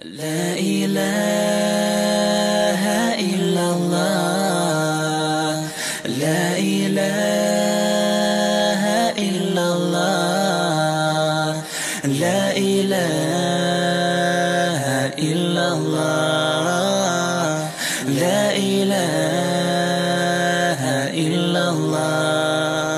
لا إله إلا الله لا إله إلا الله لا إله إلا الله لا إله إلا الله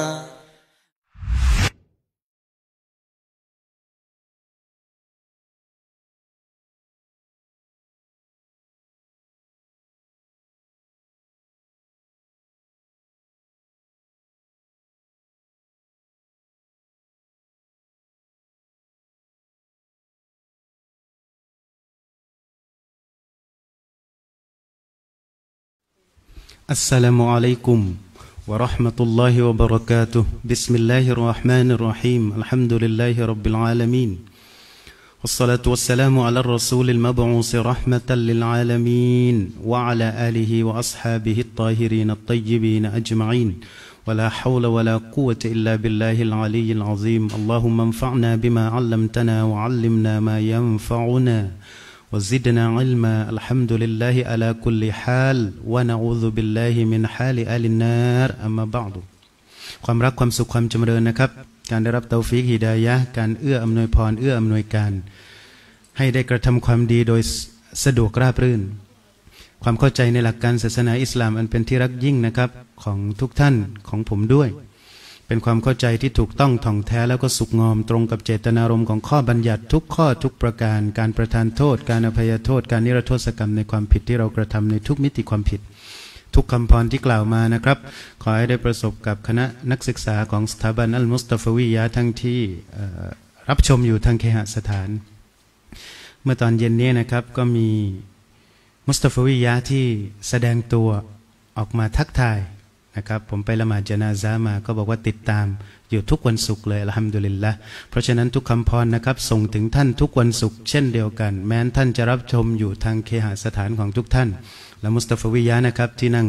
السلام عليكم ورحمة الله وبركاته بسم الله الرحمن الرحيم الحمد لله رب العالمين والصلاة والسلام على الرسول المبعوث رحمة للعالمين وعلى آله وأصحابه الطاهرين الطيبين أجمعين ولا حول ولا قوة إلا بالله العلي العظيم اللهم انفعنا بما علمتنا وعلمنا ما ينفعنا وزدنا علما الحمد لله على كل حال ونعوذ بالله من حال أهل النار أما بعد ความรักความสุขความจำเริญนะครับการได้รับเตาฟีกฮิดายะห์การเอื้ออำนวยพรเอื้ออำนวยการให้ได้กระทำความดีโดยสะดวกราบรื่นความเข้าใจในหลักการศาสนาอิสลามอันเป็นที่รักยิ่งนะครับของทุกท่านของผมด้วยเป็นความเข้าใจที่ถูกต้องท่องแท้แล้วก็สุขงอมตรงกับเจตนารมณ์ของข้อบัญญัติทุกข้อทุกประการการประทานโทษการอภัยโทษการนิรโทษกรรมในความผิดที่เรากระทำในทุกมิติความผิดทุกคำพรที่กล่าวมานะครับขอให้ได้ประสบกับคณะนักศึกษาของสถาบันอัลมุสตาฟวียะห์ทั้งที่รับชมอยู่ทางเคหสถานเมื่อตอนเย็นนี้นะครับก็มีมุสตาฟวียะห์ที่แสดงตัวออกมาทักทายนะครับผมไปละหมาดญะนาซะห์มาก็บอกว่าติดตามอยู่ทุกวันศุกร์เลยอัลฮัมดุลิลละห์เพราะฉะนั้นทุกคำพรนะครับส่งถึงท่านทุกวันศุกร์เช่นเดียวกันแม้ท่านจะรับชมอยู่ทางเคหสถานของทุกท่านและมุสตาฟวียะห์นะครับที่นั่ง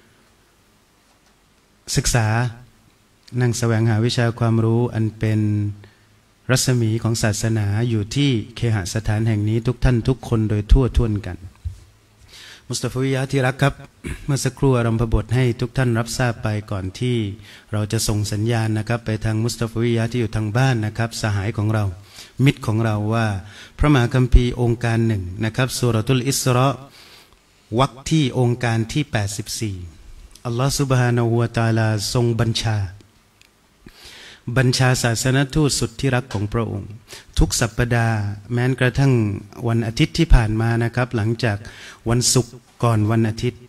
ศึกษานั่งแสวงหาวิชาความรู้อันเป็นรัศมีของศาสนาอยู่ที่เคหสถานแห่งนี้ทุกท่านทุกคนโดยทั่วท่วนกันมุสตาฟวียะห์ที่รักครับเมื่อสักครู่อารัมภบทให้ทุกท่านรับทราบไปก่อนที่เราจะส่งสัญญาณนะครับไปทางมุสตาฟวียะห์ที่อยู่ทางบ้านนะครับสหายของเรามิตรของเราว่าพระมหาคัมภีร์องค์การหนึ่งนะครับซูเราะตุลอิสเราะห์วรรคที่องค์การที่84อัลลอฮฺซุบฮานะฮูวะตะอาลาทรงบัญชาศาสนทูตสุดที่รักของพระองค์ทุกสัปดาห์แม้กระทั่งวันอาทิตย์ที่ผ่านมานะครับหลังจากวันศุกร์ก่อนวันอาทิตย์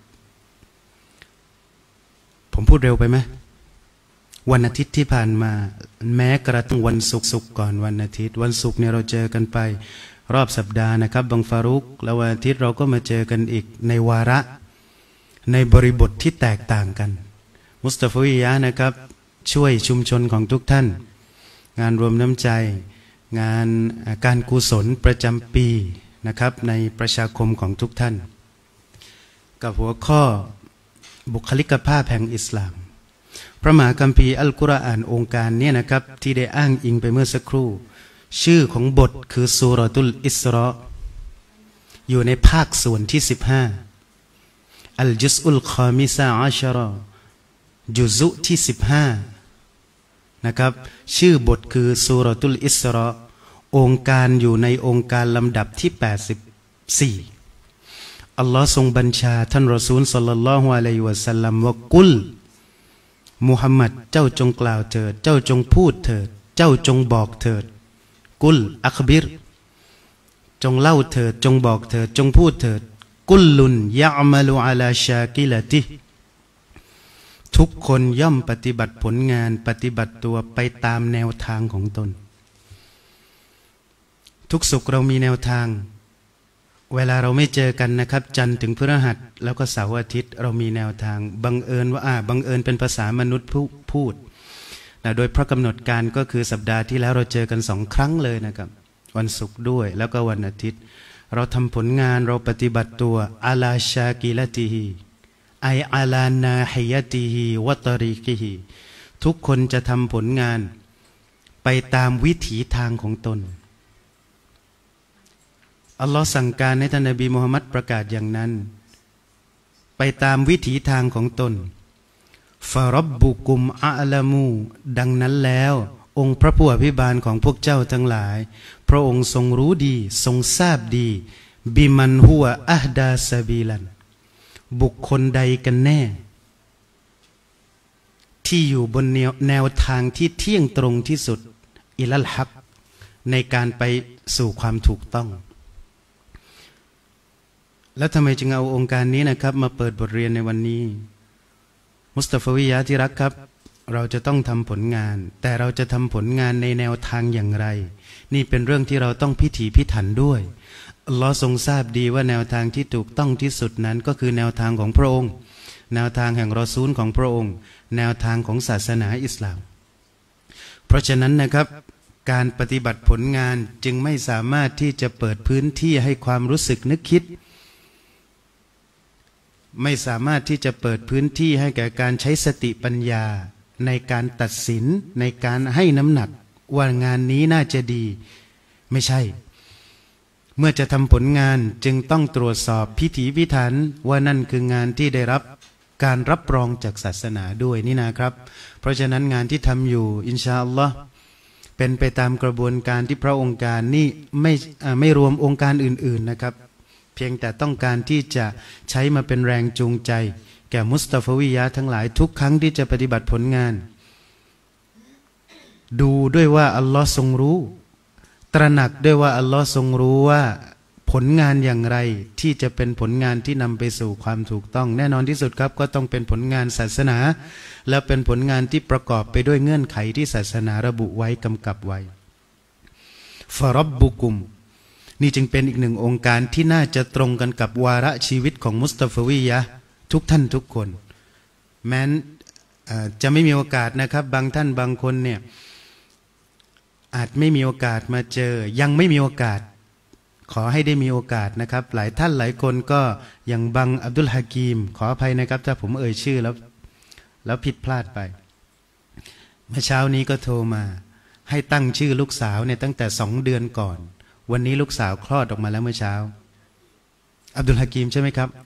ผมพูดเร็วไปไหมวันอาทิตย์ที่ผ่านมาแม้กระทั่งวันศุกร์ก่อนวันอาทิตย์วันศุกร์เนี่ยเราเจอกันไปรอบสัปดาห์นะครับบังฟารุกแล้ววันอาทิตย์เราก็มาเจอกันอีกในวาระในบริบทที่แตกต่างกันมุสตาฟวียะห์นะครับช่วยชุมชนของทุกท่านงานรวมน้ำใจงานการกุศลประจำปีนะครับในประชาคมของทุกท่านกับหัวข้อบุคลิกภาพแห่งอิสลามพระมหาคัมภีร์อัลกุรอานองค์การเนี่ยนะครับที่ได้อ้างอิงไปเมื่อสักครู่ชื่อของบทคือซูเราะตุลอิสเราะห์อยู่ในภาคส่วนที่15อัลจุซอุลคามิซะอัชเราะห์จุซุที่15นะครับชื่อบทคือซูเราะตุลอิสเราะห์องค์การอยู่ในองค์การลำดับที่84อัลลอฮ์ทรงบัญชาท่านรอซูลศ็อลลัลลอฮุอะลัยฮิวะซัลลัมว่ากุลมุฮัมมัดเจ้าจงกล่าวเถิดเจ้าจงพูดเถิดเจ้าจงบอกเถิดกุลอัคบิรจงเล่าเถิดจงบอกเถิดจงพูดเถิดกุลลุนยะอ์มะลุอะลาชากิละติทุกคนย่อมปฏิบัติผลงานปฏิบัติตัวไปตามแนวทางของตนทุกศุกร์เรามีแนวทางเวลาเราไม่เจอกันนะครับจันทร์ถึงพฤหัสแล้วก็เสาร์อาทิตย์เรามีแนวทางบังเอิญว่าบังเอิญเป็นภาษามนุษย์พูดนะโดยพระกำหนดการก็คือสัปดาห์ที่แล้วเราเจอกัน2 ครั้งเลยนะครับวันศุกร์ด้วยแล้วก็วันอาทิตย์เราทำผลงานเราปฏิบัติตัวอาลาชากิละติฮีไออาลานาฮิยะติฮีวะตริกิฮีทุกคนจะทำผลงานไปตามวิถีทางของตนอัลลอฮ์สั่งการให้ท่านนบีมุฮัมมัดประกาศอย่างนั้นไปตามวิถีทางของตนฟะร็อบบุกุมอะละมูดังนั้นแล้วองค์พระผู้อภิบาลของพวกเจ้าทั้งหลายพระองค์ทรงรู้ดีทรงทราบดีบิมันฮุวะอะฮดาซะบีลันบุคคลใดกันแน่ที่อยู่บนแนวทางที่เที่ยงตรงที่สุดอิลัลฮักในการไปสู่ความถูกต้องแล้วทำไมจึงเอาองค์การนี้นะครับมาเปิดบทเรียนในวันนี้มุสตัฟาวิยะที่รักครับเราจะต้องทำผลงานแต่เราจะทำผลงานในแนวทางอย่างไรนี่เป็นเรื่องที่เราต้องพิถีพิถันด้วยอัลลอฮ์ทรงทราบดีว่าแนวทางที่ถูกต้องที่สุดนั้นก็คือแนวทางของพระองค์แนวทางแห่งรอซูลของพระองค์แนวทางของศาสนาอิสลามเพราะฉะนั้นนะครับการปฏิบัติผลงานจึงไม่สามารถที่จะเปิดพื้นที่ให้ความรู้สึกนึกคิดไม่สามารถที่จะเปิดพื้นที่ให้แก่การใช้สติปัญญาในการตัดสินในการให้น้ำหนักว่างานนี้น่าจะดีไม่ใช่เมื่อจะทำผลงานจึงต้องตรวจสอบพิถีพิถันว่านั่นคืองานที่ได้รับการรับรองจากศาสนาด้วยนี่นะครับเพราะฉะนั้นงานที่ทำอยู่อินชาอัลลอฮ์เป็นไปตามกระบวนการที่พระองค์การนี่ไม่รวมองค์การอื่นๆนะครับเพียงแต่ต้องการที่จะใช้มาเป็นแรงจูงใจแก่มุสตัฟาวิยะทั้งหลายทุกครั้งที่จะปฏิบัติผลงานดูด้วยว่าอัลลอฮ์ทรงรู้ตระหนักด้วยว่าอัลลอฮ์ทรงรู้ว่าผลงานอย่างไรที่จะเป็นผลงานที่นำไปสู่ความถูกต้องแน่นอนที่สุดครับก็ต้องเป็นผลงานศาสนาและเป็นผลงานที่ประกอบไปด้วยเงื่อนไขที่ศาสนาระบุไว้กำกับไว้ฟะร็อบบุกุมนี่จึงเป็นอีกหนึ่งองค์การที่น่าจะตรงกันกับวาระชีวิตของมุสตัฟาวิยะทุกท่านทุกคนแม้นจะไม่มีโอกาสนะครับบางท่านบางคนเนี่ยอาจไม่มีโอกาสมาเจอยังไม่มีโอกาสขอให้ได้มีโอกาสนะครับหลายท่านหลายคนก็อย่างบังอับดุลฮะกีมขออภัยนะครับถ้าผมเอ่ยชื่อแล้วผิดพลาดไปเมื่อเช้านี้ก็โทรมาให้ตั้งชื่อลูกสาวเนี่ยตั้งแต่2 เดือนก่อนวันนี้ลูกสาวคลอดออกมาแล้วเมื่อเช้าอับดุลฮะกีมใช่ไหมครับ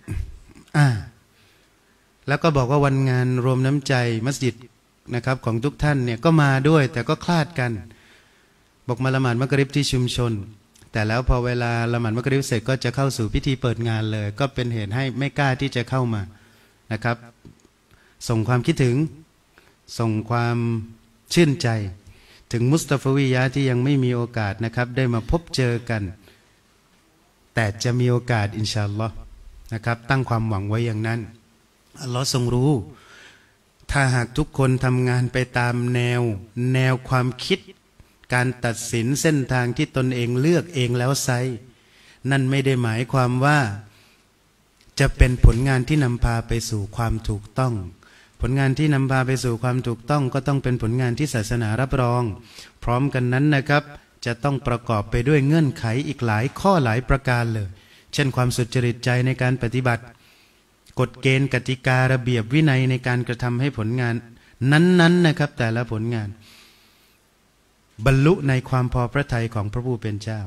แล้วก็บอกว่าวันงานรวมน้ำใจมัสยิดนะครับของทุกท่านเนี่ยก็มาด้วยแต่ก็คลาดกันบอกมาละหมาดมักริบที่ชุมชนแต่แล้วพอเวลาละหมาดมักริบเสร็จก็จะเข้าสู่พิธีเปิดงานเลยก็เป็นเหตุให้ไม่กล้าที่จะเข้ามานะครับส่งความคิดถึงส่งความชื่นใจถึงมุสตัฟาวิยะที่ยังไม่มีโอกาสนะครับได้มาพบเจอกันแต่จะมีโอกาสอินชาอัลลอฮ์นะครับตั้งความหวังไว้อย่างนั้นอัลลอฮ์ทรงรู้ถ้าหากทุกคนทำงานไปตามแนวความคิดการตัดสินเส้นทางที่ตนเองเลือกเองแล้วไซนั่นไม่ได้หมายความว่าจะเป็นผลงานที่นำพาไปสู่ความถูกต้องผลงานที่นำพาไปสู่ความถูกต้องก็ต้องเป็นผลงานที่ศาสนารับรองพร้อมกันนั้นนะครับจะต้องประกอบไปด้วยเงื่อนไขอีกหลายข้อหลายประการเลยเช่นความสุจริตใจในการปฏิบัติกฎเกณฑ์กติการะเบียบวินัยในการกระทำให้ผลงานนั้นนะครับแต่ละผลงานบรรลุในความพอพระทัยของพระผู้เป็นเจ้า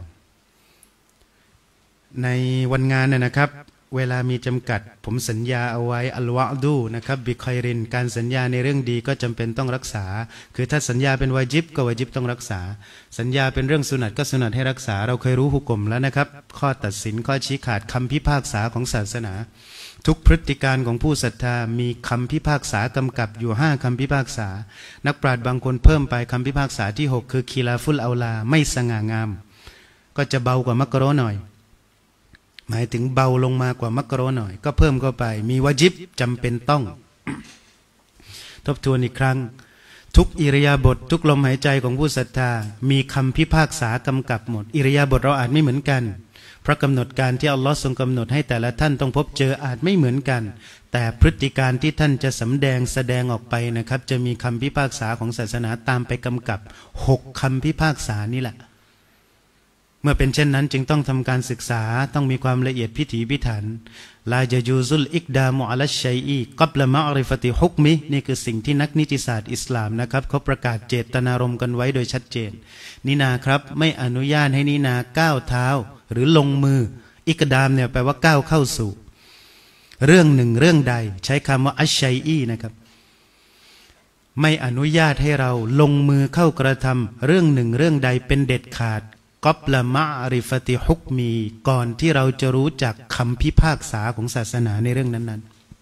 ในวันงานนะครับเวลามีจำกัดผมสัญญาเอาไว้อัลวะดูนะครับบิคอยรินการสัญญาในเรื่องดีก็จำเป็นต้องรักษาคือถ้าสัญญาเป็นวาญิบก็วาญิบต้องรักษาสัญญาเป็นเรื่องสุนัตก็สุนัตให้รักษาเราเคยรู้หุกมแล้วนะครับข้อตัดสินข้อชี้ขาดคำพิพากษาของศาสนาทุกพฤติการของผู้ศรัทธามีคำพิพากษากำกับอยู่5คำพิพากษานักปราชญ์บางคนเพิ่มไปคำพิพากษาที่6คือคีลาฟุลเอาลาไม่สง่างามก็จะเบากว่ามักรุฮ์หน่อยหมายถึงเบาลงมากว่ามักรุฮ์หน่อยก็เพิ่มเข้าไปมีวาญิบจำเป็นต้อง ทบทวนอีกครั้งทุกอิริยาบถทุกลมหายใจของผู้ศรัทธามีคำพิพากษากำกับหมดอิริยาบถเราอาจไม่เหมือนกันเพราะกำหนดการที่อัลลอฮ์ทรงกำหนดให้แต่ละท่านต้องพบเจออาจไม่เหมือนกันแต่พฤติการที่ท่านจะแสดงออกไปนะครับจะมีคำพิพากษาของศาสนาตามไปกำกับ6คำพิพากษานี่แหละเมื่อเป็นเช่นนั้นจึงต้องทำการศึกษาต้องมีความละเอียดพิถีพิถันลาจะยูซุลอิกดามุอัลชัยอีกับละมะอริฟติฮุกมินี่คือสิ่งที่นักนิติศาสตร์อิสลามนะครับเขาประกาศเจตนารมณ์กันไว้โดยชัดเจนนินาครับไม่อนุญาตให้นินาก้าวเท้าหรือลงมืออิกดามเนี่ยแปลว่าก้าวเข้าสู่เรื่องหนึ่งเรื่องใดใช้คำว่าอัชชัยอีนะครับไม่อนุญาตให้เราลงมือเข้ากระทำเรื่องหนึ่งเรื่องใดเป็นเด็ดขาดกอบละมะริฟติฮุกมีก่อนที่เราจะรู้จักคำพิพากษาของศาสนาในเรื่องนั้น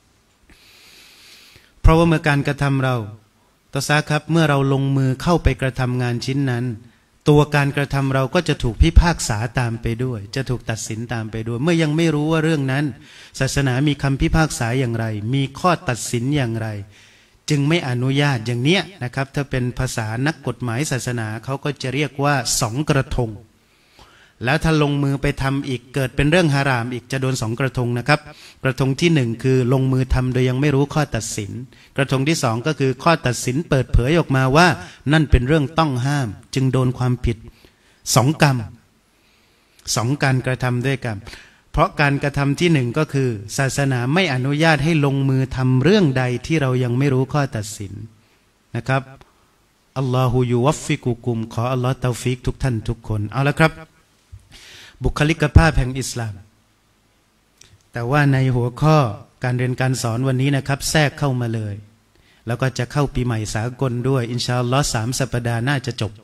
ๆเพราะว่าเมื่อการกระทำเราตซาครับเมื่อเราลงมือเข้าไปกระทำงานชิ้นนั้นตัวการกระทำเราก็จะถูกพิพากษาตามไปด้วยจะถูกตัดสินตามไปด้วยเมื่อยังไม่รู้ว่าเรื่องนั้นศาสนามีคำพิพากษาอย่างไรมีข้อตัดสินอย่างไรจึงไม่อนุญาตอย่างเนี้ยนะครับถ้าเป็นภาษานักกฎหมายศาสนาเขาก็จะเรียกว่าสองกระทงแล้วถ้าลงมือไปทำอีกเกิดเป็นเรื่องฮารามอีกจะโดนสองกระทงนะครับกระทงที่หนึ่งคือลงมือทำโดยยังไม่รู้ข้อตัดสินกระทงที่สองก็คือข้อตัดสินเปิดเผยออกมาว่านั่นเป็นเรื่องต้องห้ามจึงโดนความผิดสองกรรมสองการกระทำด้วยกันเพราะการกระทำที่หนึ่งก็คือศาสนาไม่อนุญาตให้ลงมือทำเรื่องใดที่เรายังไม่รู้ข้อตัดสินนะครับอัลลอฮฺยุวัฟฟิกุกุมขออัลลอฮฺเตาฟิกทุกท่านทุกคนเอาละครับบุคลิกภาพแห่งอิสลามแต่ว่าในหัวข้อการเรียนการสอนวันนี้นะครับแทรกเข้ามาเลยแล้วก็จะเข้าปีใหม่สากลด้วยอินชาอัลลอฮ์3 สัปดาห์น่าจะจบ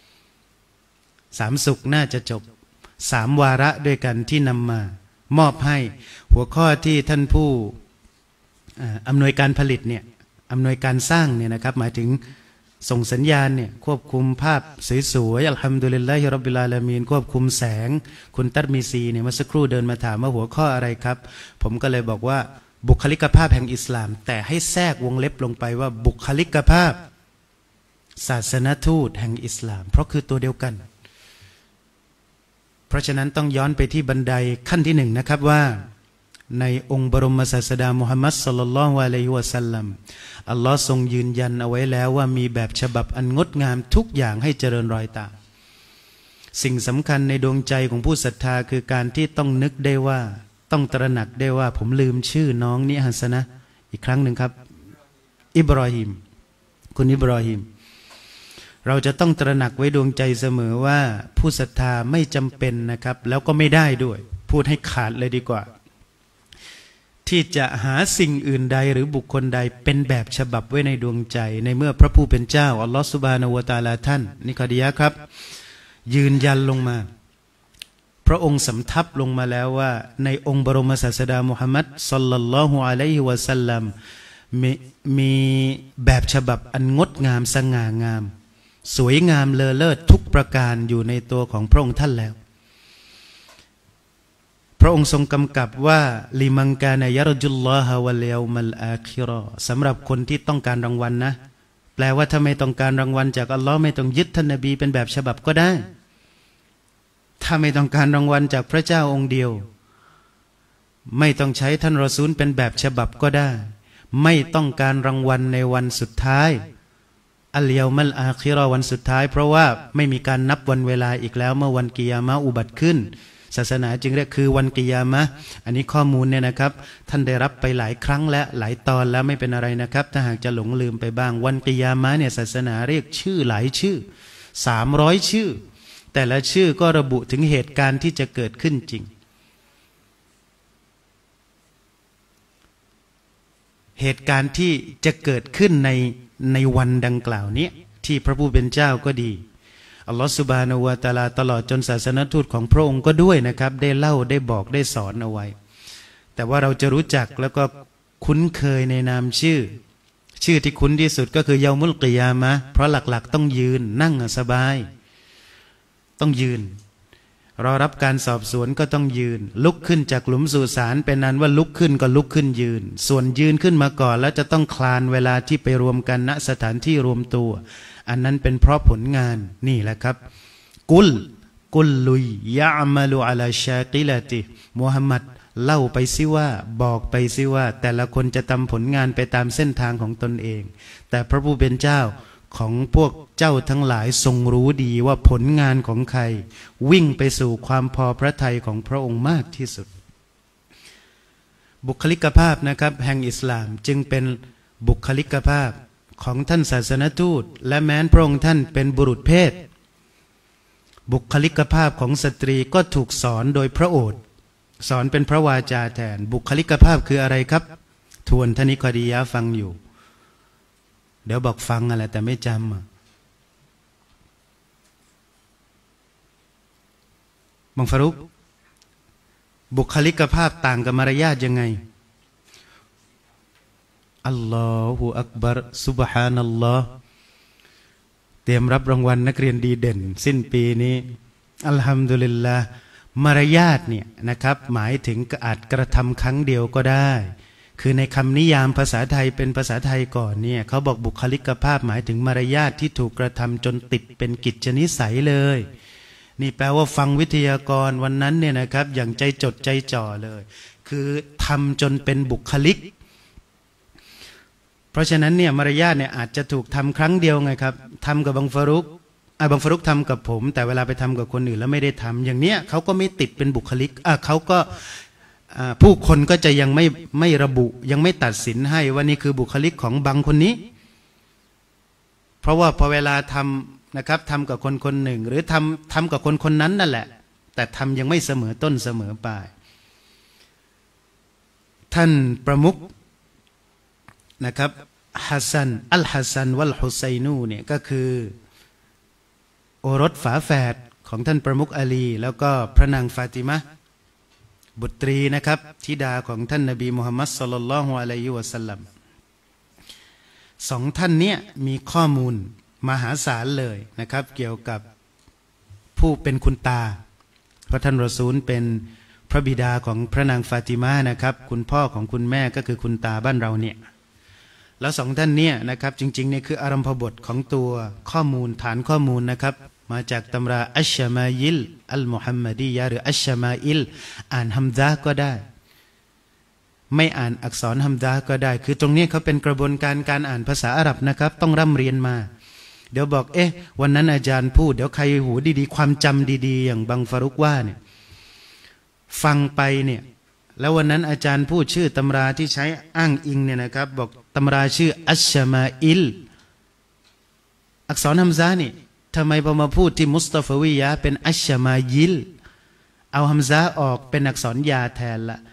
3 ศุกร์น่าจะจบ3 วาระด้วยกันที่นำมามอบให้หัวข้อที่ท่านผู้อำนวยการผลิตเนี่ยอำนวยการสร้างเนี่ยนะครับหมายถึงส่งสัญญาณเนี่ยควบคุมภาพสวยๆอัลฮัมดุลิลลาฮิร็อบบิลอาลามีนควบคุมแสงคุณตัดมีซีเนี่ยเมื่อสักครู่เดินมาถามว่าหัวข้ออะไรครับผมก็เลยบอกว่าบุคลิกภาพแห่งอิสลามแต่ให้แทรกวงเล็บลงไปว่าบุคลิกภาพศาสนทูตแห่งอิสลามเพราะคือตัวเดียวกันเพราะฉะนั้นต้องย้อนไปที่บันไดขั้นที่1นะครับว่าในองค์บรมศาสดามุฮัมมัดศ็อลลัลลอฮุอะลัยฮิวะซัลลัมอัลลอฮ์ทรงยืนยันเอาไว้แล้วว่ามีแบบฉบับอันงดงามทุกอย่างให้เจริญรอยตามสิ่งสำคัญในดวงใจของผู้ศรัทธาคือการที่ต้องนึกได้ว่าต้องตระหนักได้ว่าผมลืมชื่อน้องนี่ฮัสนะอีกครั้งหนึ่งครับอิบรอฮิมคุณอิบรอฮิมเราจะต้องตระหนักไว้ดวงใจเสมอว่าผู้ศรัทธาไม่จำเป็นนะครับแล้วก็ไม่ได้ด้วยพูดให้ขาดเลยดีกว่าที่จะหาสิ่งอื่นใดหรือบุคคลใดเป็นแบบฉบับไว้ในดวงใจในเมื่อพระผู้เป็นเจ้าอัลลอฮฺซุบฮานะฮูวะตะอาลาท่านนิคอดียะครับยืนยันลงมาพระองค์สำทับลงมาแล้วว่าในองค์บรมศาสดามุฮัมมัดศ็อลลัลลอฮุอะลัยฮิวะซัลลัมมีแบบฉบับอันงดงามสง่างามสวยงามเลอเลิศทุกประการอยู่ในตัวของพระองค์ท่านแล้วพระองค์ทรงกำกับว่าลิมังกานายรจุลลอฮะวัลยอมัลอาคิรอสำหรับคนที่ต้องการรางวัลนะแปลว่าถ้าไม่ต้องการรางวัลจากอัลลอฮ์ไม่ต้องยึดท่านนบีเป็นแบบฉบับก็ได้ถ้าไม่ต้องการรางวัลจากพระเจ้าองค์เดียวไม่ต้องใช้ท่านรอซูลเป็นแบบฉบับก็ได้ไม่ต้องการรางวัลในวันสุดท้ายอัลยอมัลอาคิรอวันสุดท้ายเพราะว่าไม่มีการนับวันเวลาอีกแล้วเมื่อวันกิยามะห์อุบัติขึ้นศาสนาจึงเรียกคือวันกิยามะห์อันนี้ข้อมูลเนี่ยนะครับท่านได้รับไปหลายครั้งและหลายตอนแล้วไม่เป็นอะไรนะครับถ้าหากจะหลงลืมไปบ้างวันกิยามะห์เนี่ยศาสนาเรียกชื่อหลายชื่อ300ชื่อแต่ละชื่อก็ระบุถึงเหตุการณ์ที่จะเกิดขึ้นจริงเหตุการณ์ที่จะเกิดขึ้นในวันดังกล่าวนี้ที่พระผู้เป็นเจ้าก็ดีอัลลอฮฺซุบฮานะฮูวะตะอาลาตลอดจนศาสนทูตของพระองค์ก็ด้วยนะครับได้เล่าได้บอกได้สอนเอาไว้แต่ว่าเราจะรู้จักแล้วก็คุ้นเคยในนามชื่อที่คุ้นที่สุดก็คือเยามุลกิยามะห์เพราะหลักๆต้องยืนนั่งสบายต้องยืนรอรับการสอบสวนก็ต้องยืนลุกขึ้นจากหลุมสุสานเป็นนั้นว่าลุกขึ้นก็ลุกขึ้นยืนส่วนยืนขึ้นมาก่อนแล้วจะต้องคลานเวลาที่ไปรวมกันณสถานที่รวมตัวอันนั้นเป็นเพราะผลงานนี่แหละครับกุลลุยยะอ์มะลุอะลาชากิลาติมุฮัมมัดเล่าไปซิว่าบอกไปซิว่าแต่ละคนจะทำผลงานไปตามเส้นทางของตนเองแต่พระผู้เป็นเจ้าของพวกเจ้าทั้งหลายทรงรู้ดีว่าผลงานของใครวิ่งไปสู่ความพอพระทัยของพระองค์มากที่สุดบุคลิกภาพนะครับแห่งอิสลามจึงเป็นบุคลิกภาพของท่านศาสนทูตและแม้นพระองค์ท่านเป็นบุรุษเพศบุคลิกภาพของสตรีก็ถูกสอนโดยพระโอษฐ์สอนเป็นพระวาจาแทนบุคลิกภาพคืออะไรครับทวนท่านิคดียะฟังอยู่เดี๋ยวบอกฟังอะไรแต่ไม่จำบังฟารุกบุคลิกภาพต่างกับมารยาทยังไงอัลลอฮฺอักบัรซุบฮานัลลอฮ์เตรียมรับรางวัลนักเรียนดีเด่นสิ้นปีนี้อัลฮัมดุลิลลาห์มารยาทเนี่ยนะครับหมายถึงอาจกระทำครั้งเดียวก็ได้คือในคำนิยามภาษาไทยเป็นภาษาไทยก่อนเนี่ยเขาบอกบุคลิกภาพหมายถึงมารยาทที่ถูกกระทำจนติดเป็นกิจนิสัยเลยนี่แปลว่าฟังวิทยากรวันนั้นเนี่ยนะครับอย่างใจจดใจจ่อเลยคือทำจนเป็นบุคลิกเพราะฉะนั้นเนี่ยมารยาทเนี่ยอาจจะถูกทำครั้งเดียวไงครับทำกับบังฟารุกบังฟารุกทำกับผมแต่เวลาไปทำกับคนอื่นแล้วไม่ได้ทำอย่างเนี้ยเขาก็ไม่ติดเป็นบุคลิกเขาก็ผู้คนก็จะยังไม่ระบุยังไม่ตัดสินให้ว่านี่คือบุคลิกของบางคนนี้เพราะว่าพอเวลาทำนะครับทำกับคนคนหนึ่งหรือทำกับคนคนนั้นนั่นแหละแต่ทำยังไม่เสมอต้นเสมอปลายท่านประมุขนะครับฮัสซันอัลฮัสซันวัลฮุซัยนูเนี่ยก็คือโอรสฝาแฝดของท่านประมุขอาลีแล้วก็พระนางฟาติมะห์บุตรีนะครับธิดาของท่านนบีมุฮัมมัดศ็อลลัลลอฮุอะลัยฮิวะซัลลัมสองท่านเนี้ยมีข้อมูลมหาศาลเลยนะครับเกี่ยวกับผู้เป็นคุณตาเพราะท่านรอซูลเป็นพระบิดาของพระนางฟาติมานะครับคุณพ่อของคุณแม่ก็คือคุณตาบ้านเราเนี่ยแล้วสองท่านเนี่ยนะครับจริงๆเนี่ยคืออารัมภบทของตัวข้อมูลฐานข้อมูลนะครับมาจากตำราอัชชะมายิลอัลมุฮัมมัดียะหรืออัชชะมาอิลอ่านฮัมซะก็ได้ไม่อ่านอักษรฮัมซะก็ได้คือตรงนี้เขาเป็นกระบวนการการอ่านภาษาอาหรับนะครับต้องร่ำเรียนมาเดี๋ยวบอกวันนั้นอาจารย์พูดเดี๋ยวใครหูดีๆความจำดีๆอย่างบังฟารุกว่าเนี่ยฟังไปเนี่ยแล้ววันนั้นอาจารย์พูดชื่อตำราที่ใช้อ้างอิงเนี่ยนะครับบอกตำราชื่ออัชชะมาอิลอักษรฮัมซะนี่ทำไมพอมาพูดที่มุสตาฟาวิยะเป็นอัชชะมายิลเอาฮัมซะออกเป็นอักษรยาแทนละ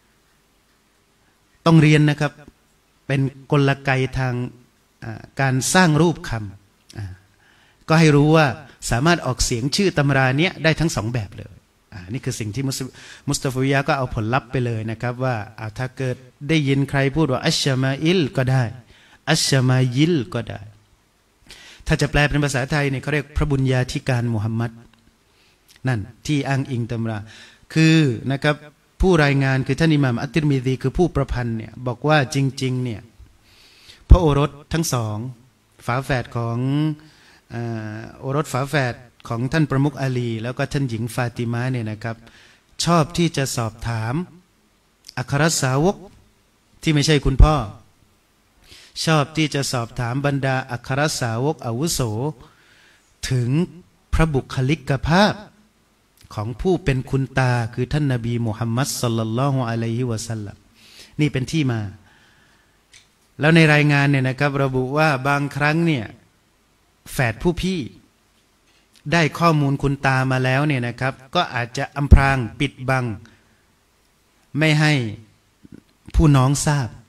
ต้องเรียนนะครับเป็นกลไกทางการสร้างรูปคำก็ให้รู้ว่าสามารถออกเสียงชื่อตำราเนี้ยได้ทั้งสองแบบเลยนี่คือสิ่งที่มุสตาฟาวิยะก็เอาผลลัพธ์ไปเลยนะครับว่าถ้าเกิดได้ยินใครพูดว่าอัชชะมาอิลก็ได้อัชชะมายิลก็ได้ถ้าจะแปลเป็นภาษาไทยเนี่ยเขาเรียกพระบุญญาธิการมุฮัมมัดนั่นที่อ้างอิงตำราคือนะครับผู้รายงานคือท่านอิหม่ามอัตติรมิซีคือผู้ประพันธ์เนี่ยบอกว่าจริงๆเนี่ยพระโอรสทั้งสองฝาแฝดของโอรสฝาแฝดของท่านประมุขอาลีแล้วก็ท่านหญิงฟาติมาเนี่ยนะครับชอบที่จะสอบถามอัครสาวกที่ไม่ใช่คุณพ่อชอบที่จะสอบถามบรรดาอัครสาวกอาวุโสถึงพระบุคลิกภาพของผู้เป็นคุณตาคือท่านนบีมุฮัมมัดศ็อลลัลลอฮุอะลัยฮิวะซัลลัมนี่เป็นที่มาแล้วในรายงานเนี่ยนะครับระบุว่าบางครั้งเนี่ยแฝดผู้พี่ได้ข้อมูลคุณตามาแล้วเนี่ยนะครับก็อาจจะอำพรางปิดบังไม่ให้ผู้น้องทราบ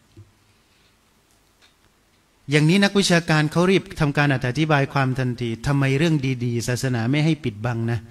อย่างนี้นักวิชาการเขารีบทำการอธิบายความทันทีทำไมเรื่องดีๆศาสนาไม่ให้ปิดบังนะ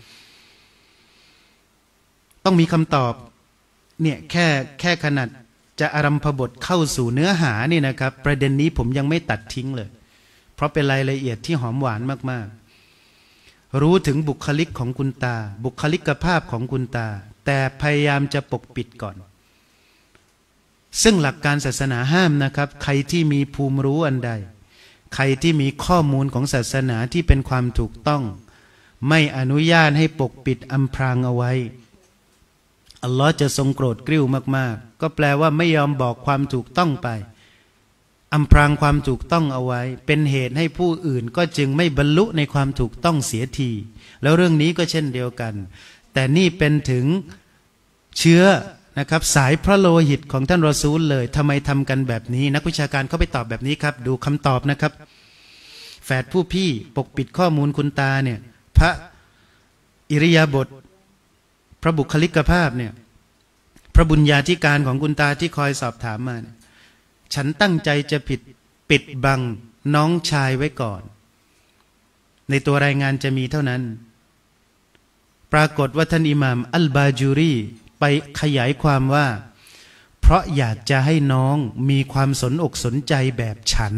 ต้องมีคำตอบเนี่ยแค่ขนาดจะอารัมภบทเข้าสู่เนื้อหานี่นะครับประเด็นนี้ผมยังไม่ตัดทิ้งเลยเพราะเป็นรายละเอียดที่หอมหวานมากๆรู้ถึงบุคลิกของคุณตาบุคลิกภาพของคุณตาแต่พยายามจะปกปิดก่อนซึ่งหลักการศาสนาห้ามนะครับใครที่มีภูมิรู้อันใดใครที่มีข้อมูลของศาสนาที่เป็นความถูกต้องไม่อนุญาตให้ปกปิดอำพรางเอาไว้อัลลอฮ์จะทรงโกรธกริ้วมากๆก็แปลว่าไม่ยอมบอกความถูกต้องไปอำพรางความถูกต้องเอาไว้เป็นเหตุให้ผู้อื่นก็จึงไม่บรรลุในความถูกต้องเสียทีแล้วเรื่องนี้ก็เช่นเดียวกันแต่นี่เป็นถึงเชื้อนะครับสายพระโลหิตของท่านรอซูลเลยทำไมทำกันแบบนี้นักวิชาการเขาไปตอบแบบนี้ครับดูคำตอบนะครับแฝดผู้พี่ปกปิดข้อมูลคุณตาเนี่ยพระอิริยาบถพระบุคลิกภาพเนี่ยพระบุญญาธิการของคุณตาที่คอยสอบถามมาเนี่ยฉันตั้งใจจะปิดบังน้องชายไว้ก่อนในตัวรายงานจะมีเท่านั้นปรากฏว่าท่านอิหม่ามอัลบาจูรีไปขยายความว่าเพราะอยากจะให้น้องมีความสนอกสนใจแบบฉัน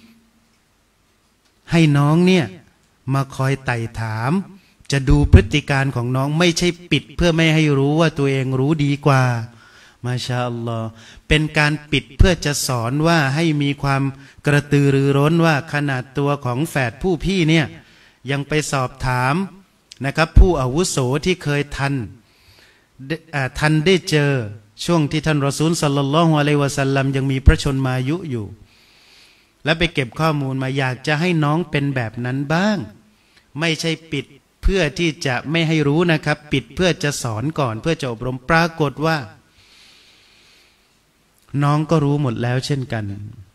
ให้น้องเนี่ยมาคอยไต่ถามจะดูพฤติการของน้องไม่ใช่ปิดเพื่อไม่ให้รู้ว่าตัวเองรู้ดีกว่ามาชาอัลลอฮ์เป็นการปิดเพื่อจะสอนว่าให้มีความกระตือรือร้นว่าขนาดตัวของแฝดผู้พี่เนี่ยยังไปสอบถามนะครับผู้อาวุโสที่เคยทันได้เจอช่วงที่ท่านรอซูลศ็อลลัลลอฮุอะลัยฮิวะซัลลัมยังมีพระชนมายุอยู่และไปเก็บข้อมูลมาอยากจะให้น้องเป็นแบบนั้นบ้างไม่ใช่ปิดเพื่อที่จะไม่ให้รู้นะครับปิดเพื่อจะสอนก่อนเพื่อจะอบรมปรากฏว่าน้องก็รู้หมดแล้วเช่นกัน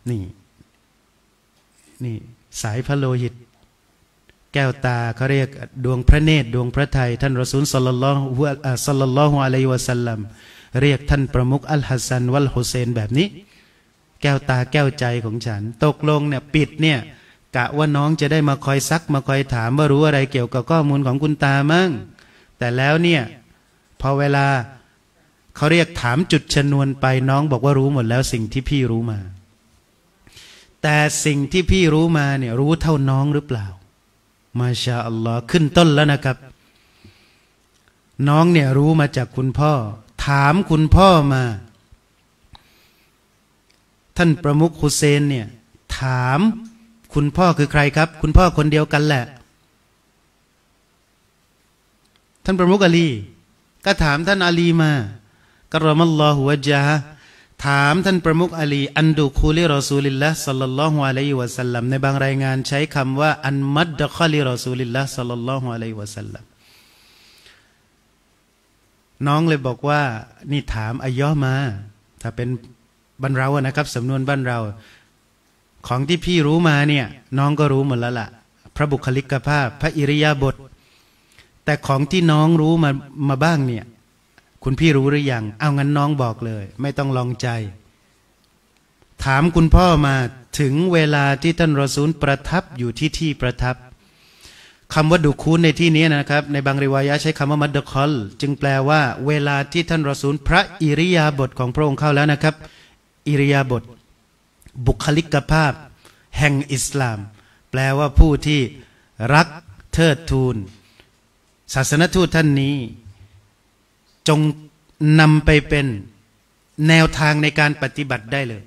นี่สายพระโลหิตแก้วตาเขาเรียกดวงพระเนตรดวงพระทัยท่านรอซูลศ็อลลัลลอฮุอะลัยฮิวะซัลลัมเรียกท่านประมุขอัลฮัสซันวัลฮุเซนแบบนี้แก้วตาแก้วใจของฉันตกลงเนี่ยปิดเนี่ยกะว่าน้องจะได้มาคอยซักมาคอยถามว่ารู้อะไรเกี่ยวกับข้อมูลของคุณตามั่งแต่แล้วเนี่ยพอเวลาเขาเรียกถามจุดชนวนไปน้องบอกว่ารู้หมดแล้วสิ่งที่พี่รู้มาแต่สิ่งที่พี่รู้มาเนี่ยรู้เท่าน้องหรือเปล่ามาชาอัลลอฮ์ขึ้นต้นแล้วนะครับน้องเนี่ยรู้มาจากคุณพ่อถามคุณพ่อมาท่านประมุขฮุเซนเนี่ยถามคุณพ่อคือใครครับคุณพ่อคนเดียวกันแหละท่านประมุขอาลีก็ถามท่านอาลีมากะรอมัลลอฮุวะญะฮะถามท่านประมุขอาลีอันดุคูลิรอซูลิลลาห์ศ็อลลัลลอฮุอะลัยฮิวะซัลลัมในบางรายงานใช้คำว่าอันมัดดะคอลิรอซูลิลลาห์ศ็อลลัลลอฮุอะลัยฮิวะซัลลัมน้องเลยบอกว่านี่ถามอัยยอมาถ้าเป็นบ้านเราอะนะครับสำนวนบ้านเราของที่พี่รู้มาเนี่ยน้องก็รู้หมดแล้วล่ะพระบุคลิกภาพพระอิริยาบถแต่ของที่น้องรู้มาบ้างเนี่ยคุณพี่รู้หรือยังเอางั้นน้องบอกเลยไม่ต้องลองใจถามคุณพ่อมาถึงเวลาที่ท่านรอซูลประทับอยู่ที่ประทับคำว่าดุคูนในที่นี้นะครับในบางริวายะห์ใช้คำว่ามัดดะคอลจึงแปลว่าเวลาที่ท่านรอซูลพระอิริยาบถของพระองค์เข้าแล้วนะครับอิริยาบถบุคลิกภาพแห่งอิสลามแปลว่าผู้ที่รักเทิดทูนศาสนทูตท่านนี้จงนำไปเป็นแนวทางในการปฏิบัติได้เลย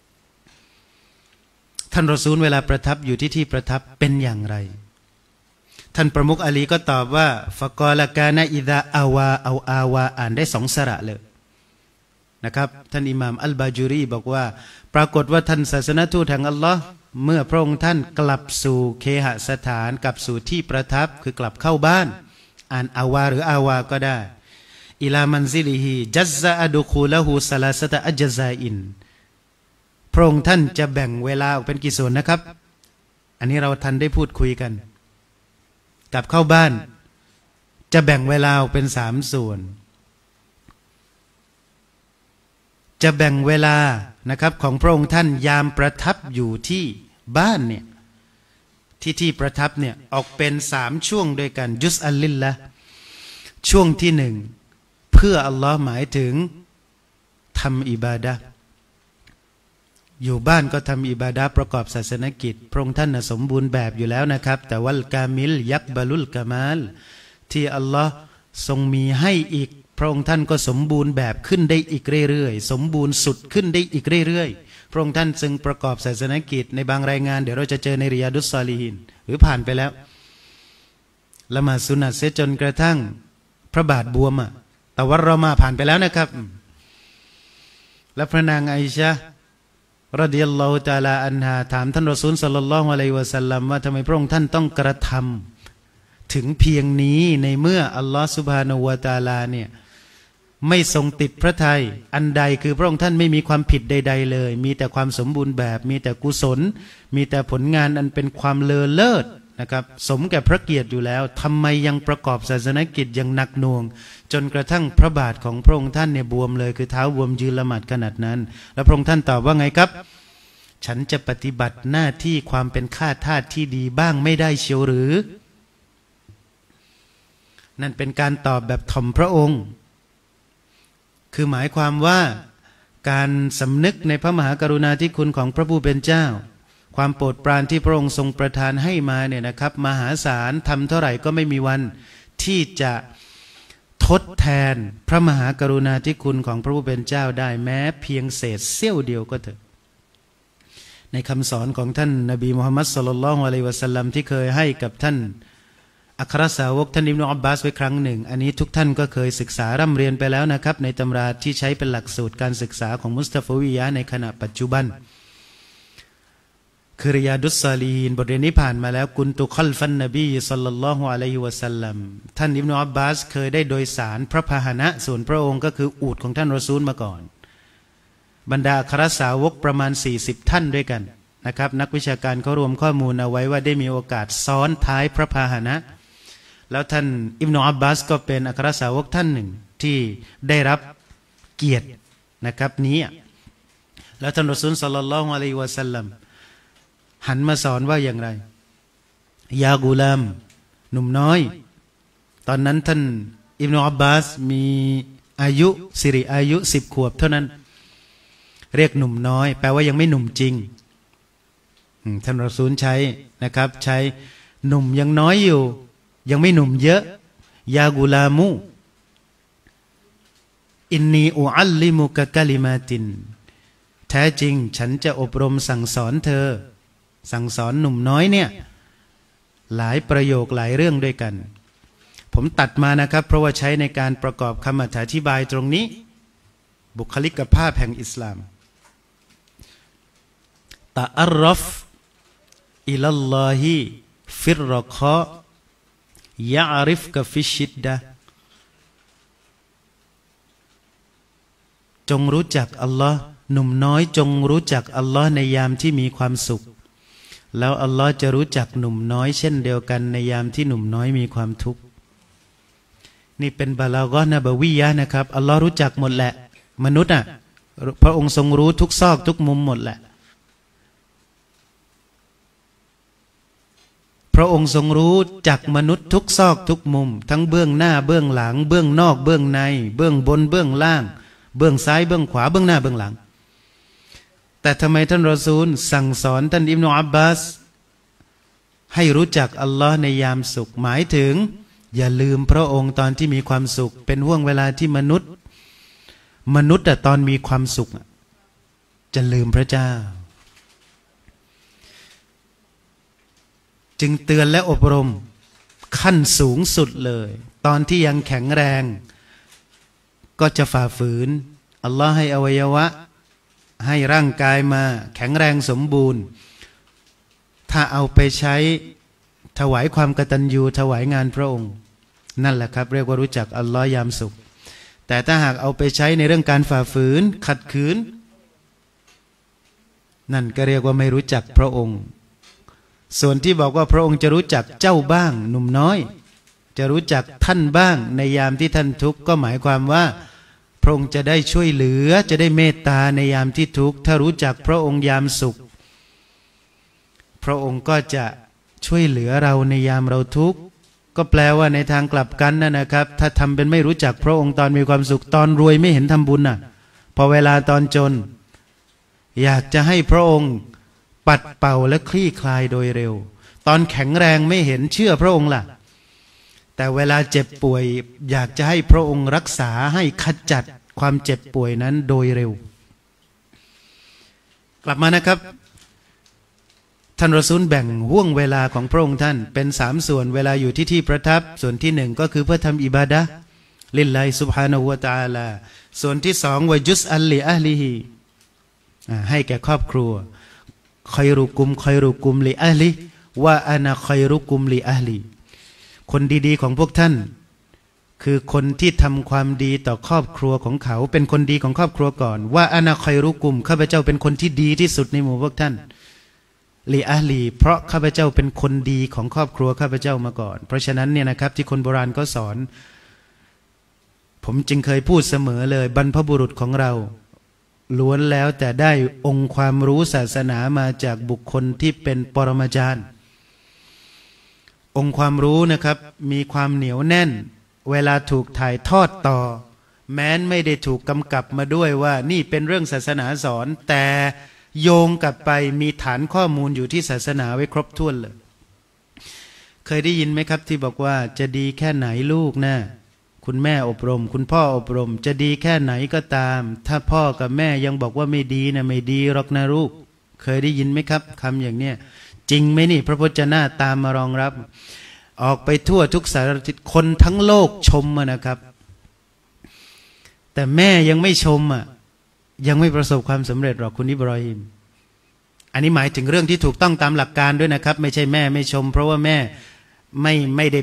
ท่านรอซูลเวลาประทับอยู่ที่ประทับเป็นอย่างไรท่านประมุขอาลีก็ตอบว่าฟะกอละกานะอิซาอาวาเอาอาวาอ่านได้สองสระเลยนะครับท่านอิหม่ามอัลบาจูรีบอกว่าปรากฏว่าท่านศาสนทูตแห่งอัลลอฮ์เมื่อพระองค์ท่านกลับสู่เคหสถานกลับสู่ที่ประทับคือกลับเข้าบ้านอ่านอาวาหรืออาวาก็ได้อิลามันซิลิฮีจัซซะอดุคูละหูซะลาซะตะอัจซาอินพระองค์ท่านจะแบ่งเวลาออกเป็นกี่ส่วนนะครับอันนี้เราทันได้พูดคุยกันกลับเข้าบ้านจะแบ่งเวลาออกเป็น3 ส่วนจะแบ่งเวลานะครับของพระองค์ท่านยามประทับอยู่ที่บ้านเนี่ยที่ประทับเนี่ยออกเป็น3 ช่วงด้วยกันยุสอัลลิลละช่วงที่1เพื่ออัลลอฮ์หมายถึงทำอิบาดะห์อยู่บ้านก็ทำอิบาดะห์ประกอบศาสนกิจพระองค์ท่านสมบูรณ์แบบอยู่แล้วนะครับแต่วัลกามิลยักบะลุลกามาลที่อัลลอฮ์ทรงมีให้อีกพระองค์ท่านก็สมบูรณ์แบบขึ้นได้อีกเรื่อยๆสมบูรณ์สุดขึ้นได้อีกเรื่อยๆพระองค์ท่านจึงประกอบศาสนกิจในบางรายงานเดี๋ยวเราจะเจอในริยาดุสซอลีฮีนหรือผ่านไปแล้วละหมาดสุนัตเสียจนกระทั่งพระบาทบวมแต่ว่าเรามาผ่านไปแล้วนะครับและพระนางไอชะรฎิยัลลอฮุตะอาลาอันฮาถามท่านรอซูลศ็อลลัลลอฮุอะลัยฮิวะซัลลัมว่าทำไมพระองค์ท่านต้องกระทำถึงเพียงนี้ในเมื่ออัลลอฮฺซุบฮานะฮูวะตะอาลาเนี่ยไม่ทรงติดพระทัยอันใดคือพระองค์ท่านไม่มีความผิดใดๆเลยมีแต่ความสมบูรณ์แบบมีแต่กุศลมีแต่ผลงานอันเป็นความเลอเลิศนะครับสมแก่พระเกียรติอยู่แล้วทำไมยังประกอบศาสนกิจอย่างหนักหน่วงจนกระทั่งพระบาทของพระองค์ท่านเนี่ยบวมเลยคือเท้าบวมยืนละหมาดขนาดนั้นแล้วพระองค์ท่านตอบว่าไงครับฉันจะปฏิบัติหน้าที่ความเป็นข้าทาสที่ดีบ้างไม่ได้เชียวหรือนั่นเป็นการตอบแบบถ่อมพระองค์คือหมายความว่าการสำนึกในพระมหากรุณาธิคุณของพระผู้เป็นเจ้าความโปรดปรานที่พระองค์ทรงประทานให้มาเนี่ยนะครับมหาศาลทำเท่าไหร่ก็ไม่มีวันที่จะทดแทนพระมหากรุณาธิคุณของพระผู้เป็นเจ้าได้แม้เพียงเศษเสี้ยวเดียวก็เถอะในคำสอนของท่านนบีมุฮัมมัดศ็อลลัลลอฮุอะลัยฮิวะซัลลัมที่เคยให้กับท่านอัครสาวกท่านอิบนุอับบาสไว้ครั้งหนึ่งอันนี้ทุกท่านก็เคยศึกษาร่ำเรียนไปแล้วนะครับในตำราที่ใช้เป็นหลักสูตรการศึกษาของมุสตะฟวิยะห์ในขณะปัจจุบันคือริยาดุสซาลีฮีนบทเรียนนี้ผ่านมาแล้วกุนตุคัลฟันนบีศ็อลลัลลอฮุอะลัยฮิวะซัลลัมท่านอิบนุอับบาสเคยได้โดยสารพระพาหนะส่วนพระองค์ก็คืออูฐของท่านรอซูลมาก่อนบรรดาอัครสาวกประมาณ40ท่านด้วยกันนะครับนักวิชาการเขารวมข้อมูลเอาไว้ว่าได้มีโอกาสซ้อนท้ายพระพาหนะแล้วท่านอิบนุอับบาสก็เป็นอัครสาวกท่านหนึ่งที่ได้รับเกียรตินะครับนี้แล้วท่านรอซูลศ็อลลัลลอฮุอะลัยฮิวะซัลลัมหันมาสอนว่าอย่างไรยากุลามหนุ่มน้อยตอนนั้นท่านอิบนุอับบาสมีอายุสิริอายุ10 ขวบเท่านั้นเรียกหนุ่มน้อยแปลว่ายังไม่หนุ่มจริงท่านรอซูลใช้นะครับใช้หนุ่มยังน้อยอยู่ยังไม่หนุ่มเยอะยากุลามูอินนีอุอัลลิมุกะกะลิมาตินแท้จริงฉันจะอบรมสั่งสอนเธอสั่งสอนหนุ่มน้อยเนี่ยหลายประโยคหลายเรื่องด้วยกันผมตัดมานะครับเพราะว่าใช้ในการประกอบคำอธิบายตรงนี้บุคลิกภาพแห่งอิสลามตะอัรรฟอิลัลลอฮิฟิรรอคอยะอาริฟกะฟิชิดดะจงรู้จักอัลลอฮ์หนุ่มน้อยจงรู้จักอัลลอฮ์ในยามที่มีความสุขแล้วอัลลอฮ์จะรู้จักหนุ่มน้อยเช่นเดียวกันในยามที่หนุ่มน้อยมีความทุกข์นี่เป็นบาลากอฮ์นบวียะห์นะครับอัลลอฮ์รู้จักหมดแหละมนุษย์พระองค์ทรงรู้ทุกซอกทุกมุมหมดแหละพระองค์ทรงรู้จักมนุษย์ทุกซอกทุกมุมทั้งเบื้องหน้าเบื้องหลังเบื้องนอกเบื้องในเบื้องบนเบื้องล่างเบื้องซ้ายเบื้องขวาเบื้องหน้าเบื้องหลังแต่ทำไมท่านรอซูลสั่งสอนท่านอิบนุอับบาสให้รู้จักอัลลอฮ์ในยามสุขหมายถึงอย่าลืมพระองค์ตอนที่มีความสุขเป็นห่วงเวลาที่มนุษย์ตอนมีความสุขจะลืมพระเจ้าจึงเตือนและอบรมขั้นสูงสุดเลยตอนที่ยังแข็งแรงก็จะฝ่าฝืนอัลลอฮ์ให้อวัยวะให้ร่างกายมาแข็งแรงสมบูรณ์ถ้าเอาไปใช้ถวายความกตัญญูถวายงานพระองค์นั่นแหละครับเรียกว่ารู้จักอัลลอฮ์ยามสุขแต่ถ้าหากเอาไปใช้ในเรื่องการฝ่าฝืนขัดขืนนั่นก็เรียกว่าไม่รู้จักพระองค์ส่วนที่บอกว่าพระองค์จะรู้จักเจ้าบ้างหนุ่มน้อยจะรู้จักท่านบ้างในยามที่ท่านทุกข์ก็หมายความว่าพระองค์จะได้ช่วยเหลือจะได้เมตตาในยามที่ทุกข์ถ้ารู้จักพระองค์ยามสุขพระองค์ก็จะช่วยเหลือเราในยามเราทุกข์ก็แปลว่าในทางกลับกันนะครับถ้าทำเป็นไม่รู้จักพระองค์ตอนมีความสุขตอนรวยไม่เห็นทำบุญพอเวลาตอนจนอยากจะให้พระองค์ปัดเป่าและคลี่คลายโดยเร็วตอนแข็งแรงไม่เห็นเชื่อพระองค์ล่ะแต่เวลาเจ็บป่วยอยากจะให้พระองค์รักษาให้ขจัดความเจ็บป่วยนั้นโดยเร็วกลับมานะครับท่านรอซูลแบ่งห่วงเวลาของพระองค์ท่านเป็น3ส่วนเวลาอยู่ที่ประทับส่วนที่1ก็คือเพื่อทำอิบาดะห์ลิลลาฮิซุบฮานะฮูวะตะอาลาส่วนที่2วะยุสอัลลิอะห์ลิฮิให้แก่ครอบครัวคอยรุกุมลิอะห์ลิว่าอานะคอยรุกุมลิอะห์ลีคนดีๆของพวกท่านคือคนที่ทำความดีต่อครอบครัวของเขาเป็นคนดีของครอบครัวก่อนว่าอานะคอยรุกุมข้าพเจ้าเป็นคนที่ดีที่สุดในหมู่พวกท่านลีอะลีเพราะข้าพเจ้าเป็นคนดีของครอบครัวข้าพเจ้ามาก่อนเพราะฉะนั้นเนี่ยนะครับที่คนโบราณก็สอนผมจึงเคยพูดเสมอเลยบรรพบุรุษของเราล้วนแล้วแต่ได้องค์ความรู้ศาสนามาจากบุคคลที่เป็นปรมาจารย์องค์ความรู้นะครับมีความเหนียวแน่นเวลาถูกถ่ายทอดต่อแม้นไม่ได้ถูกกำกับมาด้วยว่านี่เป็นเรื่องศาสนาสอนแต่โยงกลับไปมีฐานข้อมูลอยู่ที่ศาสนาไว้ครบถ้วนเลยเคยได้ยินไหมครับที่บอกว่าจะดีแค่ไหนลูกนะคุณแม่อบรมคุณพ่ออบรมจะดีแค่ไหนก็ตามถ้าพ่อกับแม่ยังบอกว่าไม่ดีนะไม่ดีหรอกนะลูกเคยได้ยินไหมครับคำอย่างเนี้ยจริงไหมนี่พระพจนะตามมารองรับออกไปทั่วทุกสารทิศคนทั้งโลกชมนะครับแต่แม่ยังไม่ชมยังไม่ประสบความสำเร็จหรอกคุณอิบรอฮิมอันนี้หมายถึงเรื่องที่ถูกต้องตามหลักการด้วยนะครับไม่ใช่แม่ไม่ชมเพราะว่าแม่ไม่ได้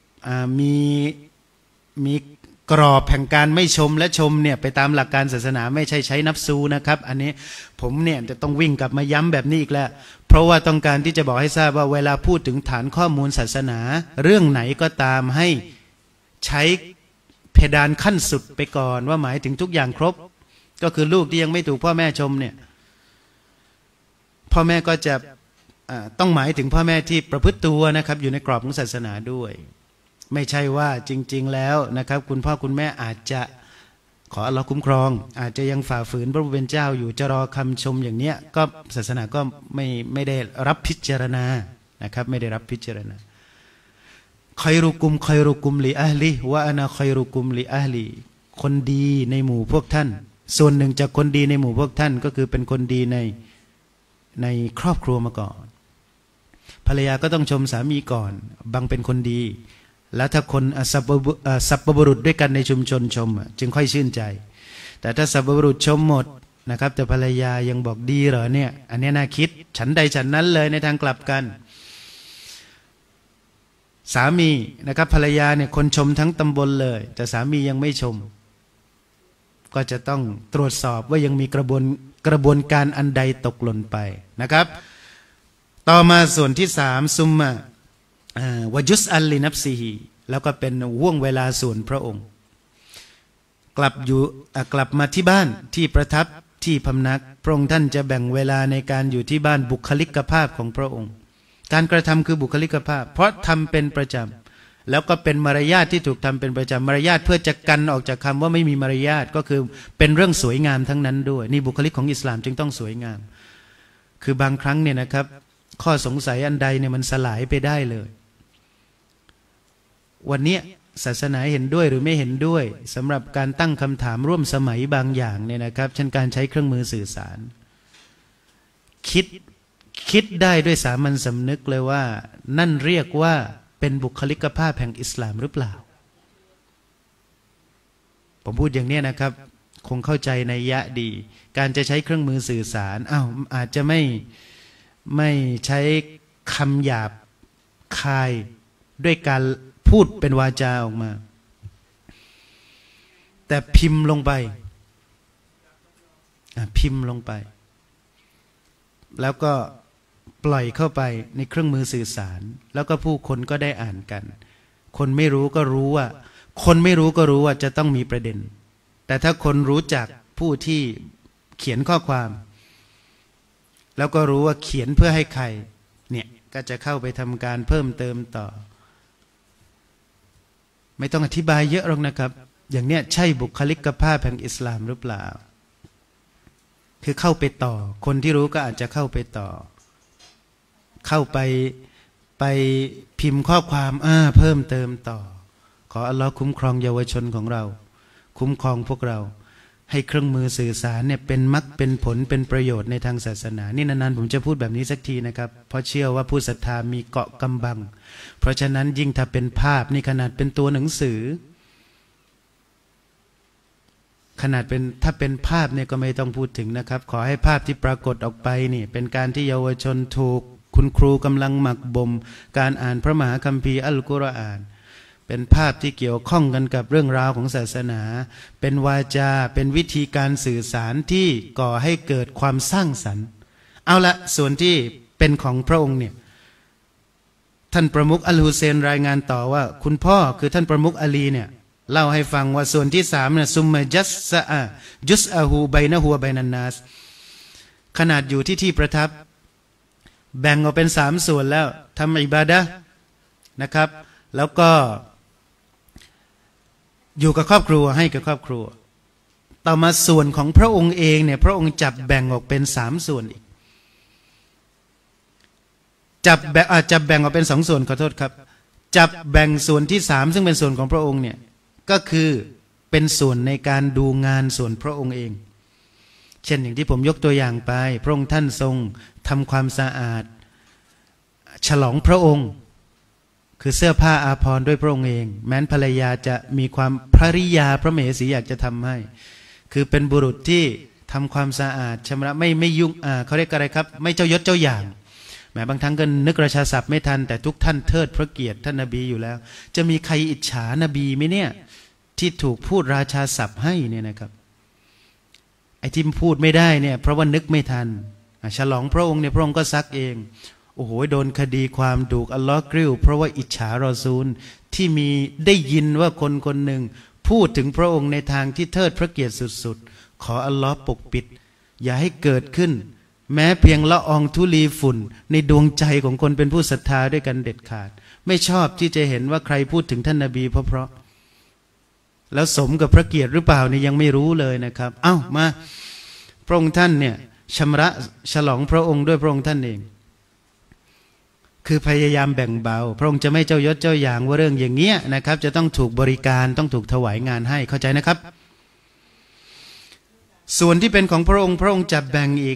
มีกรอบแห่งการไม่ชมและชมเนี่ยไปตามหลักการศาสนาไม่ใช่ใช้นับซูนะครับอันนี้ผมเนี่ยจะต้องวิ่งกลับมาย้ำแบบนี้อีกแล้วเพราะว่าต้องการที่จะบอกให้ทราบว่าเวลาพูดถึงฐานข้อมูลศาสนาเรื่องไหนก็ตามให้ใช้เพดานขั้นสุดไปก่อนว่าหมายถึงทุกอย่างครบก็คือลูกที่ยังไม่ถูกพ่อแม่ชมเนี่ยพ่อแม่ก็จะต้องหมายถึงพ่อแม่ที่ประพฤติตัวนะครับอยู่ในกรอบของศาสนาด้วยไม่ใช่ว่าจริงๆแล้วนะครับคุณพ่อคุณแม่อาจจะขออัลเลาะห์คุ้มครองอาจจะยังฝ่าฝืนพระผู้เป็นเจ้าอยู่จะรอคำชมอย่างเนี้ยก็ศาสนาก็ไม่ได้รับพิจารณานะครับไม่ได้รับพิจารณาคอยรุกุมลิอะห์ลิวะอานาคอยรุกุมลิอะห์ลิคนดีในหมู่พวกท่านส่วนหนึ่งจากคนดีในหมู่พวกท่านก็คือเป็นคนดีในครอบครัวมาก่อนภรรยาก็ต้องชมสามีก่อนบังเป็นคนดีแล้วถ้าคนสัพพบุรุษด้วยกันในชุมชนชมจึงค่อยชื่นใจแต่ถ้าสัพพบุรุษชมหมดนะครับแต่ภรรยายังบอกดีเหรอเนี่ยอันนี้น่าคิดฉันใดฉันนั้นเลยในทางกลับกันสามีนะครับภรรยาเนี่ยคนชมทั้งตำบลเลยแต่สามียังไม่ชมก็จะต้องตรวจสอบว่ายังมีกระบวนการอันใดตกหล่นไปนะครับต่อมาส่วนที่สามซุมมาวยุสอัลลินับซีฮีแล้วก็เป็นห่วงเวลาส่วนพระองค์กลับมาที่บ้านที่ประทับที่พำนักพระองค์ท่านจะแบ่งเวลาในการอยู่ที่บ้านบุคลิกภาพของพระองค์การกระทำคือบุคลิกภาพเพราะทำเป็นประจำแล้วก็เป็นมารยาทที่ถูกทำเป็นประจำมารยาทเพื่อจะกันออกจากคำว่าไม่มีมารยาทก็คือเป็นเรื่องสวยงามทั้งนั้นด้วยนี่บุคลิกของอิสลามจึงต้องสวยงามคือบางครั้งเนี่ยนะครับข้อสงสัยอันใดเนี่ยมันสลายไปได้เลยวันนี้ศาสนาเห็นด้วยหรือไม่เห็นด้วยสำหรับการตั้งคำถามร่วมสมัยบางอย่างเนี่ยนะครับเช่นการใช้เครื่องมือสื่อสารคิดได้ด้วยสามัญสำนึกเลยว่านั่นเรียกว่าเป็นบุคลิกภาพแห่งอิสลามหรือเปล่าผมพูดอย่างนี้นะครับคงเข้าใจในยะดีการจะใช้เครื่องมือสื่อสารอาจจะไม่ใช้คำหยาบคายด้วยการพูดเป็นวาจาออกมาแต่พิมพ์ลงไปแล้วก็ปล่อยเข้าไปในเครื่องมือสื่อสารแล้วก็ผู้คนก็ได้อ่านกันคนไม่รู้ก็รู้ว่าจะต้องมีประเด็นแต่ถ้าคนรู้จักผู้ที่เขียนข้อความแล้วก็รู้ว่าเขียนเพื่อให้ใครเนี่ยก็จะเข้าไปทำการเพิ่มเติมต่อไม่ต้องอธิบายเยอะหรอกนะครับอย่างเนี้ยใช่บุคลิกภาพแห่งอิสลามหรือเปล่าคือเข้าไปต่อคนที่รู้ก็อาจจะเข้าไปต่อเข้าไปพิมพ์ข้อความเพิ่มเติมต่อขออัลลอฮ์คุ้มครองเยาวชนของเราคุ้มครองพวกเราให้เครื่องมือสื่อสารเนี่ยเป็นมรรคเป็นผลเป็นประโยชน์ในทางศาสนานี่นานๆผมจะพูดแบบนี้สักทีนะครับเพราะเชื่อว่าผู้ศรัทธามีเกาะกำบังเพราะฉะนั้นยิ่งถ้าเป็นภาพนี่ขนาดเป็นตัวหนังสือถ้าเป็นภาพเนี่ยก็ไม่ต้องพูดถึงนะครับขอให้ภาพที่ปรากฏออกไปนี่เป็นการที่เยาวชนถูกคุณครูกำลังหมักบ่มการอ่านพระมหาคัมภีร์อัลกุรอานเป็นภาพที่เกี่ยวข้องกันกับเรื่องราวของศาสนาเป็นวาจาเป็นวิธีการสื่อสารที่ก่อให้เกิดความสร้างสรรค์เอาละส่วนที่เป็นของพระองค์เนี่ยท่านประมุขอัลฮุเซนรายงานต่อว่าคุณพ่อคือท่านประมุขอาลีเนี่ยเล่าให้ฟังว่าส่วนที่3เนี่ยซุมมะจัสซะจุสอะฮูไบนะฮูวะไบนันนัสขนาดอยู่ที่ประทับแบ่งออกเป็น3ส่วนแล้วทำอิบาดะห์นะครับแล้วก็อยู่กับครอบครัวให้กับครอบครัวต่อมาส่วนของพระองค์เองเนี่ยพระองค์จับแบ่งออกเป็น3ส่วนอีกจับแบ่งออกเป็น2ส่วนขอโทษครับจับแบ่งส่วนที่3ซึ่งเป็นส่วนของพระองค์เนี่ยก็คือเป็นส่วนในการดูงานส่วนพระองค์เองเช่นอย่างที่ผมยกตัวอย่างไปพระองค์ท่านทรงทำความสะอาดฉลองพระองค์คือเสื้อผ้าอาภรณ์ด้วยพระองค์เองแม้นภรรยาจะมีความภริยาพระมเหสีอยากจะทำให้คือเป็นบุรุษที่ทำความสะอาดชำระไม่ยุ่งเขาเรียกอะไรครับไม่เจ้ายศเจ้าอย่างแม้บางครั้งก็นึกราชาศัพท์ไม่ทันแต่ทุกท่านเทิดพระเกียรติท่านนบีอยู่แล้วจะมีใครอิจฉานบีไหมเนี่ยที่ถูกพูดราชาศัพท์ให้เนี่ยนะครับไอ้ที่พูดไม่ได้เนี่ยเพราะว่านึกไม่ทันฉลองพระองค์เนี่ยพระองค์ก็ซักเองโอ้โหโดนคดีความถูกอัลลอฮ์กริ้วเพราะว่าอิจฉารอซูลที่มีได้ยินว่าคนคนหนึ่งพูดถึงพระองค์ในทางที่เทิดพระเกียรติสุดๆขออัลลอฮ์ปกปิดอย่าให้เกิดขึ้นแม้เพียงละอองธุลีฝุ่นในดวงใจของคนเป็นผู้ศรัทธาด้วยกันเด็ดขาดไม่ชอบที่จะเห็นว่าใครพูดถึงท่านนบีเพราะแล้วสมกับพระเกียรติหรือเปล่านี่ยังไม่รู้เลยนะครับเอ้ามาพระองค์ท่านเนี่ยชำระฉลองพระองค์ด้วยพระองค์ท่านเองคือพยายามแบ่งเบาพระองค์จะไม่เจ้ายศเจ้าอย่างว่าเรื่องอย่างเงี้ยนะครับจะต้องถูกบริการต้องถูกถวายงานให้เข้าใจนะครับส่วนที่เป็นของพระองค์พระองค์จับแบ่งอีก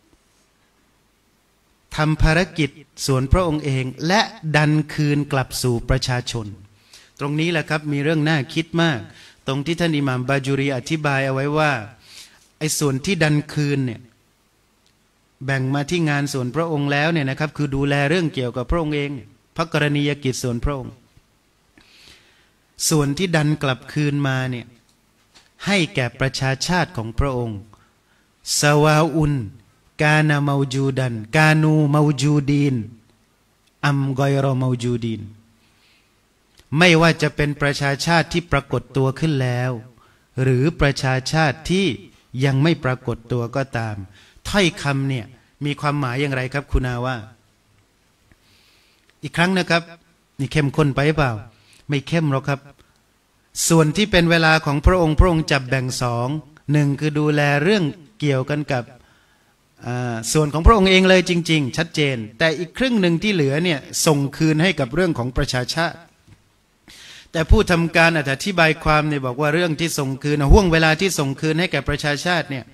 ทำภารกิจส่วนพระองค์เองและดันคืนกลับสู่ประชาชนตรงนี้แหละครับมีเรื่องน่าคิดมากตรงที่ท่านอิหม่ามบาจูรีอธิบายเอาไว้ว่าไอ้ส่วนที่ดันคืนเนี่ยแบ่งมาที่งานส่วนพระองค์แล้วเนี่ยนะครับคือดูแลเรื่องเกี่ยวกับพระองค์เองพระกรณียกิจส่วนพระองค์ส่วนที่ดันกลับคืนมาเนี่ยให้แก่ประชาชาติของพระองค์สวาอุนกานาเมาจูดันกานูเมาจูดีนอัมกอยรอเมาจูดีนไม่ว่าจะเป็นประชาชาติที่ปรากฏตัวขึ้นแล้วหรือประชาชาติที่ยังไม่ปรากฏตัวก็ตามถ้อยคำเนี่ยมีความหมายอย่างไรครับคุณอาว่าอีกครั้งนะครับนี่เข้มข้นไปเปล่าไม่เข้มหรอกครับส่วนที่เป็นเวลาของพระองค์พระองค์จับแบ่ง1คือดูแลเรื่องเกี่ยวกันกับส่วนของพระองค์เองเลยจริงๆชัดเจนแต่อีกครึ่งหนึ่งที่เหลือเนี่ยส่งคืนให้กับเรื่องของประชาชาติแต่ผู้ทำการอธิบายความเนี่ยบอกว่าเรื่องที่ส่งคืนห่วงเวลาที่ส่งคืนให้แก่ประชาชาติเนี่ย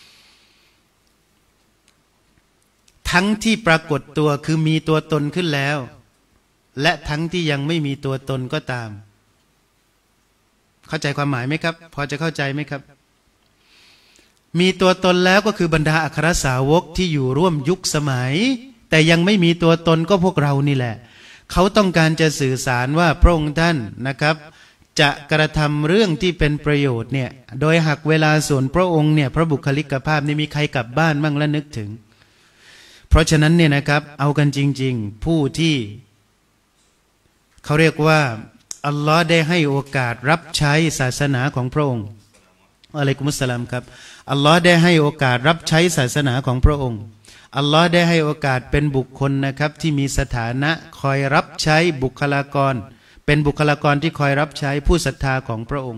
ทั้งที่ปรากฏตัวคือมีตัวตนขึ้นแล้วและทั้งที่ยังไม่มีตัวตนก็ตามเข้าใจความหมายไหมครับพอจะเข้าใจไหมครับมีตัวตนแล้วก็คือบรรดาอัครสาวกที่อยู่ร่วมยุคสมัยแต่ยังไม่มีตัวตนก็พวกเรานี่แหละเขาต้องการจะสื่อสารว่าพระองค์ท่านนะครับจะกระทำเรื่องที่เป็นประโยชน์เนี่ยโดยหักเวลาส่วนพระองค์เนี่ยพระบุคลิกภาพนี่มีใครกลับบ้านบ้างและนึกถึงเพราะฉะนั้นเนี่ยนะครับเอากันจริงๆผู้ที่เขาเรียกว่าอัลลอฮ์ได้ให้โอกาสรับใช้ศาสนาของพระองค์อะลัยกุมุสสลามครับอัลลอฮ์ได้ให้โอกาสรับใช้ศาสนาของพระองค์อัลลอฮ์ได้ให้โอกาสเป็นบุคคลนะครับที่มีสถานะคอยรับใช้บุคลากรเป็นบุคลากรที่คอยรับใช้ผู้ศรัทธาของพระองค์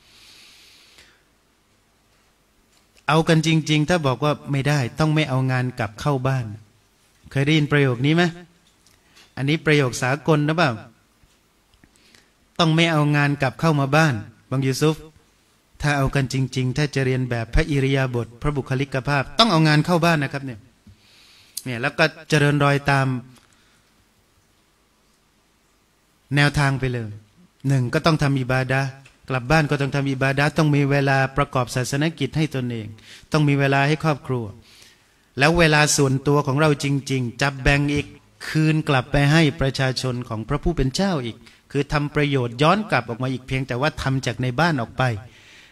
เอากันจริงๆถ้าบอกว่าไม่ได้ต้องไม่เอางานกลับเข้าบ้านเคยได้ยินประโยคนี้ไหมอันนี้ประโยคสากลนะเปล่าต้องไม่เอางานกลับเข้ามาบ้านบางยูซุฟถ้าเอากันจริงๆถ้าจะเรียนแบบพระอิริยาบถพระบุคลิกภาพต้องเอางานเข้าบ้านนะครับเนี่ยแล้วก็เจริญรอยตามแนวทางไปเลย1ก็ต้องทำอิบาดะห์กลับบ้านก็ต้องทำอิบาดะห์ต้องมีเวลาประกอบศาสนกิจให้ตนเองต้องมีเวลาให้ครอบครัวแล้วเวลาส่วนตัวของเราจริงๆจับแบ่งอีกคืนกลับไปให้ประชาชนของพระผู้เป็นเจ้าอีกคือทำประโยชน์ย้อนกลับออกมาอีกเพียงแต่ว่าทำจากในบ้านออกไป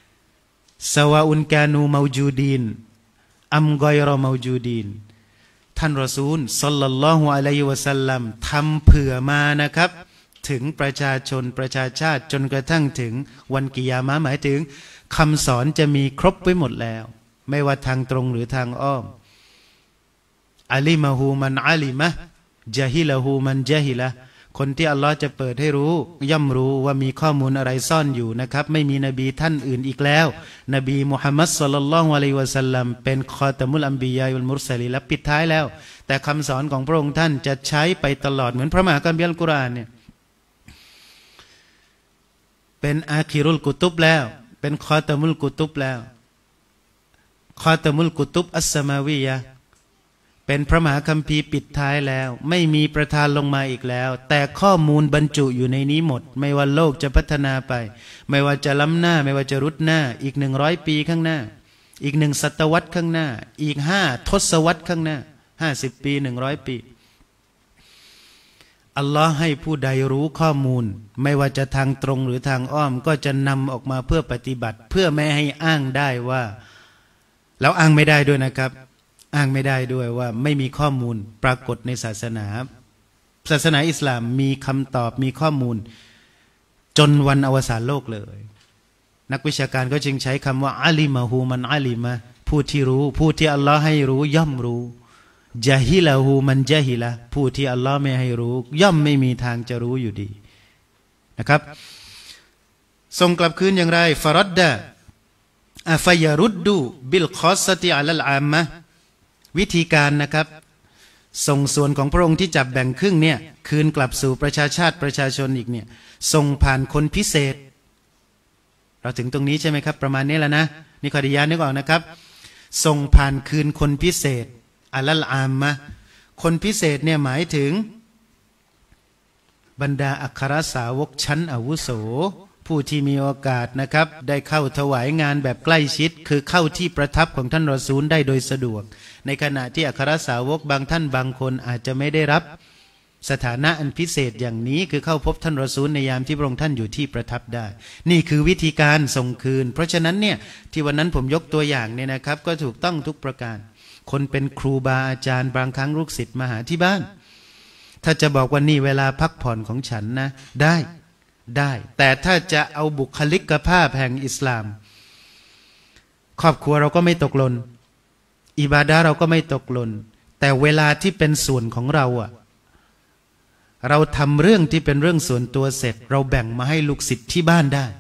สวาอุนกานูเมาจูดีนอัมกอยรอเมาจูดีนท่านรอซูลศ็อลลัลลอฮุอะลัยฮิวะซัลลัมทำเผื่อมานะครับถึงประชาชนประชาชาติจนกระทั่งถึงวันกิยามะห์หมายถึงคำสอนจะมีครบไว้หมดแล้วไม่ว่าทางตรงหรือทางอ้อมอาลิมะฮูมันอาลิมะญะฮิละฮูมันญะฮิละคนที่อัลลอฮ์จะเปิดให้รู้ย่อมรู้ว่ามีข้อมูลอะไรซ่อนอยู่นะครับไม่มีนบีท่านอื่นอีกแล้วนบีมุฮัมมัดศ็อลลัลลอฮุอะลัยฮิวะซัลลัมเป็นคอตะมุลอัมบิยาวัลมุรสลีนและปิดท้ายแล้วแต่คำสอนของพระองค์ท่านจะใช้ไปตลอดเหมือนพระมหาคัมภีร์อัลกุรอานเนี่ยเป็นอาคิรุลกุตุบแล้วเป็นคอตะมุลกุตุบแล้วคอตะมุลกุตุบอัสสมาวียะเป็นพระมหาคัมภีร์ปิดท้ายแล้วไม่มีประทานลงมาอีกแล้วแต่ข้อมูลบรรจุอยู่ในนี้หมดไม่ว่าโลกจะพัฒนาไปไม่ว่าจะล้ำหน้าไม่ว่าจะรุดหน้าอีก100 ปีข้างหน้าอีก1 ศตวรรษข้างหน้าอีก5 ทศวรรษข้างหน้า50 ปี100 ปีอัลลอฮ์ให้ผู้ใดรู้ข้อมูลไม่ว่าจะทางตรงหรือทางอ้อมก็จะนำออกมาเพื่อปฏิบัติเพื่อไม่ให้อ้างได้ว่าแล้วอ้างไม่ได้ด้วยนะครับอ้างไม่ได้ด้วยว่าไม่มีข้อมูลปรากฏในศาสนาอิสลามมีคำตอบมีข้อมูลจนวันอวสานโลกเลยนักวิชาการก็จึงใช้คำว่าอาลิมะฮูมันอาลิมะผู้ที่รู้ผู้ที่อัลลอฮ์ให้รู้ย่อมรู้ญะฮิละฮูมันญะฮิละผู้ที่อัลลอฮ์ไม่ให้รู้ย่อมไม่มีทางจะรู้อยู่ดีนะครับส่งกลับคืนอย่างไรฟะรัดดะฟะยารุดดูบิลคอสติอะลัลอามะวิธีการนะครับส่งส่วนของพระองค์ที่จับแบ่งครึ่งเนี่ยคืนกลับสู่ประชาชาติประชาชนอีกเนี่ยส่งผ่านคนพิเศษเราถึงตรงนี้ใช่ไหมครับประมาณนี้แล้วนะนี่ขออนุญาตนึกออกนะครับส่งผ่านคืนคนพิเศษอะลัลอามะคนพิเศษเนี่ยหมายถึงบรรดาอัครสาวกชั้นอาวุโสผู้ที่มีโอกาสนะครับได้เข้าถวายงานแบบใกล้ชิดคือเข้าที่ประทับของท่านรอซูลได้โดยสะดวกในขณะที่อัครสาวกบางท่านบางคนอาจจะไม่ได้รับสถานะอันพิเศษอย่างนี้คือเข้าพบท่านรอซูลในยามที่พระองค์ท่านอยู่ที่ประทับได้นี่คือวิธีการส่งคืนเพราะฉะนั้นเนี่ยที่วันนั้นผมยกตัวอย่างเนี่ยนะครับก็ถูกต้องทุกประการคนเป็นครูบาอาจารย์บางครั้งลูกศิษย์มาหาที่บ้านถ้าจะบอกว่านี่เวลาพักผ่อนของฉันนะได้แต่ถ้าจะเอาบุคลิกภาพแห่งอิสลามครอบครัวเราก็ไม่ตกหล่นอิบาดะห์เราก็ไม่ตกหล่นแต่เวลาที่เป็นส่วนของเราอะเราทำเรื่องที่เป็นเรื่องส่วนตัวเสร็จเราแบ่งมาให้ลูกศิษย์ที่บ้านได้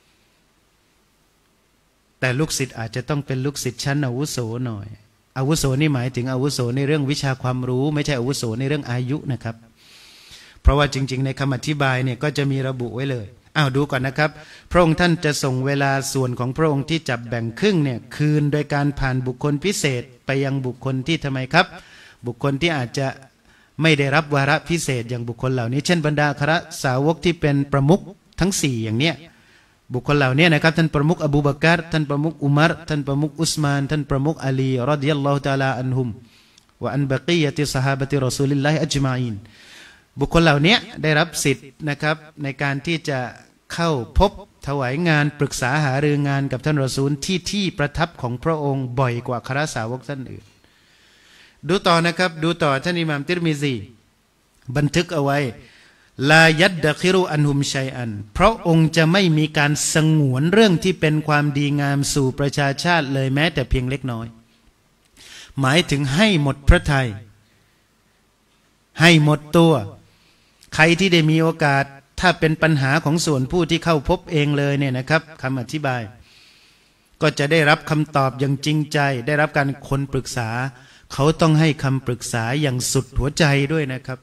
แต่ลูกศิษย์อาจจะต้องเป็นลูกศิษย์ชั้นอาวุโสหน่อยอาวุโสนี่หมายถึงอาวุโสในเรื่องวิชาความรู้ไม่ใช่อาวุโสในเรื่องอายุนะครับเพราะว่าจริงๆในคำอธิบายเนี่ยก็จะมีระบุไว้เลยดูก่อนนะครับพระองค์ท่านจะส่งเวลาส่วนของพระองค์ที่จับแบ่งครึ่งเนี่ยคืนโดยการผ่านบุคคลพิเศษไปยังบุคคลที่ทำไมครับบุคคลที่อาจจะไม่ได้รับวาระพิเศษอย่างบุคคลเหล่านี้เช่นบรรดาอัครสาวกที่เป็นประมุขทั้ง4อย่างเนี้ยบุคคลเหล่านี้นะครับท่านประมุขอบูบักรท่านประมุขอุมัรท่านประมุขอุสมานท่านประมุขอาลีรอฎิยัลลอฮุตะอาลาอันฮุมวะอันบะกียะติศอฮาบะติรอซูลิลลาฮิอัจมาอีนบุคคลเหล่านี้ได้รับสิทธิ์นะครับในการที่จะเข้าพบถวายงานปรึกษาหารืองานกับท่านรอซูลที่ประทับของพระองค์บ่อยกว่าอัครสาวกท่านอื่นดูต่อนะครับดูต่อท่านอิหม่ามติรมิซีบันทึกเอาไว้ลายัดดะคิรุอันฮุมชัยอันพระองค์จะไม่มีการสงวนเรื่องที่เป็นความดีงามสู่ประชาชาติเลยแม้แต่เพียงเล็กน้อยหมายถึงให้หมดพระทัยให้หมดตัวใครที่ได้มีโอกาสถ้าเป็นปัญหาของส่วนผู้ที่เข้าพบเองเลยเนี่ยนะครับคำอธิบายก็จะได้รับคำตอบอย่างจริงใจได้รับการคนปรึกษาเขาต้องให้คำปรึกษาอย่างสุดหัวใจด้วยนะครับ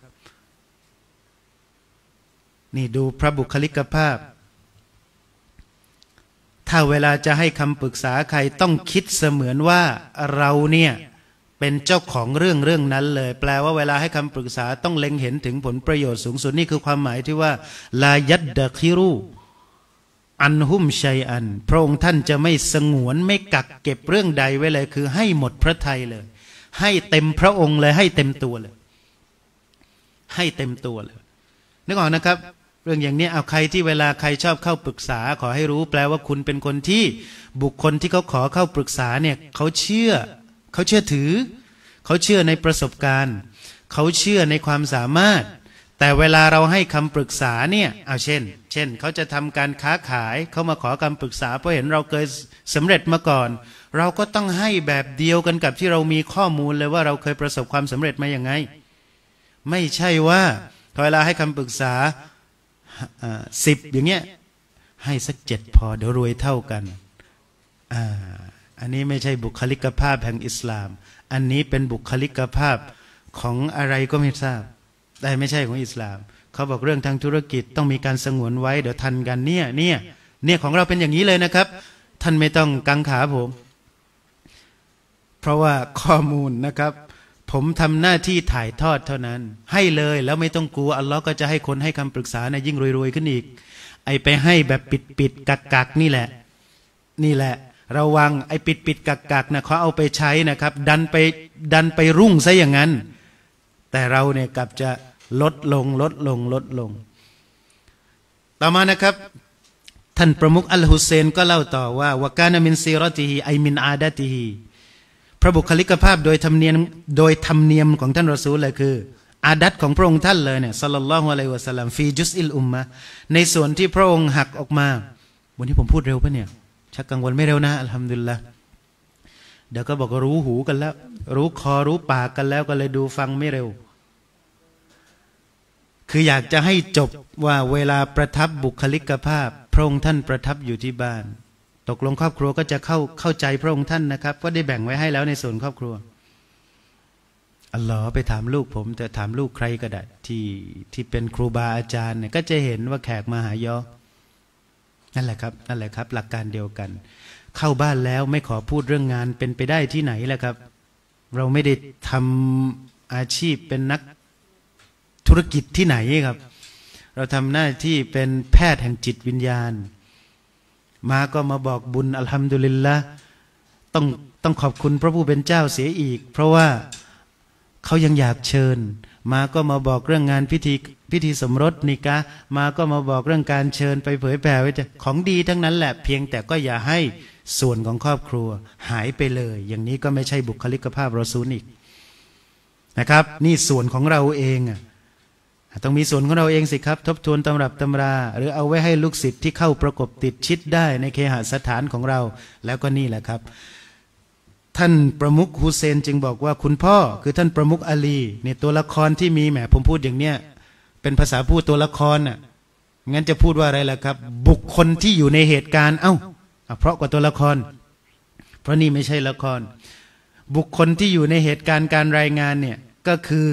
นี่ดูพระบุคลิกภาพถ้าเวลาจะให้คำปรึกษาใครต้องคิดเสมือนว่าเราเนี่ยเป็นเจ้าของเรื่องนั้นเลยแปลว่าเวลาให้คำปรึกษาต้องเล็งเห็นถึงผลประโยชน์สูงสุดนี่คือความหมายที่ว่าลายัดดะคิรุอันฮุมชัยอันพระองค์ท่านจะไม่สงวนไม่กักเก็บเรื่องใดไว้เลยคือให้หมดพระทัยเลยให้เต็มพระองค์เลยให้เต็มตัวเลยให้เต็มตัวเลยนึกออกนะครับเรื่องอย่างนี้เอาใครที่เวลาใครชอบเข้าปรึกษาขอให้รู้แปลว่าคุณเป็นคนที่บุคคลที่เขาขอเข้าปรึกษาเนี่ยเขาเชื่อถือเขาเชื่อในประสบการณ์เขาเชื่อในความสามารถแต่เวลาเราให้คำปรึกษาเนี่ยเอาเช่นเขาจะทำการค้าขายเขามาขอคำปรึกษาเพราะเห็นเราเคยสำเร็จมาก่อนเราก็ต้องให้แบบเดียวกันกับที่เรามีข้อมูลเลยว่าเราเคยประสบความสำเร็จมาอย่างไงไม่ใช่ว่าเวลาให้คำปรึกษา10อย่างเงี้ยให้สัก7พอเดี๋ยวรวยเท่ากันอันนี้ไม่ใช่บุคลิกภาพแห่งอิสลามอันนี้เป็นบุคลิกภาพของอะไรก็ไม่ทราบแต่ไม่ใช่ของอิสลามเขาบอกเรื่องทางธุรกิจต้องมีการสงวนไว้เดี๋ยวทันกันเนี่ยของเราเป็นอย่างนี้เลยนะครับท่านไม่ต้องกังขาผมเพราะว่าข้อมูลนะครับผมทำหน้าที่ถ่ายทอดเท่านั้นให้เลยแล้วไม่ต้องกลัวอัลลอฮ์ก็จะให้คนให้คำปรึกษายิ่งรวยๆขึ้นอีกไอไปให้แบบปิดกักนี่แหละระวังไอปิดกักนะเขาเอาไปใช้นะครับดันไปรุ่งซะอย่างนั้นแต่เราเนี่ยกลับจะลดลงต่อมานะครับท่านประมุขอัลฮุเซนก็เล่าต่อว่าวะกานะมินซีรอติฮิไอมินอาดะติฮิพระบุคลิกภาพโดยธรรมเนียมของท่านรอซูลเลยคืออาดัตของพระองค์ท่านเลยเนี่ยศ็อลลัลลอฮุอะลัยฮิวะซัลลัมฟีจุซอิลอุมมะในส่วนที่พระองค์หักออกมาวันนี้ผมพูดเร็วปะเนี่ยชักกังวลไม่เร็วนะอัลฮัมดุลิลละห์เดี๋ยวก็บอกว่ารู้หูกันแล้วรู้คอรู้ปากกันแล้วก็เลยดูฟังไม่เร็วคืออยากจะให้จบว่าเวลาประทับบุคลิกภาพพระองค์ท่านประทับอยู่ที่บ้านตกลงครอบครัวก็จะเข้าใจพระองค์ท่านนะครับก็ได้แบ่งไว้ให้แล้วในส่วนครอบครัวอัลลอฮ์ไปถามลูกผมแต่ถามลูกใครก็ได้ที่เป็นครูบาอาจารย์เนี่ยก็จะเห็นว่าแขกมาหายอนั่นแหละครับหลักการเดียวกันเข้าบ้านแล้วไม่ขอพูดเรื่องงานเป็นไปได้ที่ไหนล่ะครับเราไม่ได้ทำอาชีพเป็นนักธุรกิจที่ไหนครับเราทำหน้าที่เป็นแพทย์แห่งจิตวิญญาณมาก็มาบอกบุญอัลฮัมดุลิลละต้องขอบคุณพระผู้เป็นเจ้าเสียอีกเพราะว่าเขายังอยากเชิญมาก็มาบอกเรื่องงานพิธีสมรสนิกะห์มาก็มาบอกเรื่องการเชิญไปเผยแผ่ไว้ของดีทั้งนั้นแหละเพียงแต่ก็อย่าให้ส่วนของครอบครัวหายไปเลยอย่างนี้ก็ไม่ใช่บุคลิกภาพรอซูลอีกนะครับนี่ส่วนของเราเองต้องมีส่วนของเราเองสิครับทบทวนตำรับตำราหรือเอาไว้ให้ลูกศิษย์ที่เข้าประกบติดชิดได้ในเคหสถานของเราแล้วก็นี่แหละครับท่านประมุขฮุเซนจึงบอกว่าคุณพ่อคือท่านประมุขอาลีเนี่ยตัวละครที่มีแหมผมพูดอย่างเนี้ยเป็นภาษาพูดตัวละครงั้นจะพูดว่าอะไรล่ะครับบุคคลที่อยู่ในเหตุการณ์เพราะกว่าตัวละครเพราะนี่ไม่ใช่ละครบุคคลที่อยู่ในเหตุการณ์การรายงานเนี่ยก็คือ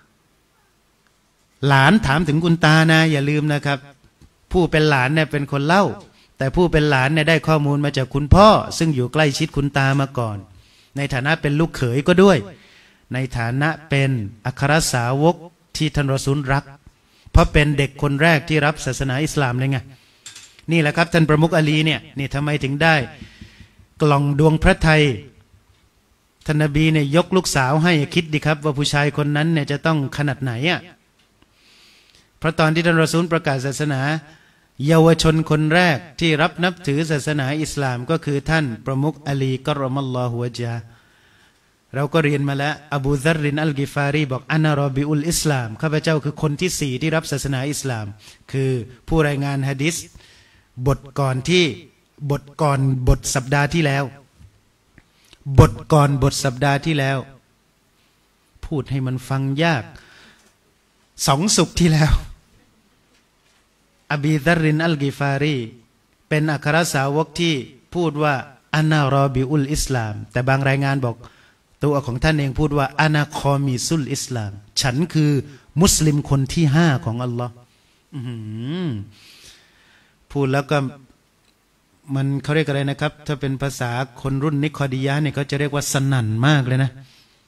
หลานถามถึงคุณตานะอย่าลืมนะครับผู้เป็นหลานเนี่ยเป็นคนเล่าแต่ผู้เป็นหลานเนี่ยได้ข้อมูลมาจากคุณพ่อซึ่งอยู่ใกล้ชิดคุณตามาก่อนในฐานะเป็นลูกเขยก็ด้วยในฐานะเป็นอัครสาวกที่ท่านรอซูลรักเพราะเป็นเด็กคนแรกที่รับศาสนาอิสลามเลยไงนี่แหละครับท่านประมุขอาลีเนี่ยนี่ทำไมถึงได้กล่องดวงพระทัยท่านนบีเนี่ยยกลูกสาวให้คิดดิครับว่าผู้ชายคนนั้นเนี่ยจะต้องขนาดไหนเพราะตอนที่ท่านรอซูลประกาศศาสนาเยาวชนคนแรกที่รับนับถือศาสนาอิสลามก็คือท่านประมุขอาลีกอรอมัลลอฮุวะญะฮ์เราก็เรียนมาแล้วอบูซัรรินอัลกิฟารีบอกอันารอบิอุลอิสลามข้าพเจ้าคือคนที่4ที่รับศาสนาอิสลามคือผู้รายงานหะดีษบทสัปดาห์ที่แล้วบทสัปดาห์ที่แล้วพูดให้มันฟังยาก2 ศุกร์ที่แล้วอบีซัรรินอัลกิฟารีเป็นอัครสาวกที่พูดว่าอันารอบิอุลอิสลามแต่บางรายงานบอกตัวของท่านเองพูดว่าอานาคอมิซุลอิสลามฉันคือมุสลิมคนที่5ของอัลลอฮ์พูดแล้วก็มันเขาเรียกอะไรนะครับถ้าเป็นภาษาคนรุ่นนิคอดียะเนี่ยเขาจะเรียกว่าสนั่นมากเลยนะ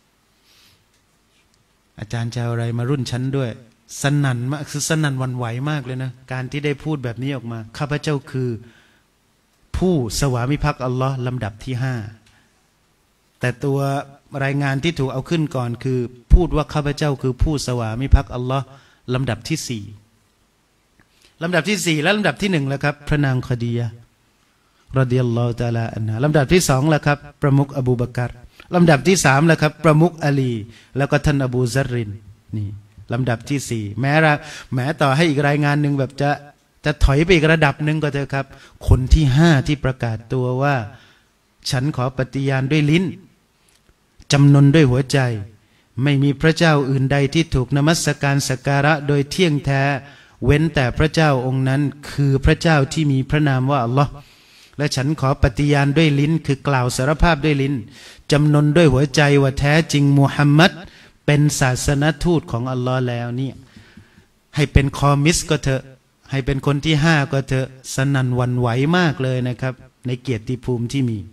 อาจารย์จะเอาอะไรมารุ่นฉันด้วยสนั่นมากคือสนั่นหวั่นไหวมากเลยนะการที่ได้พูดแบบนี้ออกมาข้าพเจ้าคือผู้สวามิภักดิ์อัลลอฮ์ลำดับที่5แต่ตัวรายงานที่ถูกเอาขึ้นก่อนคือพูดว่าข้าพเจ้าคือผู้สวามิภักดิ์อัลลอฮ์ลำดับที่4และลำดับที่1แล้วครับพระนางคอดียะห์รอฎิยัลลอฮุตะอาลาอันฮาลำดับที่2แล้วครับประมุขอบูบักรลำดับที่สามแล้วครับประมุขอาลีแล้วก็ท่านอบูซัรรินนี่ลำดับที่สี่แม้ต่อให้อีกรายงานหนึ่งแบบจะถอยไปอีกระดับหนึ่งก็เถอะครับคนที่ห้าที่ประกาศตัวว่าฉันขอปฏิญาณด้วยลิ้นจำนนด้วยหัวใจไม่มีพระเจ้าอื่นใดที่ถูกนมัสการสักการะโดยเที่ยงแท้เว้นแต่พระเจ้าองค์นั้นคือพระเจ้าที่มีพระนามว่าอัลลอฮ์และฉันขอปฏิญาณด้วยลิ้นคือกล่าวสารภาพด้วยลิ้นจำนนด้วยหัวใจว่าแท้จริงมุฮัมมัดเป็นศาสนทูตของอัลลอฮ์แล้วเนี่ยให้เป็นคอมิสก็เถอะให้เป็นคนที่ห้าก็เถอะสนั่นหวั่นไหวมากเลยนะครับในเกียรติภูมิที่มี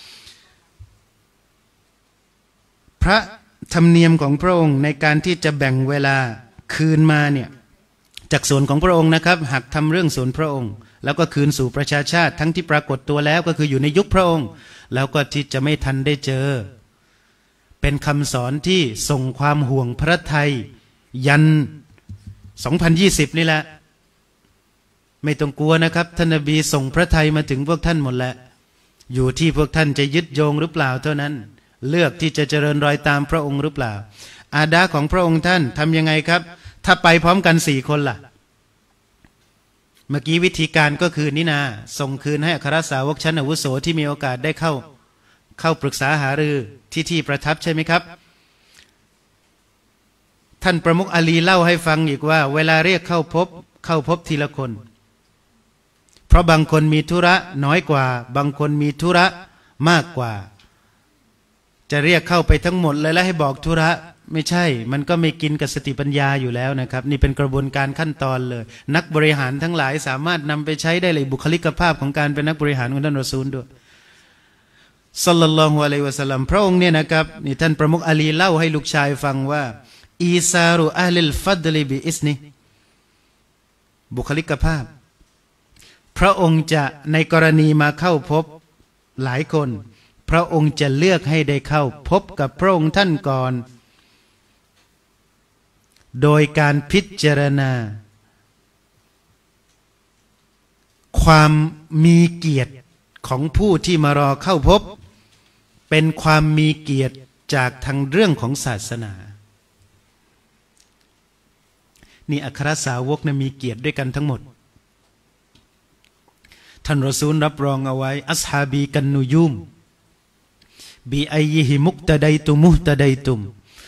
พระธรรมเนียมของพระองค์ในการที่จะแบ่งเวลาคืนมาเนี่ยจากส่วนของพระองค์นะครับหากทำเรื่องส่วนพระองค์แล้วก็คืนสู่ประชาชาติทั้งที่ปรากฏตัวแล้วก็คืออยู่ในยุคพระองค์แล้วก็ที่จะไม่ทันได้เจอเป็นคำสอนที่ส่งความห่วงพระทัยยัน2020นี่แหละไม่ต้องกลัวนะครับท่านนบีส่งพระทัยมาถึงพวกท่านหมดแล้วอยู่ที่พวกท่านจะยึดโยงหรือเปล่าเท่านั้นเลือกที่จะเจริญรอยตามพระองค์หรือเปล่าอาดาของพระองค์ท่านทำยังไงครับถ้าไปพร้อมกัน4 คนล่ะเมื่อกี้วิธีการก็คือนี่นาส่งคืนให้อัครสาวกชั้นอาวุโสที่มีโอกาสได้เข้าปรึกษาหารือที่ประทับใช่ไหมครับท่านประมุขอาลีเล่าให้ฟังอีกว่าเวลาเรียกเข้าพบทีละคนเพราะบางคนมีธุระน้อยกว่าบางคนมีธุระมากกว่าจะเรียกเข้าไปทั้งหมดเลยแล้วให้บอกธุระไม่ใช่มันก็ไม่กินกับสติปัญญาอยู่แล้วนะครับนี่เป็นกระบวนการขั้นตอนเลยนักบริหารทั้งหลายสามารถนำไปใช้ได้เลยบุคลิกภาพของการเป็นนักบริหารของท่านรอซูลด้วยศ็อลลัลลอฮุอะลัยฮิวะซัลลัมพระองค์เนี่ยนะครับนี่ท่านประมุขอาลีเล่าให้ลูกชายฟังว่าอีซารุอะลิลฟัดลิบิอิสนิบุคลิกภาพพระองค์จะในกรณีมาเข้าพบหลายคนพระองค์จะเลือกให้ได้เข้าพบกับพระองค์ท่านก่อนโดยการพิจารณาความมีเกียรติของผู้ที่มารอเข้าพบเป็นความมีเกียรติจากทางเรื่องของศาสนานี่อัครสาวกนะมีเกียรติด้วยกันทั้งหมดท่านรอซูลรับรองเอาไว้อัศฮาบีกันนุยุมบีอัยฮิมุกตะไดตุมุตะไดตุม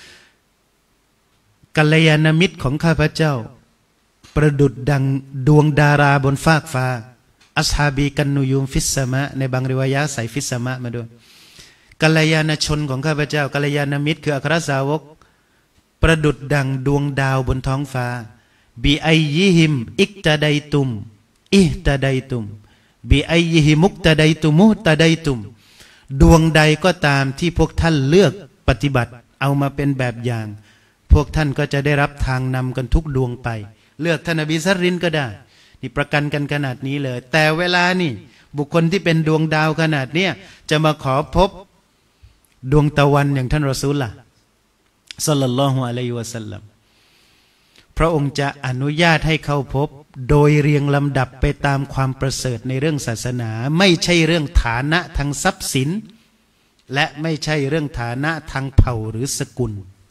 กัลยาณมิตรของข้าพเจ้าประดุจดังดวงดาราบนฟากฟ้าอัศฮาบีกันนุยุมฟิสสมะในบางริวายะห์ใส่ฟิสสมะมาด้วยกัลยาณชนของข้าพเจ้ากัลยาณมิตรคืออัครสาวกประดุจดังดวงดาวบนท้องฟ้าบีอัยยิฮิมอิกตะไดตุมอิฮตะไดตุมบีอัยยิฮิมุกตะไดตุมุตะไดตุมดวงใดก็ตามที่พวกท่านเลือกปฏิบัติเอามาเป็นแบบอย่างพวกท่านก็จะได้รับทางนำกันทุกดวงไปเลือกท่านนบีซัรรินก็ได้นี่ประกันกันขนาดนี้เลยแต่เวลานี่บุคคลที่เป็นดวงดาวขนาดเนี้ยจะมาขอพบดวงตะวันอย่างท่านรอซูลล่ะศ็อลลัลลอฮุอะลัยฮิวะซัลลัมพระองค์จะอนุญาตให้เข้าพบโดยเรียงลำดับไปตามความประเสริฐในเรื่องศาสนาไม่ใช่เรื่องฐานะทางทรัพย์สินและไม่ใช่เรื่องฐานะทางเผ่าหรือสกุล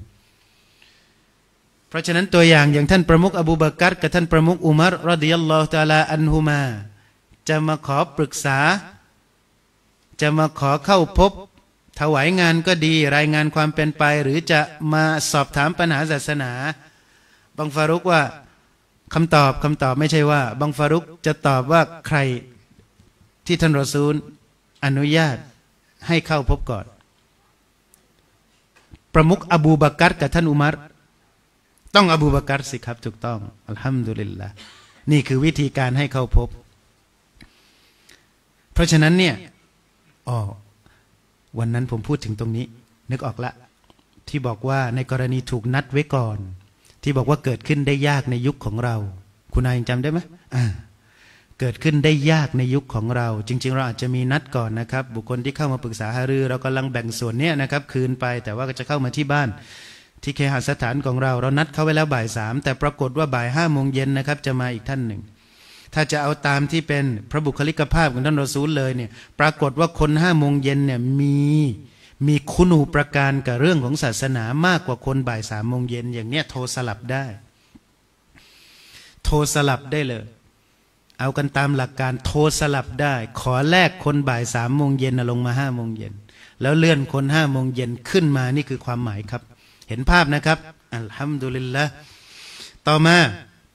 เพราะฉะนั้นตัวอย่างท่านประมุขอบูบักรกับท่านประมุขอุมัรรอฎิยัลลอฮุตะอาลาอันฮุมาจะมาขอปรึกษาจะมาขอเข้าพบถวายงานก็ดีรายงานความเป็นไปหรือจะมาสอบถามปัญหาศาสนาบังฟารุกว่าคำตอบไม่ใช่ว่าบังฟารุกจะตอบว่าใครที่ท่านรอซูลอนุญาตให้เข้าพบก่อนประมุขอบูบักรกับท่านอุมัรต้องอบูบักรสิครับถูกต้องอัลฮัมดุลิลละนี่คือวิธีการให้เข้าพบเพราะฉะนั้นเนี่ยวันนั้นผมพูดถึงตรงนี้นึกออกละที่บอกว่าในกรณีถูกนัดไว้ก่อนที่บอกว่าเกิดขึ้นได้ยากในยุคของเราคุณนายยังจำได้ไหมเกิดขึ้นได้ยากในยุคของเราจริงๆเราอาจจะมีนัดก่อนนะครับบุคคลที่เข้ามาปรึกษาหารือเรากำลังแบ่งส่วนเนี้ยนะครับคืนไปแต่ว่าก็จะเข้ามาที่บ้านที่เคหสถานของเรานัดเขาไว้แล้วบ่าย 3แต่ปรากฏว่าบ่าย 5 โมงเย็นนะครับจะมาอีกท่านหนึ่งถ้าจะเอาตามที่เป็นพระบุคลิกภาพของท่านรอซูลเลยเนี่ยปรากฏว่าคน5 โมงเย็นเนี่ยมีคุณูปการกับเรื่องของศาสนามากกว่าคนบ่าย3 โมงเย็นอย่างเนี้ยโทรสลับได้โทรสลับได้เลยเอากันตามหลักการโทรสลับได้ขอแลกคนบ่าย3 โมงเย็นลงมา5 โมงเย็นแล้วเลื่อนคน5 โมงเย็นขึ้นมานี่คือความหมายครับเห็นภาพนะครับอัลฮัมดุลิลละห์ต่อมา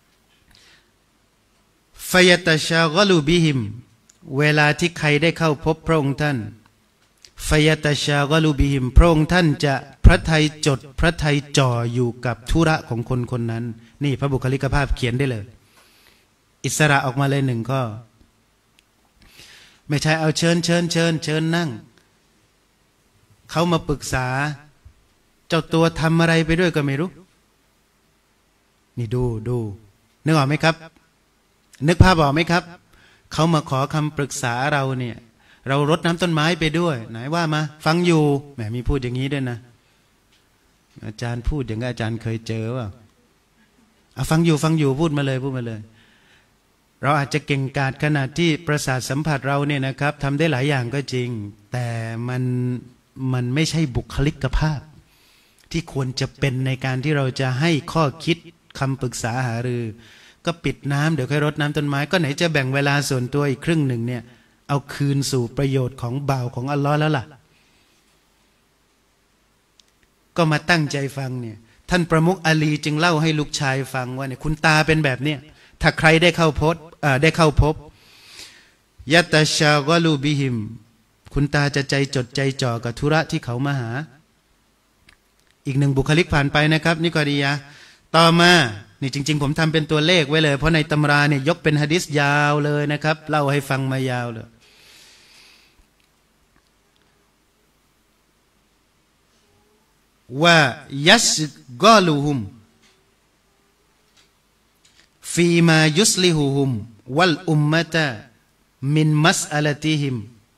ฟะยะตะชากะลูบิฮิมเวลาที่ใครได้เข้าพบพระองค์ท่านฟะยะตะชากะลูบิฮิมพระองค์ท่านจะพระทัยจดพระทัยจ่ออยู่กับธุระของคนคนนั้นนี่พระบุคลิกภาพเขียนได้เลยอิสระออกมาเลย1 ข้อไม่ใช่เอาเชิญนั่งเขามาปรึกษาเจ้าตัวทำอะไรไปด้วยก็ไม่รู้นี่ดูนึกออกไหมครับนึกภาพออกไหมครับเขามาขอคำปรึกษาเราเนี่ยเรารดน้ำต้นไม้ไปด้วยไหนว่ามาฟังอยู่แหมมีพูดอย่างนี้ด้วยนะอาจารย์พูดอย่างอาจารย์เคยเจอว่าฟังอยู่พูดมาเลยเราอาจจะเก่งกาจขนาดที่ประสาทสัมผัสเราเนี่ยนะครับทำได้หลายอย่างก็จริงแต่มันไม่ใช่บุคลิกภาพที่ควรจะเป็นในการที่เราจะให้ข้อคิดคำปรึกษาหารือก็ปิดน้ำเดี๋ยวค่อยรดน้ำต้นไม้ก็ไหนจะแบ่งเวลาส่วนตัวอีกครึ่งหนึ่งเนี่ยเอาคืนสู่ประโยชน์ของบ่าวของอัลลอฮ์แล้วล่ะก็มาตั้งใจฟังเนี่ยท่านประมุขอาลีจึงเล่าให้ลูกชายฟังว่าเนี่ยคุณตาเป็นแบบเนี้ยถ้าใครได้เข้าพบยะตะชากะลูบิฮิมคุณตาจะใจจดใจจ่อกับธุระที่เขามาหาอีก1 บุคลิกผ่านไปนะครับนิกอริยะต่อมานี่จริงๆผมทำเป็นตัวเลขไว้เลยเพราะในตำราเนี่ยยกเป็นหะดีษยาวเลยนะครับเล่าให้ฟังมายาวเลยว่ายัสกอลูฮุมฟีมายุสลิฮุฮุมวัลอุมมะตะมินมัสอะลาติฮิม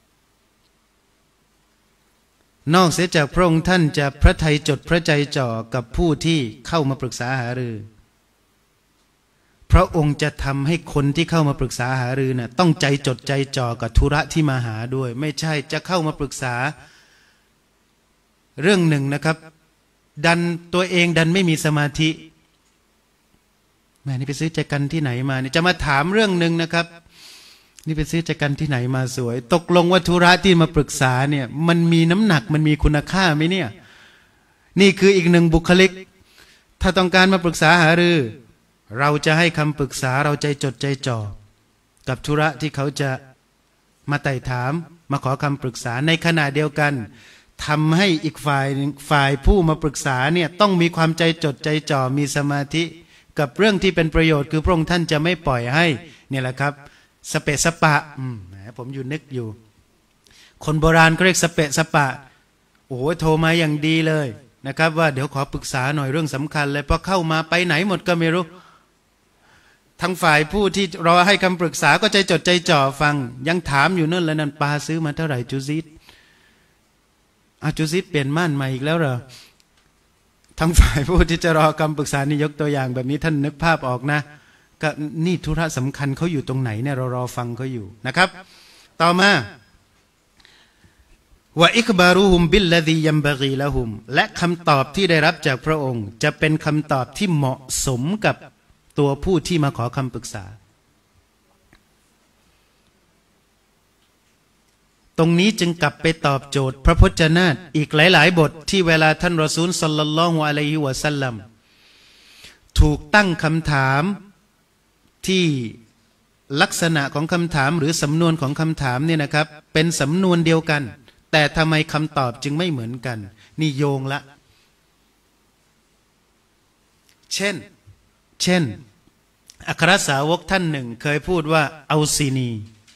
นอกเสียจากพระองค์ท่านจะพระทัยจดพระใจจ่อกับผู้ที่เข้ามาปรึกษาหารือพระองค์จะทำให้คนที่เข้ามาปรึกษาหารือน่ะต้องใจจดใจจ่อกับธุระที่มาหาด้วยไม่ใช่จะเข้ามาปรึกษาเรื่องหนึ่งนะครับดันตัวเองดันไม่มีสมาธิแม่นี่ไปซื้อแจกันที่ไหนมาเนี่ยจะมาถามเรื่องหนึ่งนะครับนี่ไปซื้อแจกันที่ไหนมาสวยตกลงว่าธุระที่มาปรึกษาเนี่ยมันมีน้ำหนักมันมีคุณค่าไหมเนี่ยนี่คืออีก1 บุคลิกถ้าต้องการมาปรึกษาหารือเราจะให้คำปรึกษาเราใจจดใจจ่อกับธุระที่เขาจะมาไต่ถามมาขอคำปรึกษาในขณะเดียวกันทำให้อีกฝ่ายผู้มาปรึกษาเนี่ยต้องมีความใจจดใจจ่อมีสมาธิกับเรื่องที่เป็นประโยชน์คือพระองค์ท่านจะไม่ปล่อยให้เนี่ยแหละครับสเปะสปะผมอยู่นึกอยู่คนโบราณเขาเรียกสเปะสปะโอ้โหโทรมาอย่างดีเลยนะครับว่าเดี๋ยวขอปรึกษาหน่อยเรื่องสำคัญเลยพอเข้ามาไปไหนหมดก็ไม่รู้ทั้งฝ่ายผู้ที่รอให้คำปรึกษาก็ใจจดใจจ่อฟังยังถามอยู่นั่นแล้วนั่นปาซื้อมาเท่าไหร่จูซิดจูซิดเปลี่ยนม่านใหม่อีกแล้วเหรอทั้งฝ่ายผู้ที่จะรอคำปรึกษานี่ยกตัวอย่างแบบนี้ท่านนึกภาพออกนะก็นี่ธุระสำคัญเขาอยู่ตรงไหนเนี่ยเรารอฟังเขาอยู่นะครับต่อมาว่าอิคบารุฮุมบิลลซียัมบะกีละฮุมและคำตอบที่ได้รับจากพระองค์จะเป็นคำตอบที่เหมาะสมกับตัวผู้ที่มาขอคำปรึกษาตรงนี้จึงกลับไปตอบโจทย์พระพจนาฏอีกหลายๆบทที่เวลาท่านรอซูลศ็อลลัลลอฮุอะลัยฮิวะซัลลัมถูกตั้งคำถามที่ลักษณะของคำถามหรือสำนวนของคำถามเนี่ยนะครับเป็นสำนวนเดียวกันแต่ทำไมคำตอบจึงไม่เหมือนกันนี่โยงละเช่นอัครสาวกท่านหนึ่งเคยพูดว่าเอาซีนี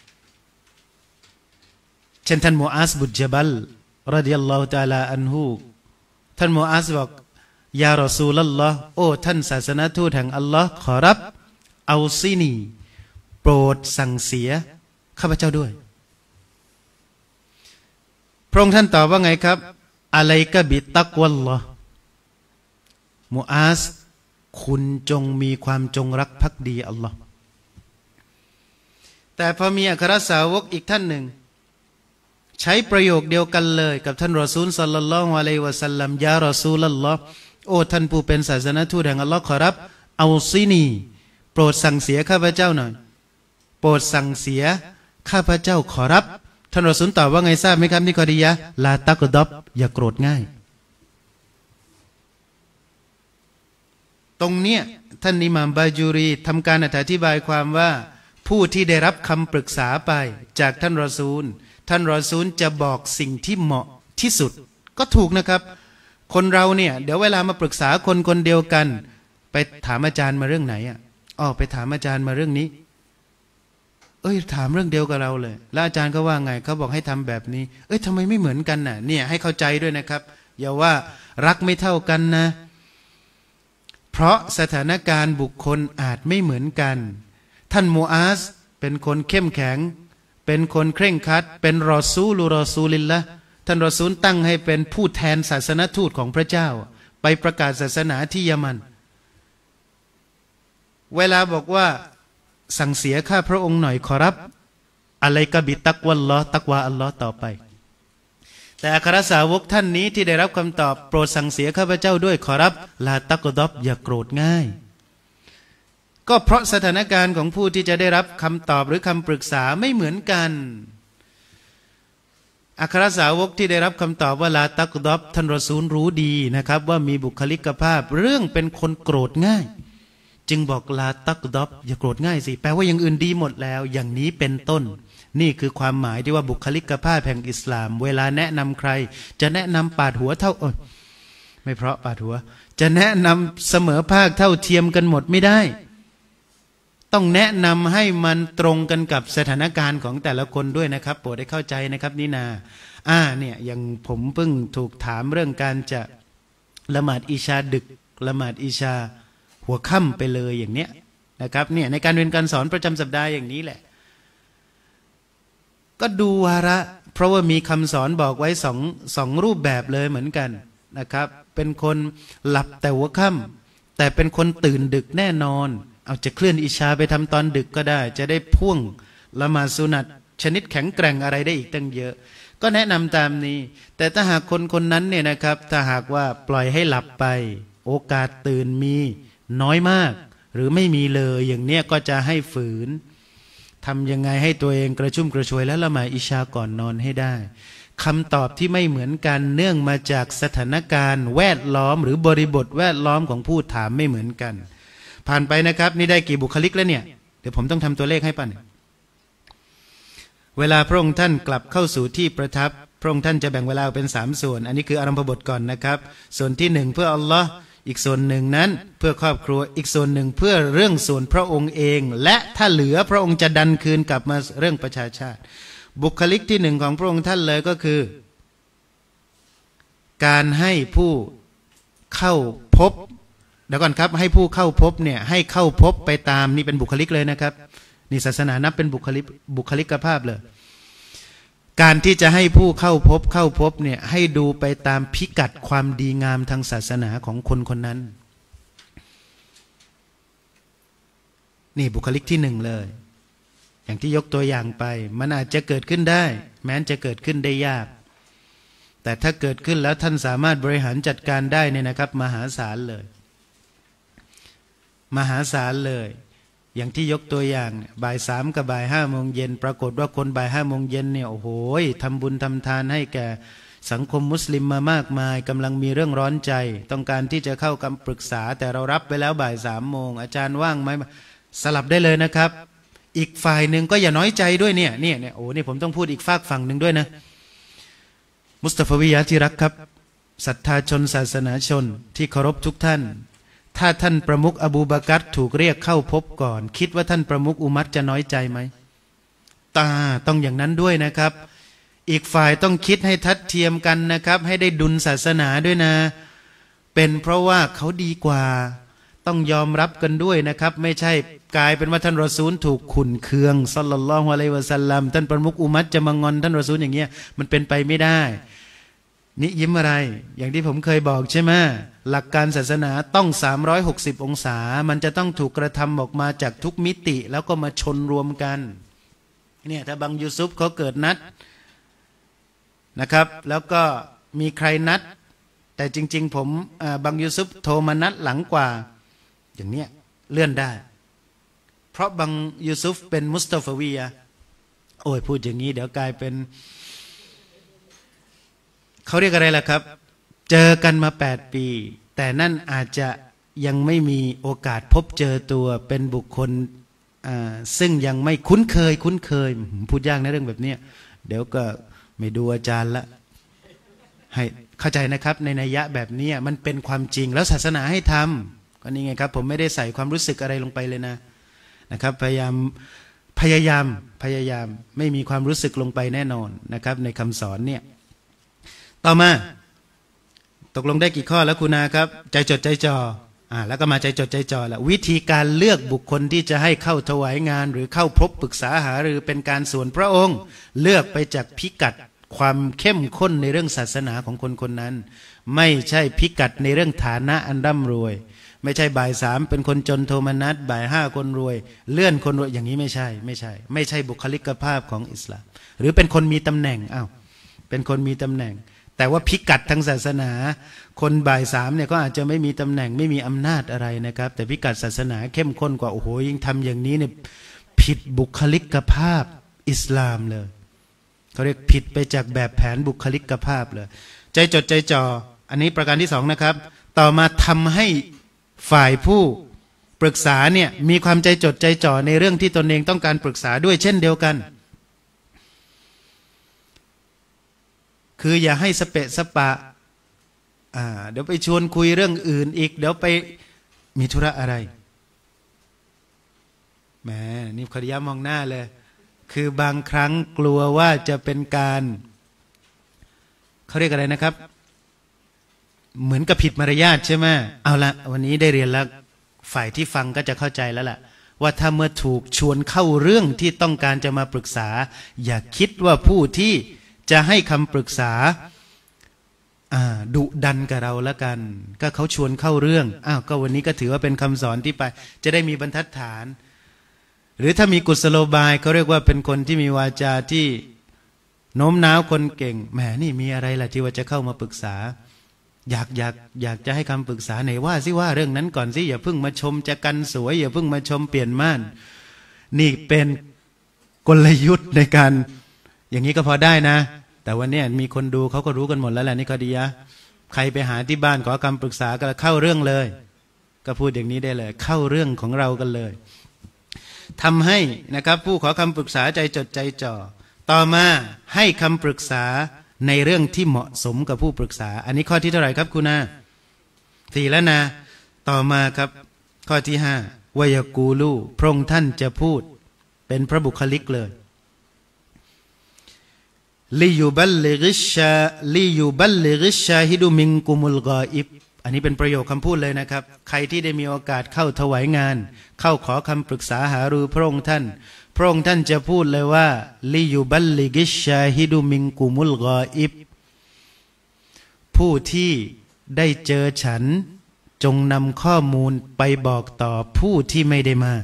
เช่นท่านมูอาซบุจบัลรดิยัลลอฮุตะอาลาอันฮูท่านมูอาซบอกยารอซูลัลลอฮ์โอ้ท่านศาสนทูตแห่งอัลลอฮ์ขอรับเอาซีนีโปรดสั่งเสียข้าพเจ้าด้วยพระองค์ท่านตอบว่าไงครับอะลัยกะบิตักวัลลอฮ์มูอาซคุณจงมีความจงรักภักดีอัลลอฮ์แต่พอมีอัครสาวกอีกท่านหนึ่งใช้ประโยคเดียวกันเลยกับท่านรอซูลศ็อลลัลลอฮุอะลัยฮิวะซัลลัมยารอซูลัลลอฮ์โอ้ท่านผู้เป็นศาสนทูตแห่งอัลลอฮ์ขอรับเอาซีนีโปรดสั่งเสียข้าพเจ้าหน่อยโปรดสั่งเสียข้าพเจ้าขอรับท่านรอซูลตอบว่าไงทราบไหมครับนิกอดียะลาตักดอบอย่าโกรธง่ายตรงเนี้ยท่านอิหม่ามบาจูรีทำการอธิบายความว่าผู้ที่ได้รับคำปรึกษาไปจากท่านรอซูลท่านรอซูลจะบอกสิ่งที่เหมาะที่สุดก็ถูกนะครับคนเราเนี่ยเดี๋ยวเวลามาปรึกษาคนคนเดียวกันไปถามอาจารย์มาเรื่องไหนไปถามอาจารย์มาเรื่องนี้ถามเรื่องเดียวกับเราเลยแล้วอาจารย์ก็ว่าไงเขาบอกให้ทำแบบนี้ทำไมไม่เหมือนกันน่ะเนี่ยให้เข้าใจด้วยนะครับอย่าว่ารักไม่เท่ากันนะเพราะสถานการณ์บุคคลอาจไม่เหมือนกันท่านมูอาซเป็นคนเข้มแข็งเป็นคนเคร่งครัดเป็นรอซูลิลละท่านรอซูลตั้งให้เป็นผู้แทนศาสนทูตของพระเจ้าไปประกาศศาสนาที่ยะมันเวลาบอกว่าสั่งเสียข้าพระองค์หน่อยขอรับอะไรกะบิตักวัลลอฮ์ตักวาอัลลอฮ์ต่อไปแต่อัครสาวกท่านนี้ที่ได้รับคำตอบโปรดสั่งเสียข้าพเจ้าด้วยขอรับลาตักดอบอย่าโกรธง่ายก็เพราะสถานการณ์ของผู้ที่จะได้รับคำตอบหรือคำปรึกษาไม่เหมือนกันอัครสาวกที่ได้รับคำตอบว่าลาตักดอบท่านรอซูลรู้ดีนะครับว่ามีบุคลิกภาพเรื่องเป็นคนโกรธง่ายจึงบอกลาตักดอบอย่าโกรธง่ายสิแปลว่าอย่างอื่นดีหมดแล้วอย่างนี้เป็นต้นนี่คือความหมายที่ว่าบุคลิกภาพแห่งอิสลามเวลาแนะนำใครจะแนะนำปาดหัวเท่าไม่เพราะปาดหัวจะแนะนำเสมอภาคเท่าเทียมกันหมดไม่ได้ต้องแนะนำให้มันตรงกันกับสถานการณ์ของแต่ละคนด้วยนะครับโปรดได้เข้าใจนะครับนี่นาเนี่ยอย่างผมเพิ่งถูกถามเรื่องการจะละหมาดอิชาดึกละหมาดอิชาหัวค่ำไปเลยอย่างเนี้ยนะครับเนี่ยในการเรียนการสอนประจำสัปดาห์อย่างนี้แหละก็ดูวาระเพราะว่ามีคำสอนบอกไว้สองรูปแบบเลยเหมือนกันนะครับเป็นคนหลับแต่หัวค่ำแต่เป็นคนตื่นดึกแน่นอนเอาจะเคลื่อนอิชาไปทำตอนดึกก็ได้จะได้พ่วงละหมาดสุนัตชนิดแข็งแกร่งอะไรได้อีกตั้งเยอะก็แนะนำตามนี้แต่ถ้าหากคนนั้นเนี่ยนะครับถ้าหากว่าปล่อยให้หลับไปโอกาสตื่นมีน้อยมากหรือไม่มีเลยอย่างเนี้ยก็จะให้ฝืนทำยังไงให้ตัวเองกระชุ่มกระชวยและละหมาดอิชาก่อนนอนให้ได้คำตอบที่ไม่เหมือนกันเนื่องมาจากสถานการณ์แวดล้อมหรือบริบทแวดล้อมของผู้ถามไม่เหมือนกันผ่านไปนะครับนี่ได้กี่บุคลิกแล้วเนี่ยเดี๋ยวผมต้องทำตัวเลขให้ป่ะเวลาพระองค์ท่านกลับเข้าสู่ที่ประทับพระองค์ท่านจะแบ่งเวลาเป็น3ส่วนอันนี้คืออารัมภบทก่อนนะครับส่วนที่1เพื่ออัลลอฮ์อีกส่วนหนึ่งนั้นเพื่อครอบครัวอีกส่วนหนึ่งเพื่อเรื่องส่วนพระองค์เองและถ้าเหลือพระองค์จะดันคืนกลับมาเรื่องประชาชาติบุคลิกที่1ของพระองค์ท่านเลยก็คือการให้ผู้เข้าพบเดี๋ยวก่อนครับให้ผู้เข้าพบเนี่ยให้เข้าพบไปตามนี่เป็นบุคลิกเลยนะครับนี่ศาสนานับเป็นบุคลิกภาพเลยการที่จะให้ผู้เข้าพบเนี่ยให้ดูไปตามพิกัดความดีงามทางศาสนาของคนคนนั้นนี่บุคลิกที่1เลยอย่างที่ยกตัวอย่างไปมันอาจจะเกิดขึ้นได้แม้จะเกิดขึ้นได้ยากแต่ถ้าเกิดขึ้นแล้วท่านสามารถบริหารจัดการได้เนี่ยนะครับมหาศาลเลยอย่างที่ยกตัวอย่างบ่าย3กับบ่าย5 โมงเย็นปรากฏว่าคนบ่าย5 โมงเย็นเนี่ยโอ้โหทำบุญทำทานให้แก่สังคมมุสลิมมามากมายกำลังมีเรื่องร้อนใจต้องการที่จะเข้าคำปรึกษาแต่เรารับไปแล้วบ่าย3 โมงอาจารย์ว่างไหมสลับได้เลยนะครับอีกฝ่ายหนึ่งก็อย่าน้อยใจด้วยเนี่ยโอ้นี่ผมต้องพูดอีกฝากฝั่งหนึ่งด้วยนะมุสตาฟาวิยะที่รักครับศรัทธาชนศาสนาชนที่เคารพทุกท่านถ้าท่านประมุขอบูบากัรถูกเรียกเข้าพบก่อนคิดว่าท่านประมุขอุมัรจะน้อยใจไหมต้องอย่างนั้นด้วยนะครับอีกฝ่ายต้องคิดให้ทัดเทียมกันนะครับให้ได้ดุลศาสนาด้วยนะเป็นเพราะว่าเขาดีกว่าต้องยอมรับกันด้วยนะครับไม่ใช่กลายเป็นว่าท่านรอซูลถูกขุ่นเคืองศ็อลลัลลอฮุอะลัยฮิวะซัลลัมท่านประมุขอุมัรจะมางอนท่านรอซูลอย่างเงี้ยมันเป็นไปไม่ได้นี่ยิ้มอะไรอย่างที่ผมเคยบอกใช่ไหมหลักการศาสนาต้อง360องศามันจะต้องถูกกระทำออกมาจากทุกมิติแล้วก็มาชนรวมกันเนี่ยถ้าบังยูซุฟเขาเกิดนัดนะครับ แล้วก็มีใครนัดแต่จริงๆผมบังยูซุฟโทรมานัดหลังกว่าอย่างเนี้ยเลื่อนได้เพราะบังยูซุฟเป็นมุสตาฟาวียะโอ้ยพูดอย่างนี้เดี๋ยวกลายเป็นเขาเรียกอะไรล่ะครับเจอกันมา8 ปีแต่นั่นอาจจะยังไม่มีโอกาสพบเจอตัวเป็นบุคคลซึ่งยังไม่คุ้นเคยพูดยากในเรื่องแบบนี้เดี๋ยวก็ไม่ดูอาจารย์ละให้เข้าใจนะครับในนัยยะแบบนี้มันเป็นความจริงแล้วศาสนาให้ทำก็นี่ไงครับผมไม่ได้ใส่ความรู้สึกอะไรลงไปเลยนะครับพยายามไม่มีความรู้สึกลงไปแน่นอนนะครับในคำสอนเนี่ยต่อมาตกลงได้กี่ข้อแล้วคุณอาครับใจจดใจจ่อแล้วก็มาใจจดใจจ่อละวิธีการเลือกบุคคลที่จะให้เข้าถวายงานหรือเข้าพบปรึกษาหารือเป็นการส่วนพระองค์เลือกไปจากพิกัดความเข้มข้นในเรื่องศาสนาของคนคนนั้นไม่ใช่พิกัดในเรื่องฐานะอันร่ำรวยไม่ใช่บ่าย3เป็นคนจนโทมนัสบ่าย5คนรวยเลื่อนคนรวยอย่างนี้ไม่ใช่บุคลิกภาพของอิสลามหรือเป็นคนมีตำแหน่งเป็นคนมีตำแหน่งแต่ว่าพิกัดทางศาสนาคนบ่าย3เนี่ยก็อาจจะไม่มีตำแหน่งไม่มีอำนาจอะไรนะครับแต่พิกัดศาสนาเข้มข้นกว่าโอ้โหยิ่งทำอย่างนี้เนี่ยผิดบุคลิกภาพอิสลามเลยเขาเรียกผิดไปจากแบบแผนบุคลิกภาพเลยใจจดใจจ่ออันนี้ประการที่2นะครับต่อมาทำให้ฝ่ายผู้ปรึกษาเนี่ยมีความใจจดใจจ่อในเรื่องที่ตนเองต้องการปรึกษาด้วยเช่นเดียวกันคืออย่าให้สเปะสปะเดี๋ยวไปชวนคุยเรื่องอื่นอีกเดี๋ยวไปมีธุระอะไรแหมนี่ขออนุญาตมองหน้าเลยคือบางครั้งกลัวว่าจะเป็นการเขาเรียกอะไรนะครับเหมือนกับผิดมารยาทใช่ไหมเอาละวันนี้ได้เรียนแล้วฝ่ายที่ฟังก็จะเข้าใจแล้วล่ะว่าถ้าเมื่อถูกชวนเข้าเรื่องที่ต้องการจะมาปรึกษาอย่าคิดว่าผู้ที่จะให้คำปรึกษาดุดันกับเราแล้วกันก็เขาชวนเข้าเรื่องก็วันนี้ก็ถือว่าเป็นคำสอนที่ไปจะได้มีบรรทัดฐานหรือถ้ามีกุศโลบายเขาเรียกว่าเป็นคนที่มีวาจาที่โน้มน้าวคนเก่งแหมนี่มีอะไรล่ะที่ว่าจะเข้ามาปรึกษาอยากจะให้คำปรึกษาไหนว่าสิว่าเรื่องนั้นก่อนสิอย่าเพิ่งมาชมจะกันสวยอย่าเพิ่งมาชมเปลี่ยนม่านนี่เป็นกลยุทธ์ในการอย่างนี้ก็พอได้นะแต่วันนี้มีคนดูเขาก็รู้กันหมดแล้วแหละนี่คดียะใครไปหาที่บ้านขอคำปรึกษาก็เข้าเรื่องเลยก็พูดอย่างนี้ได้เลยเข้าเรื่องของเรากันเลยทำให้นะครับผู้ขอคำปรึกษาใจจดใจจ่อต่อมาให้คำปรึกษาในเรื่องที่เหมาะสมกับผู้ปรึกษาอันนี้ข้อที่เท่าไหร่ครับคุณนา4แล้วนะต่อมาครับข้อที่5วายกูลูพระองค์ท่านจะพูดเป็นพระบุคลิกเลยลิยูบัลลิกิชาฮิดุมิงกุมุลกออิบอันนี้เป็นประโยคคำพูดเลยนะครับใครที่ได้มีโอกาสเข้าถวายงานเข้าขอคำปรึกษาหารือพระองค์ท่านจะพูดเลยว่าลิยูบัลลิกิชาฮิดุมิงกุมุลกออิบผู้ที่ได้เจอฉันจงนำข้อมูลไปบอกต่อผู้ที่ไม่ได้มา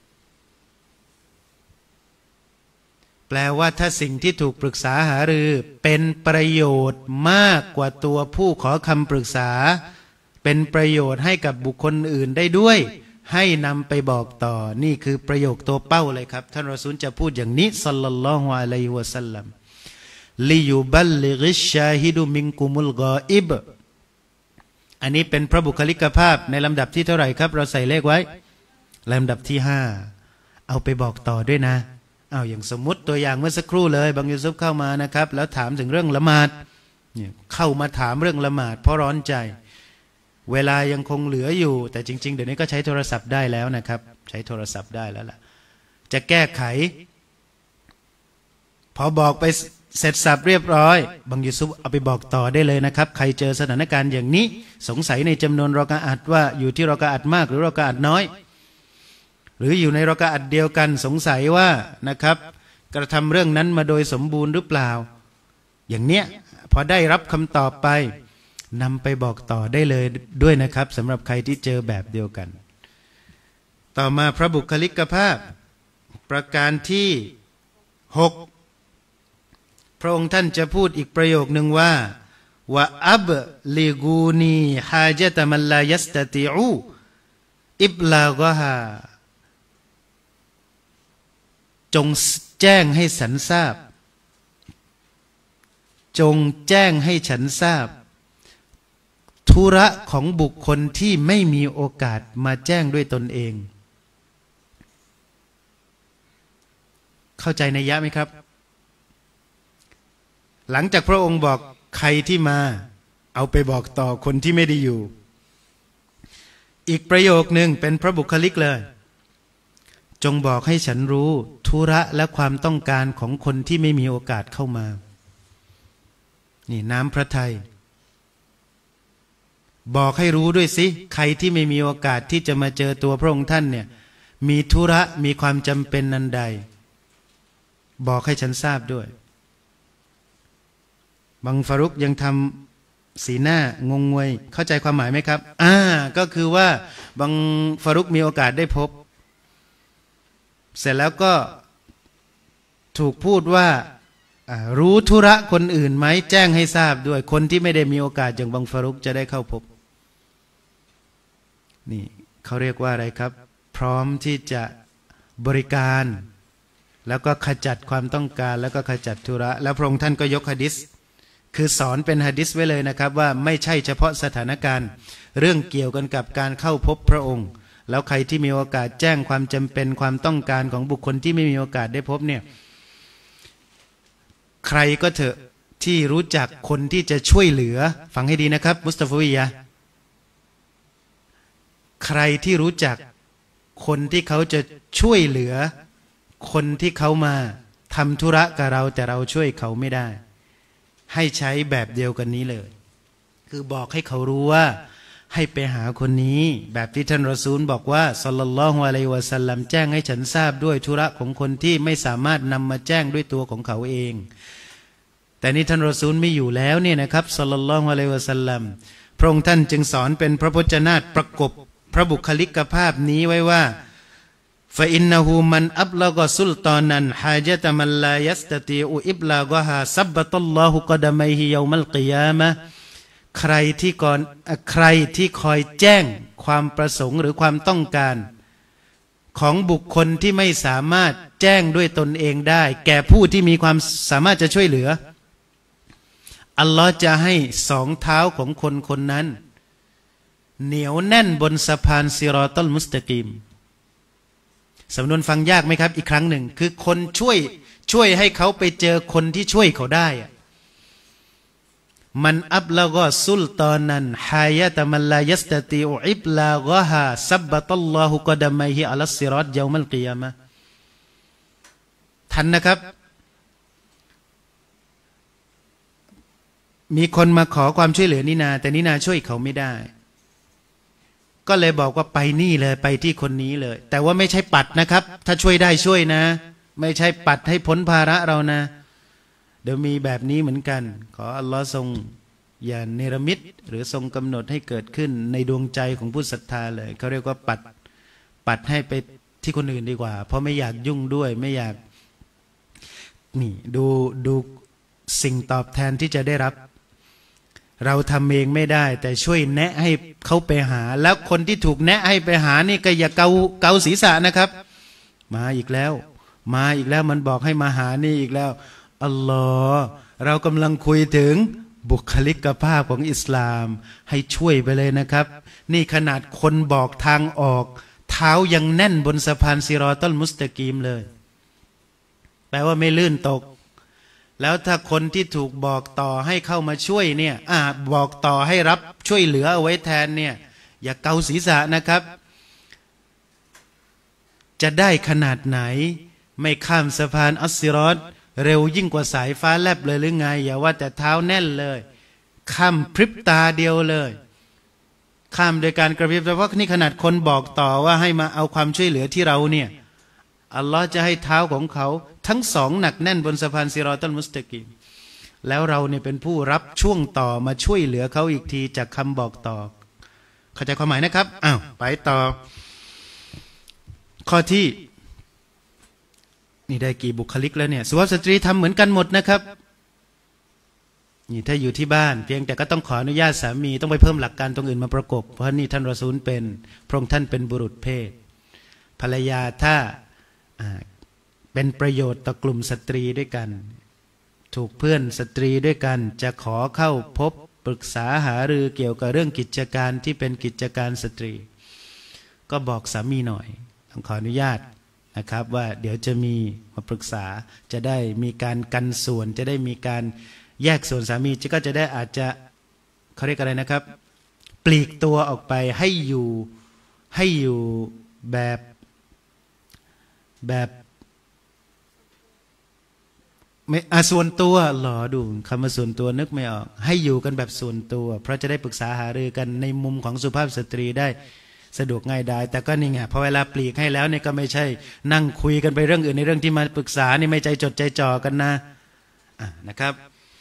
แปลว่าถ้าสิ่งที่ถูกปรึกษาหารือเป็นประโยชน์มากกว่าตัวผู้ขอคำปรึกษาเป็นประโยชน์ให้กับบุคคลอื่นได้ด้วยให้นำไปบอกต่อนี่คือประโยคตัวเป้าเลยครับท่านรอซูลจะพูดอย่างนี้ศ็อลลัลลอฮุอะลัยฮิวะซัลลัมลิยูบัลลิกิชชาฮิดุมิงกุมุลกออิบอันนี้เป็นพระบุคลิกภาพในลำดับที่เท่าไหร่ครับเราใส่เลขไว้ลำดับที่5เอาไปบอกต่อด้วยนะอย่างสมมุติตัวอย่างเมื่อสักครู่เลยบางยูซุฟเข้ามานะครับแล้วถามถึงเรื่องละหมาดเนี่ยเข้ามาถามเรื่องละหมาดเพราะร้อนใจเวลายังคงเหลืออยู่แต่จริงๆเดี๋ยวนี้ก็ใช้โทรศัพท์ได้แล้วนะครับใช้โทรศัพท์ได้แล้วล่ะจะแก้ไขพอบอกไปเสร็จสับเรียบร้อยบางยูซุฟเอาไปบอกต่อได้เลยนะครับใครเจอสถานการณ์อย่างนี้สงสัยในจำนวนรอกะอัตว่าอยู่ที่รอกะอัตมากหรือรอกะอัตน้อยหรืออยู่ในรอกะอัตเดียวกันสงสัยว่านะครับกระทำเรื่องนั้นมาโดยสมบูรณ์หรือเปล่าอย่างเนี้ยพอได้รับคำตอบไปนำไปบอกต่อได้เลยด้วยนะครับสำหรับใครที่เจอแบบเดียวกันต่อมาพระบุคลิกภาพประการที่6 พระองค์ท่านจะพูดอีกประโยคนึงว่าวะอับลิกูนีฮาจตะมันลายัสตติอูอิบลากะฮาจงแจ้งให้ฉันทราบจงแจ้งให้ฉันทราบธุระของบุคคลที่ไม่มีโอกาสมาแจ้งด้วยตนเองเข้าใจนัยยะไหมครับหลังจากพระองค์บอกใครที่มาเอาไปบอกต่อคนที่ไม่ได้อยู่อีกประโยคนึงเป็นพระบุคลิกเลยจงบอกให้ฉันรู้ธุระและความต้องการของคนที่ไม่มีโอกาสเข้ามานี่น้ำพระทัยบอกให้รู้ด้วยสิใครที่ไม่มีโอกาสที่จะมาเจอตัวพระองค์ท่านเนี่ยมีธุระมีความจำเป็นนันใดบอกให้ฉันทราบด้วยบังฟารุกยังทำสีหน้างงงวยเข้าใจความหมายไหมครับก็คือว่าบังฟารุกมีโอกาสได้พบเสร็จแล้วก็ถูกพูดว่ารู้ธุระคนอื่นไหมแจ้งให้ทราบด้วยคนที่ไม่ได้มีโอกาสอย่างบังฟารุกจะได้เข้าพบนี่เขาเรียกว่าอะไรครับพร้อมที่จะบริการแล้วก็ขจัดความต้องการแล้วก็ขจัดธุระแล้วพระองค์ท่านก็ยกหะดีษคือสอนเป็นหะดีษไว้เลยนะครับว่าไม่ใช่เฉพาะสถานการณ์เรื่องเกี่ยวกันกับการเข้าพบพระองค์แล้วใครที่มีโอกาสแจ้งความจำเป็นความต้องการของบุคคลที่ไม่มีโอกาสได้พบเนี่ยใครก็เถอะที่รู้จักคนที่จะช่วยเหลือฟังให้ดีนะครับมุสตาฟวิยะใครที่รู้จักคนที่เขาจะช่วยเหลือคนที่เขามาทำธุระกับเราแต่เราช่วยเขาไม่ได้ให้ใช้แบบเดียวกันนี้เลยคือบอกให้เขารู้ว่าให้ไปหาคนนี้แบบที่ท่านรอซูลบอกว่าศ็อลลัลลอฮุอะลัยฮิวะซัลลัมแจ้งให้ฉันทราบด้วยธุระของคนที่ไม่สามารถนำมาแจ้งด้วยตัวของเขาเองแต่นี่ท่านรอซูลไม่อยู่แล้วเนี่ยนะครับศ็อลลัลลอฮุอะลัยฮิวะซัลลัมพระองค์ท่านจึงสอนเป็นพระพจนาฏประกบพระบุคลิกภาพนี้ไว้ว่าฟะอินนะฮูมันอับละกะซุลตานันฮาญะตะมันลายัสตะตีอุอิบลากะฮาซับบะตัลลอฮุกะดะมัยฮิยอมัลกิยามะห์ใครที่คอยแจ้งความประสงค์หรือความต้องการของบุคคลที่ไม่สามารถแจ้งด้วยตนเองได้แก่ผู้ที่มีความสามารถจะช่วยเหลืออัลลอฮ์จะให้สองเท้าของคนคนนั้นเหนียวแน่นบนสะพานซิรอตัลมุสตะกีมสำนวนฟังยากไหมครับอีกครั้งหนึ่งคือคนช่วยให้เขาไปเจอคนที่ช่วยเขาได้มันอับละกอซุลตานันฮายะตะมันลายัสตะตีอุอิบลากะฮาซับบะตัลลอฮุกะดะมัยฮิอะลัสซิรอตยอมัลกิยามะห์ทันนะครับมีคนมาขอความช่วยเหลือนินาแต่นินาช่วยเขาไม่ได้ก็เลยบอกว่าไปนี่เลยไปที่คนนี้เลยแต่ว่าไม่ใช่ปัดนะครับถ้าช่วยได้ช่วยนะไม่ใช่ปัดให้พ้นภาระเรานะเดี๋ยวมีแบบนี้เหมือนกันขออัลลอฮ์ทรงอย่าเนรมิตหรือทรงกำหนดให้เกิดขึ้นในดวงใจของผู้ศรัทธาเลยเขาเรียกว่าปัดให้ไปที่คนอื่นดีกว่าเพราะไม่อยากยุ่งด้วยไม่อยากนี่ดูสิ่งตอบแทนที่จะได้รับเราทำเองไม่ได้แต่ช่วยแนะให้เขาไปหาแล้วคนที่ถูกแนะให้ไปหานี่ก็อย่าเกาศีรษะนะครับมาอีกแล้วมันบอกให้มาหานี่อีกแล้วอัลลอฮ์เรากำลังคุยถึงบุคลิกภาพของอิสลามให้ช่วยไปเลยนะครับนี่ขนาดคนบอกทางออกเท้ายังแน่นบนสะพานซิรอตัลมุสตะกีมเลยแปลว่าไม่ลื่นตกแล้วถ้าคนที่ถูกบอกต่อให้เข้ามาช่วยเนี่ยบอกต่อให้รับช่วยเหลือเอาไว้แทนเนี่ยอย่าเกาศีรษะนะครับจะได้ขนาดไหนไม่ข้ามสะพานอัสซิรอตเร็วยิ่งกว่าสายฟ้าแลบเลยหรือไงอย่าว่าแต่เท้าแน่นเลยข้ามพริบตาเดียวเลยข้ามโดยการกระพริบแต่ว่านี่ขนาดคนบอกต่อว่าให้มาเอาความช่วยเหลือที่เราเนี่ยอัลลอฮ์จะให้เท้าของเขาทั้งสองหนักแน่นบนสะพานซิรอตัลมุสตะกีมแล้วเราเนี่ยเป็นผู้รับช่วงต่อมาช่วยเหลือเขาอีกทีจากคำบอกต่อเข้าใจความหมายนะครับไปต่อข้อที่นี่ได้กี่บุคลิกแล้วเนี่ยสุภาพสตรีทำเหมือนกันหมดนะครับนี่ถ้าอยู่ที่บ้านเพียงแต่ก็ต้องขออนุญาตสามีต้องไปเพิ่มหลักการตรงอื่นมาประกบเพราะนี่ท่านรอซูลเป็นพระองค์ท่านเป็นบุรุษเพศภรรยาถ้าเป็นประโยชน์ต่อกลุ่มสตรีด้วยกันถูกเพื่อนสตรีด้วยกันจะขอเข้าพบปรึกษาหารือเกี่ยวกับเรื่องกิจการที่เป็นกิจการสตรีก็บอกสามีหน่อยต้องขออนุญาตนะครับว่าเดี๋ยวจะมีมาปรึกษาจะได้มีการกันส่วนจะได้มีการแยกส่วนสามีก็จะได้อาจจะเขาเรียกอะไรนะครับปลีกตัวออกไปให้อยู่แบบไม่ส่วนตัวหรอดูคำว่าส่วนตัวนึกไม่ออกให้อยู่กันแบบส่วนตัวเพราะจะได้ปรึกษาหารือกันในมุมของสุภาพสตรีได้สะดวกง่ายดายแต่ก็นี่ไงพอเวลาปลีกให้แล้วเนี่ยก็ไม่ใช่นั่งคุยกันไปเรื่องอื่นในเรื่องที่มาปรึกษานี่ไม่ใจจดใจจ่อกันนะครับ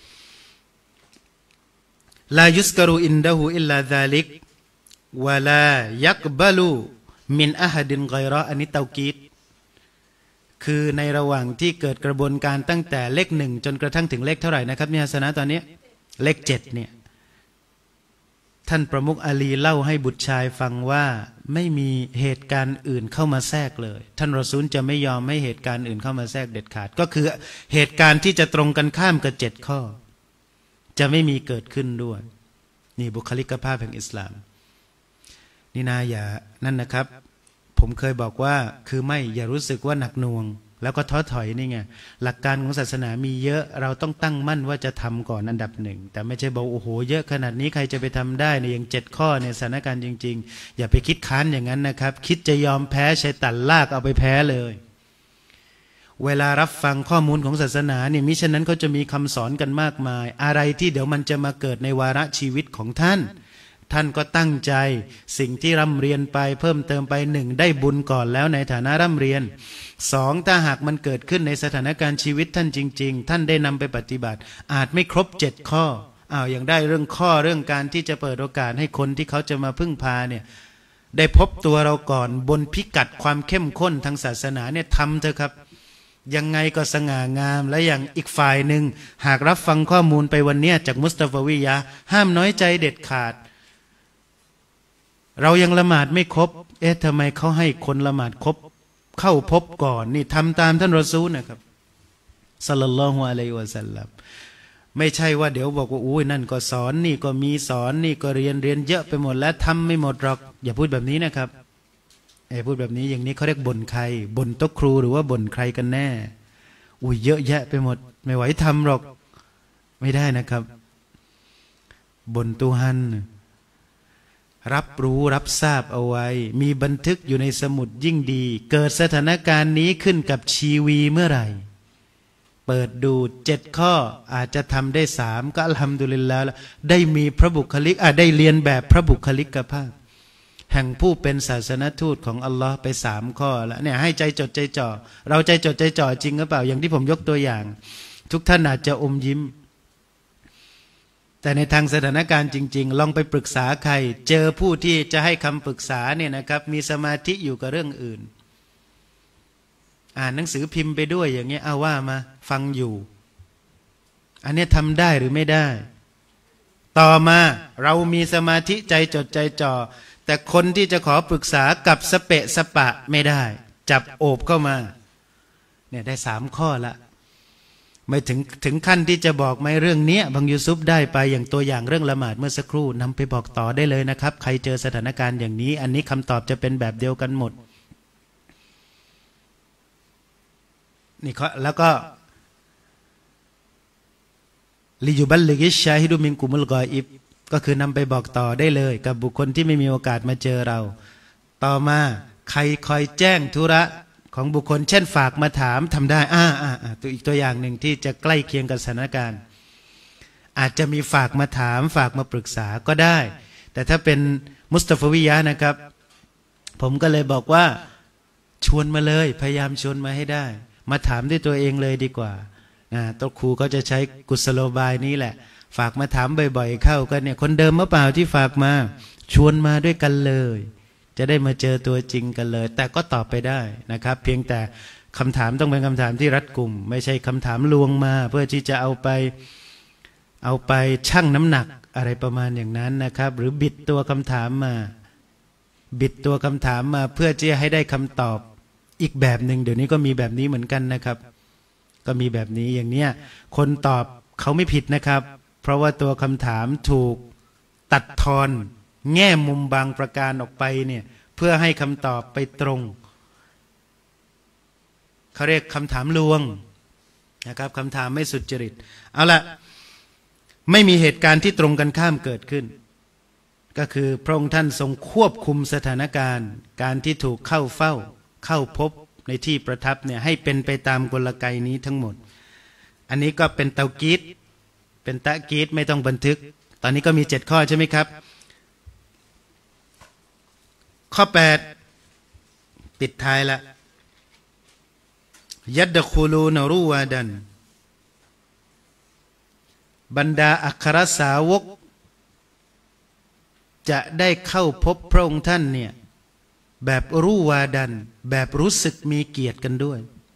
ลายุสกรูอินดะฮูอิลลาซาลิกวะลายักบะลูมินอะฮัดินฆอยรออันนี้เตากีดคือในระหว่างที่เกิดกระบวนการตั้งแต่เลขหนึ่งจนกระทั่งถึงเลขเท่าไหร่นะครับเนี่ยศาสนาตอนนี้เลข7เนี่ยท่านประมุขอาลีเล่าให้บุตรชายฟังว่าไม่มีเหตุการณ์อื่นเข้ามาแทรกเลยท่านรอซูลจะไม่ยอมให้เหตุการณ์อื่นเข้ามาแทรกเด็ดขาดก็คือเหตุการณ์ที่จะตรงกันข้ามกับ7ข้อจะไม่มีเกิดขึ้นด้วยนี่บุคลิกภาพแห่งอิสลามนี่นาอย่านั่นนะครับผมเคยบอกว่าคือไม่อย่ารู้สึกว่าหนักหน่วงแล้วก็ท้อถอยนี่ไงหลักการของศาสนามีเยอะเราต้องตั้งมั่นว่าจะทำก่อนอันดับหนึ่งแต่ไม่ใช่บอกโอ้โหเยอะขนาดนี้ใครจะไปทำได้ในอย่าง7ข้อในสถานการณ์จริงๆอย่าไปคิดค้านอย่างนั้นนะครับคิดจะยอมแพ้ชัยตันลากเอาไปแพ้เลยเวลารับฟังข้อมูลของศาสนาเนี่ยมิฉะนั้นเขาจะมีคำสอนกันมากมายอะไรที่เดี๋ยวมันจะมาเกิดในวาระชีวิตของท่านก็ตั้งใจสิ่งที่ร่ำเรียนไปเพิ่มเติมไป1ได้บุญก่อนแล้วในฐานะร่ำเรียน2ถ้าหากมันเกิดขึ้นในสถานการณ์ชีวิตท่านจริงๆท่านได้นำไปปฏิบัติอาจไม่ครบ7ข้ออย่างได้เรื่องการที่จะเปิดโอกาสให้คนที่เขาจะมาพึ่งพาเนี่ยได้พบตัวเราก่อนบนพิกัดความเข้มข้นทางศาสนาเนี่ยทำเถอะครับยังไงก็สง่างามและอย่างอีกฝ่ายหนึ่งหากรับฟังข้อมูลไปวันนี้จากมุสตาฟาวิยะห้ามน้อยใจเด็ดขาดเรายังละหมาดไม่ครบทำไมเขาให้คนละหมาดครบเข้าพบก่อนนี่ทำตามท่านรอซูลนะครับศ็อลลัลลอฮุอะลัยฮิวะซัลลัมไม่ใช่ว่าเดี๋ยวบอกว่าอุ้ยนั่นก็สอนนี่ก็มีสอนนี่ก็เรียนเยอะไปหมดแล้วทำไม่หมดหรอกอย่าพูดแบบนี้นะครับพูดแบบนี้อย่างนี้เขาเรียกบ่นใครบ่นโต๊ะครูหรือว่าบ่นใครกันแน่อุ้ยเยอะแยะไปหมดไม่ไหวทำหรอกไม่ได้นะครับบ่นตูฮันรับรู้รับทราบเอาไว้มีบันทึกอยู่ในสมุดยิ่งดีเกิดสถานการณ์นี้ขึ้นกับชีวีเมื่อไหร่เปิดดู7ข้ออาจจะทำได้3ก็อัลฮัมดุลิลลาห์ได้มีพระบุคลิกได้เรียนแบบพระบุคลิกภาพแห่งผู้เป็นศาสนทูตของอัลลอฮ์ไป3ข้อแล้วเนี่ยให้ใจจดใจจ่อเราใจจดใจจ่อจริงหรือเปล่าอย่างที่ผมยกตัวอย่างทุกท่านอาจจะอมยิ้มแต่ในทางสถานการณ์จริงๆลองไปปรึกษาใครเจอผู้ที่จะให้คำปรึกษาเนี่ยนะครับมีสมาธิอยู่กับเรื่องอื่นอ่านหนังสือพิมพ์ไปด้วยอย่างเงี้ยเอาว่ามาฟังอยู่อันนี้ทำได้หรือไม่ได้ต่อมาเรามีสมาธิใจจดใจจ่อแต่คนที่จะขอปรึกษากับสเปะสปะไม่ได้จับโอบเข้ามาเนี่ยได้3ข้อละไม่ถึงขั้นที่จะบอกไหมเรื่องนี้บางยูซุปได้ไปอย่างตัวอย่างเรื่องละหมาดเมื่อสักครู่นำไปบอกต่อได้เลยนะครับใครเจอสถานการณ์อย่างนี้อันนี้คำตอบจะเป็นแบบเดียวกันหมดนี่แล้วก็ลิยุบัลลิกิชชาฮิดุมินกุมุลกออิบก็คือนำไปบอกต่อได้เลยกับบุคคลที่ไม่มีโอกาสมาเจอเราต่อมาใครคอยแจ้งธุระของบุคคลเช่นฝากมาถามทำได้อีกตัวอย่างหนึ่งที่จะใกล้เคียงกับสถานการณ์อาจจะมีฝากมาถามฝากมาปรึกษาก็ได้แต่ถ้าเป็นมุสตาฟาวิยะนะครับผมก็เลยบอกว่าชวนมาเลยพยายามชวนมาให้ได้มาถามด้วยตัวเองเลยดีกว่าโต๊ะครูก็จะใช้กุศโลบายนี้แหละฝากมาถามบ่อยๆเข้ากันเนี่ยคนเดิมหรือเปล่าที่ฝากมาชวนมาด้วยกันเลยจะได้มาเจอตัวจริงกันเลยแต่ก็ตอบไปได้นะครับเพียงแต่คำถามต้องเป็นคำถามที่รัดกุมไม่ใช่คำถามลวงมาเพื่อที่จะเอาไปเอาไปชั่งน้ำหนักอะไรประมาณอย่างนั้นนะครับ หรือบิดตัวคำถามมาเพื่อจะให้ได้คำตอบอีกแบบหนึ่งเดี๋ยวนี้ก็มีแบบนี้เหมือนกันนะครับก็มีแบบนี้อย่างเนี้ยคนตอบเขาไม่ผิดนะครับเพราะว่าตัวคำถามถูกตัดทอนแง่มุมบางประการออกไปเนี่ยเพื่อให้คำตอบไปตรงเขาเรียกคำถามลวงนะครับคำถามไม่สุจริตเอาละไม่มีเหตุการณ์ที่ตรงกันข้ามเกิดขึ้นก็คือพระองค์ท่านทรงควบคุมสถานการณ์การที่ถูกเข้าเฝ้าเข้าพบในที่ประทับเนี่ยให้เป็นไปตามกลไกนี้ทั้งหมดอันนี้ก็เป็นเตากีดเป็นตะกีดไม่ต้องบันทึกตอนนี้ก็มี7ข้อใช่ไหมครับข้อ8ปิดท้ายละยัดคูลูนรูวาดันบรรดาอัครสาวกจะได้เข้าพบพระองค์ท่านเนี่ยแบบรูวาดันแบบรู้สึกมีเกียรติกันด้วย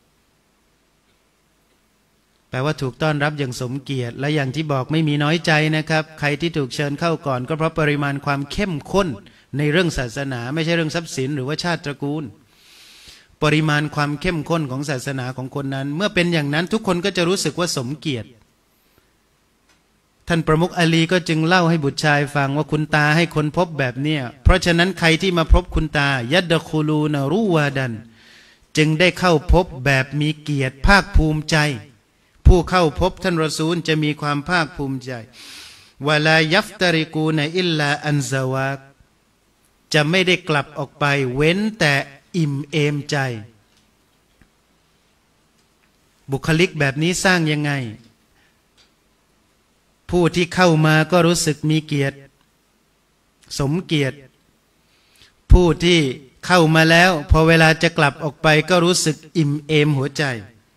แปลว่าถูกต้อนรับอย่างสมเกียรติและอย่างที่บอกไม่มีน้อยใจนะครับใครที่ถูกเชิญเข้าก่อนก็เพราะปริมาณความเข้มข้นในเรื่องศาสนาไม่ใช่เรื่องทรัพย์สินหรือว่าชาติตระกูลปริมาณความเข้มข้นของศาสนาของคนนั้นเมื่อเป็นอย่างนั้นทุกคนก็จะรู้สึกว่าสมเกียรติท่านประมุขอาลีก็จึงเล่าให้บุตรชายฟังว่าคุณตาให้คนพบแบบเนี้ยเพราะฉะนั้นใครที่มาพบคุณตายัดคูลูนรูวาดันจึงได้เข้าพบแบบมีเกียรติภาคภูมิใจผู้เข้าพบท่านรอซูลจะมีความภาคภูมิใจวะลายัฟตาริกูนอิลลาอันซาวาจะไม่ได้กลับออกไปเว้นแต่อิ่มเอมใจบุคลิกแบบนี้สร้างยังไงผู้ที่เข้ามาก็รู้สึกมีเกียรติสมเกียรติผู้ที่เข้ามาแล้วพอเวลาจะกลับออกไปก็รู้สึกอิ่มเอมหัวใจ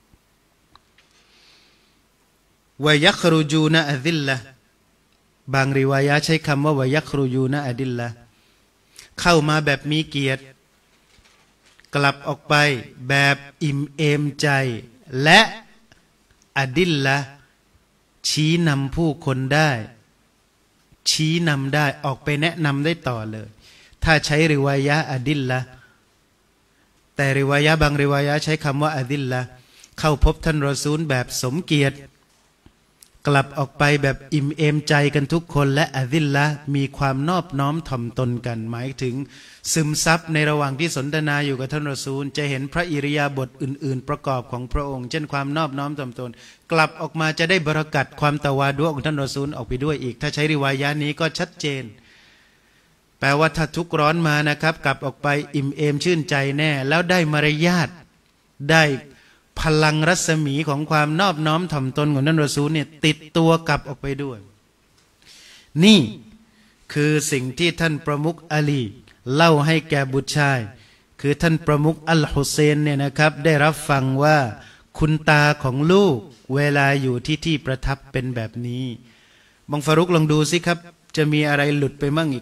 วะยัครูจูนะอะดิลละบางริวายะใช้คำว่าวะยัครูจูนะอะดิลละเข้ามาแบบมีเกียรติกลับออกไปแบบอิ่มเอมใจและอะดิลละชี้นำผู้คนได้ชี้นำได้ออกไปแนะนำได้ต่อเลยถ้าใช้ริวายะอะดิลละแต่ริวายะบางริวายะใช้คำว่าอะดิลละเข้าพบท่านรอซูลแบบสมเกียรติกลับออกไปแบบอิ่มเอมใจกันทุกคนและอะดิลละมีความนอบน้อมถ่อมตนกันหมายถึงซึมซับในระหว่างที่สนทนาอยู่กับท่านรอซูลจะเห็นพระอิริยาบถอื่นๆประกอบของพระองค์เช่นความนอบน้อมถ่อมตนกลับออกมาจะได้บารอกัตความตะวาดุของท่านรอซูลออกไปด้วยอีกถ้าใช้ริวายะนี้ก็ชัดเจนแปลว่าถ้าทุกข์ร้อนมานะครับกลับออกไปอิ่มเอมชื่นใจแน่แล้วได้มารยาทได้พลังรัศมีของความนอบน้อมถ่อมตนของท่านรอซูลเนี่ยติดตัวกลับออกไปด้วยนี่คือสิ่งที่ท่านประมุขอาลีเล่าให้แก่บุตรชายคือท่านประมุขอัลฮุเซนเนี่ยนะครับได้รับฟังว่าคุณตาของลูกเวลาอยู่ที่ประทับเป็นแบบนี้บังฟารุกลองดูสิครับจะมีอะไรหลุดไปมั่งอีก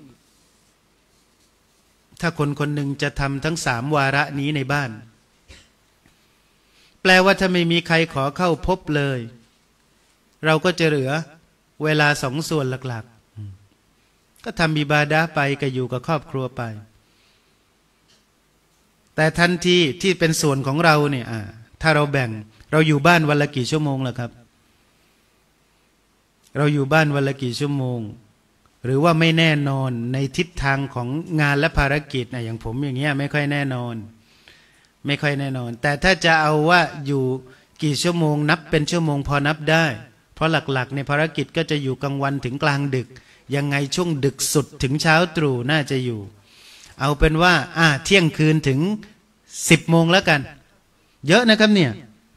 ถ้าคนคนหนึ่งจะทำทั้ง3วาระนี้ในบ้านแปลว่าถ้าไม่มีใครขอเข้าพบเลยเราก็จะเหลือเวลา2 ส่วนหลักๆก็ทำอิบาดะห์ไปก็อยู่กับครอบครัวไปแต่ทันทีที่เป็นส่วนของเราเนี่ยถ้าเราแบ่งเราอยู่บ้านวันละกี่ชั่วโมงล่ะครับเราอยู่บ้านวันละกี่ชั่วโมงหรือว่าไม่แน่นอนในทิศทางของงานและภารกิจอย่างผมอย่างเงี้ยไม่ค่อยแน่นอนแต่ถ้าจะเอาว่าอยู่กี่ชั่วโมงนับเป็นชั่วโมงพอนับได้เพราะหลักๆในภารกิจก็จะอยู่กลางวันถึงกลางดึกยังไงช่วงดึกสุดถึงเช้าตรู่น่าจะอยู่เอาเป็นว่าเที่ยงคืนถึง10 โมงแล้วกันเยอะนะครับเนี่ย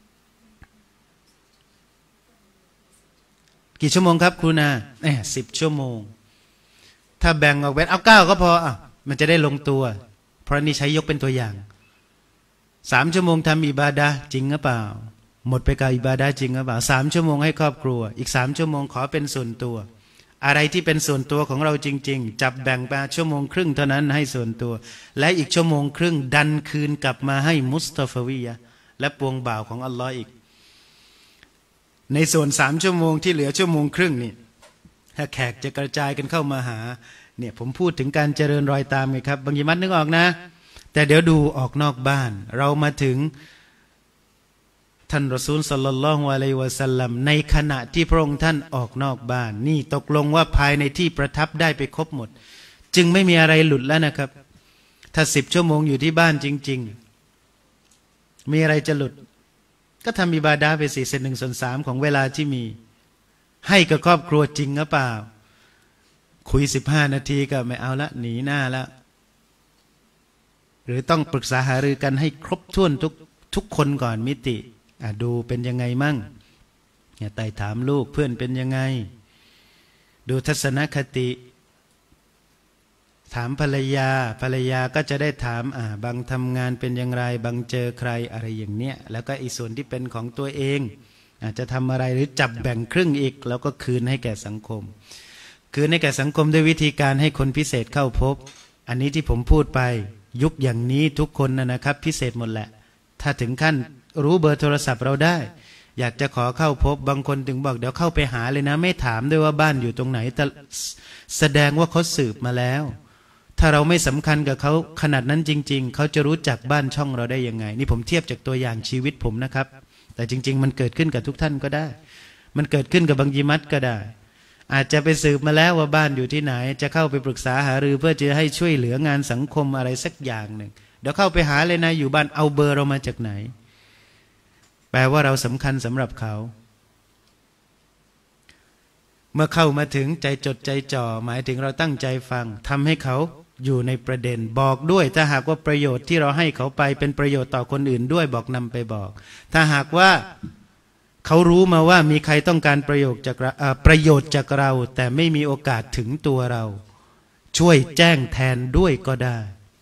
กี่ชั่วโมงครับครูนา10 ชั่วโมงถ้าแบ่งออกเป็นเอา9ก็พอมันจะได้ลงตัวเพราะนี่ใช้ยกเป็นตัวอย่าง3 ชั่วโมงทำอิบาดะห์จริงหรือเปล่าหมดไปกับอิบาดะห์จริงหรือเปล่า3 ชั่วโมงให้ครอบครัวอีก3 ชั่วโมงขอเป็นส่วนตัวอะไรที่เป็นส่วนตัวของเราจริงๆจับแบ่งไป1.5 ชั่วโมงเท่านั้นให้ส่วนตัวและอีก1.5 ชั่วโมงดันคืนกลับมาให้มุสตาฟาวียะและปวงบ่าวของอัลลอฮ์อีกในส่วน3 ชั่วโมงที่เหลือ1 ชั่วโมงครึ่งนี่ถ้าแขกจะกระจายกันเข้ามาหาเนี่ยผมพูดถึงการเจริญรอยตามไงครับบางทีมัดนึกออกนะแต่เดี๋ยวดูออกนอกบ้านเรามาถึงท่านรอซูลศ็อลลัลลอฮุอะลัยฮิวะซัลลัมในขณะที่พระองค์ท่านออกนอกบ้านนี่ตกลงว่าภายในที่ประทับได้ไปครบหมดจึงไม่มีอะไรหลุดแล้วนะครับถ้า10 ชั่วโมงอยู่ที่บ้านจริงๆมีอะไรจะหลุดก็ทำอิบาดะห์ไป1/4 ของเวลาที่มีให้กับครอบครัวจริงหรือเปล่าคุย15 นาทีก็ไม่เอาละหนีหน้าละหรือต้องปรึกษาหารือกันให้ครบถ้วนทุกคนก่อนมิติดูเป็นยังไงมั่งไต่ถามลูกเพื่อนเป็นยังไงดูทัศนคติถามภรรยาก็จะได้ถามบางทำงานเป็นอย่างไรบางเจอใครอะไรอย่างเนี้ยแล้วก็อีส่วนที่เป็นของตัวเองอาจจะทำอะไรหรือจับแบ่งครึ่งอีกแล้วก็คืนให้แก่สังคมคืนให้แก่สังคมด้วยวิธีการให้คนพิเศษเข้าพบอันนี้ที่ผมพูดไปยุคอย่างนี้ทุกคนนะครับพิเศษหมดแหละถ้าถึงขั้นรู้เบอร์โทรศัพท์เราได้อยากจะขอเข้าพบบางคนถึงบอกเดี๋ยวเข้าไปหาเลยนะไม่ถามด้วยว่าบ้านอยู่ตรงไหนแต่แสดงว่าเขาสืบมาแล้วถ้าเราไม่สำคัญกับเขาขนาดนั้นจริงๆเขาจะรู้จักบ้านช่องเราได้ยังไงนี่ผมเทียบจากตัวอย่างชีวิตผมนะครับแต่จริงๆมันเกิดขึ้นกับทุกท่านก็ได้มันเกิดขึ้นกับบางยิมัตก็ได้อาจจะไปสืบมาแล้วว่าบ้านอยู่ที่ไหนจะเข้าไปปรึกษาหารือเพื่อจะให้ช่วยเหลืองานสังคมอะไรสักอย่างหนึ่งเดี๋ยวเข้าไปหาเลยนะอยู่บ้านเอาเบอร์เรามาจากไหนแปลว่าเราสำคัญสำหรับเขาเมื่อเข้ามาถึงใจจดใจจ่อหมายถึงเราตั้งใจฟังทำให้เขาอยู่ในประเด็นบอกด้วยถ้าหากว่าประโยชน์ที่เราให้เขาไปเป็นประโยชน์ต่อคนอื่นด้วยบอกนำไปบอกถ้าหากว่าเขารู้มาว่ามีใครต้องการประโยชน์จากเราแต่ไม่มีโอกาสถึงตัวเราช่วยแจ้งแทนด้วยก็ได้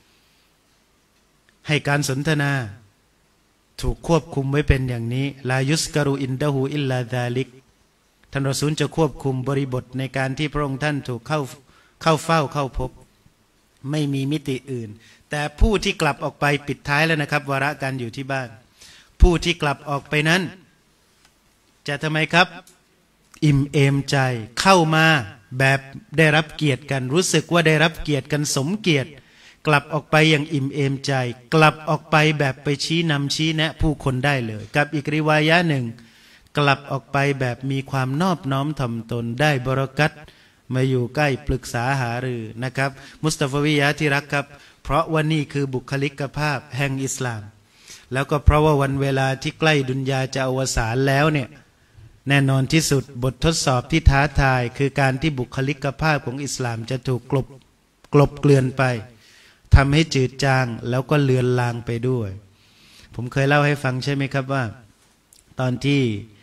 ให้การสนทนาถูกควบคุมไว้เป็นอย่างนี้ลายุสกรุอินดะฮูอิลลาซาลิกท่านรอซูลจะควบคุมบริบทในการที่พระองค์ท่านถูกเข้าเฝ้าเข้าพบไม่มีมิติอื่นแต่ผู้ที่กลับออกไปปิดท้ายแล้วนะครับวาระการอยู่ที่บ้านผู้ที่กลับออกไปนั้นจะทำไมครับอิ่มเอมใจเข้ามาแบบได้รับเกียรติกันรู้สึกว่าได้รับเกียรติกันสมเกียรติกลับออกไปอย่างอิ่มเอมใจกลับออกไปแบบไปชี้นำชี้แนะผู้คนได้เลยกับอีกริวายะหนึ่งกลับออกไปแบบมีความนอบน้อมถ่อมตนได้บารอกัตมาอยู่ใกล้ปรึกษาหารือนะครับมุสตาฟาวิยะที่รักครับเพราะว่านี่คือบุคลิกภาพแห่งอิสลามแล้วก็เพราะว่าวันเวลาที่ใกล้ดุนยาจะอวสานแล้วเนี่ยแน่นอนที่สุดบททดสอบที่ท้าทายคือการที่บุคลิกภาพของอิสลามจะถูกกลบเกลื่อนไปทำให้จืดจางแล้วก็เลือนลางไปด้วยผมเคยเล่าให้ฟังใช่ไหมครับว่าตอนที่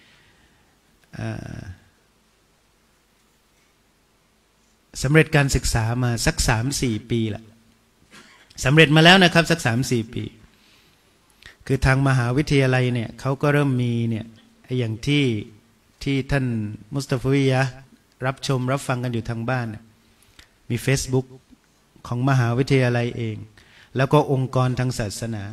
สำเร็จการศึกษามาสัก 3-4 ปีละสำเร็จมาแล้วนะครับสัก 3-4 ปีคือทางมหาวิทยาลัยเนี่ยเขาก็เริ่มมีเนี่ยอย่างที่ท่านมุสตาฟิยะรับชมรับฟังกันอยู่ทางบ้านมี Facebook ของมหาวิทยาลัยเองแล้วก็องค์กรทางศาสนา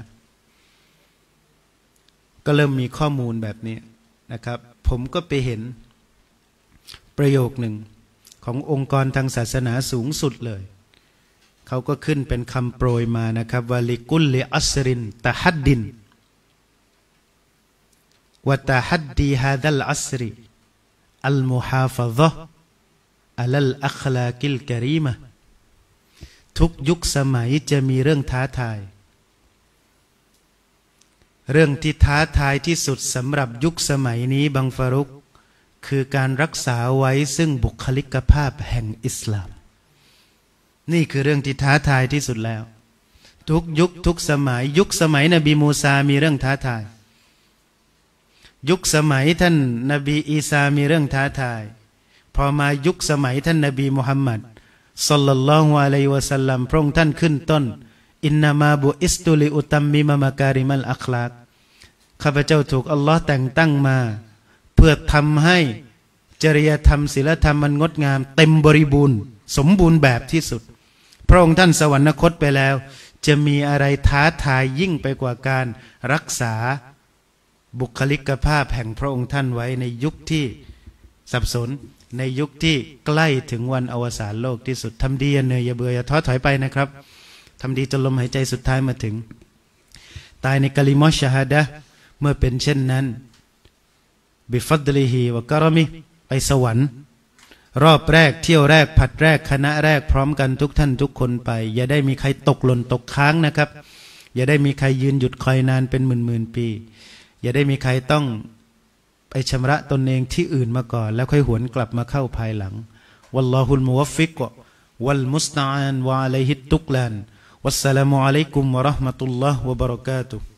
ก็เริ่มมีข้อมูลแบบนี้นะครับผมก็ไปเห็นประโยคหนึ่งขององค์กรทางศาสนาสูงสุดเลยเขาก็ขึ้นเป็นคำโปรยมานะครับวะลิกุลลิอัสรินตะฮัดดินวะตะฮัดดีฮาดัลอัสริอัลมุฮาฟะซะฮ์อะลัลอัคลากิลกะรีมะทุกยุคสมัยจะมีเรื่องท้าทายเรื่องที่ท้าทายที่สุดสำหรับยุคสมัยนี้บังฟารุกคือการรักษาไว้ซึ่งบุคลิกภาพแห่งอิสลามนี่คือเรื่องที่ท้าทายที่สุดแล้วทุกยุคทุกสมัยยุคสมัยนบีมูซามีเรื่องท้าทายยุคสมัยท่านนบีอีสามีเรื่องท้าทายพอมายุคสมัยท่านนบีมุฮัมมัดศ็อลลัลลอฮุอะลัยฮิวะซัลลัมพระองค์ท่านขึ้นต้นอินนามาบุอิสตุลิอุตัมมิมะมะการิมัลอัคลากข้าพเจ้าถูกอัลลอฮ์แต่งตั้งมาเพื่อทำให้จริยธรรมศีลธรรมมันงดงามเต็มบริบูรณ์สมบูรณ์แบบที่สุดพระองค์ท่านสวรรคตไปแล้วจะมีอะไรท้าทายยิ่งไปกว่าการรักษาบุคลิกภาพแห่งพระองค์ท่านไว้ในยุคที่สับสนในยุคที่ใกล้ถึงวันอวสานโลกที่สุดทำดีอย่าเหนื่อยอย่าเบื่ออย่าท้อถอยไปนะครับทำดีจนลมหายใจสุดท้ายมาถึงตายในกะลิมอชชะฮาดะห์เมื่อเป็นเช่นนั้นบิฟัดลิฮิวะกะรอมิไปสวรรค์รอบแรกเที่ยวแรกผัดแรกคณะแรกพร้อมกันทุกท่านทุกคนไปอย่าได้มีใครตกหล่นตกค้างนะครับอย่าได้มีใครยืนหยุดคอยนานเป็นหมื่นปีอย่าได้มีใครต้องไปชำระตนเองที่อื่นมาก่อนแล้วค่อยหวนกลับมาเข้าภายหลังวัลลอฮุลมุวัฟฟิกวัลมุสตะอานวะอะลัยฮิตตุกลานวัสสลามุอะลัยกุมวะเราะห์มะตุลลอฮ์วะบะเราะกาตุฮ์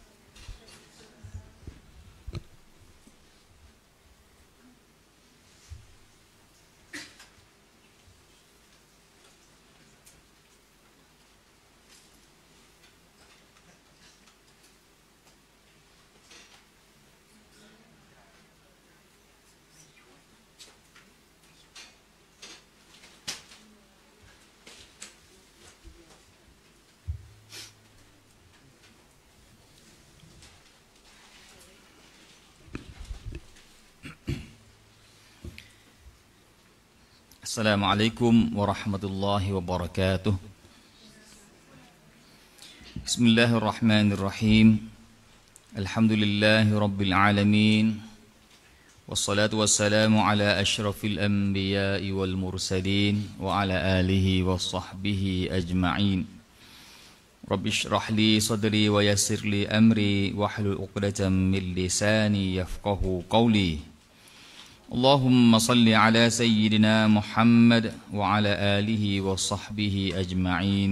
السلام عليكم ورحمة الله وبركاته بسم الله الرحمن الرحيم الحمد لله رب العالمين والصلاة والسلام على أشرف الأنبياء والمرسلين وعلى آله وصحبه أجمعين رب اشرح لي صدري ويسر لي أمري واحلل عقدة من لساني يفقه قولي اللهم صل على سيدنا محمد وعلى آله وصحبه أجمعين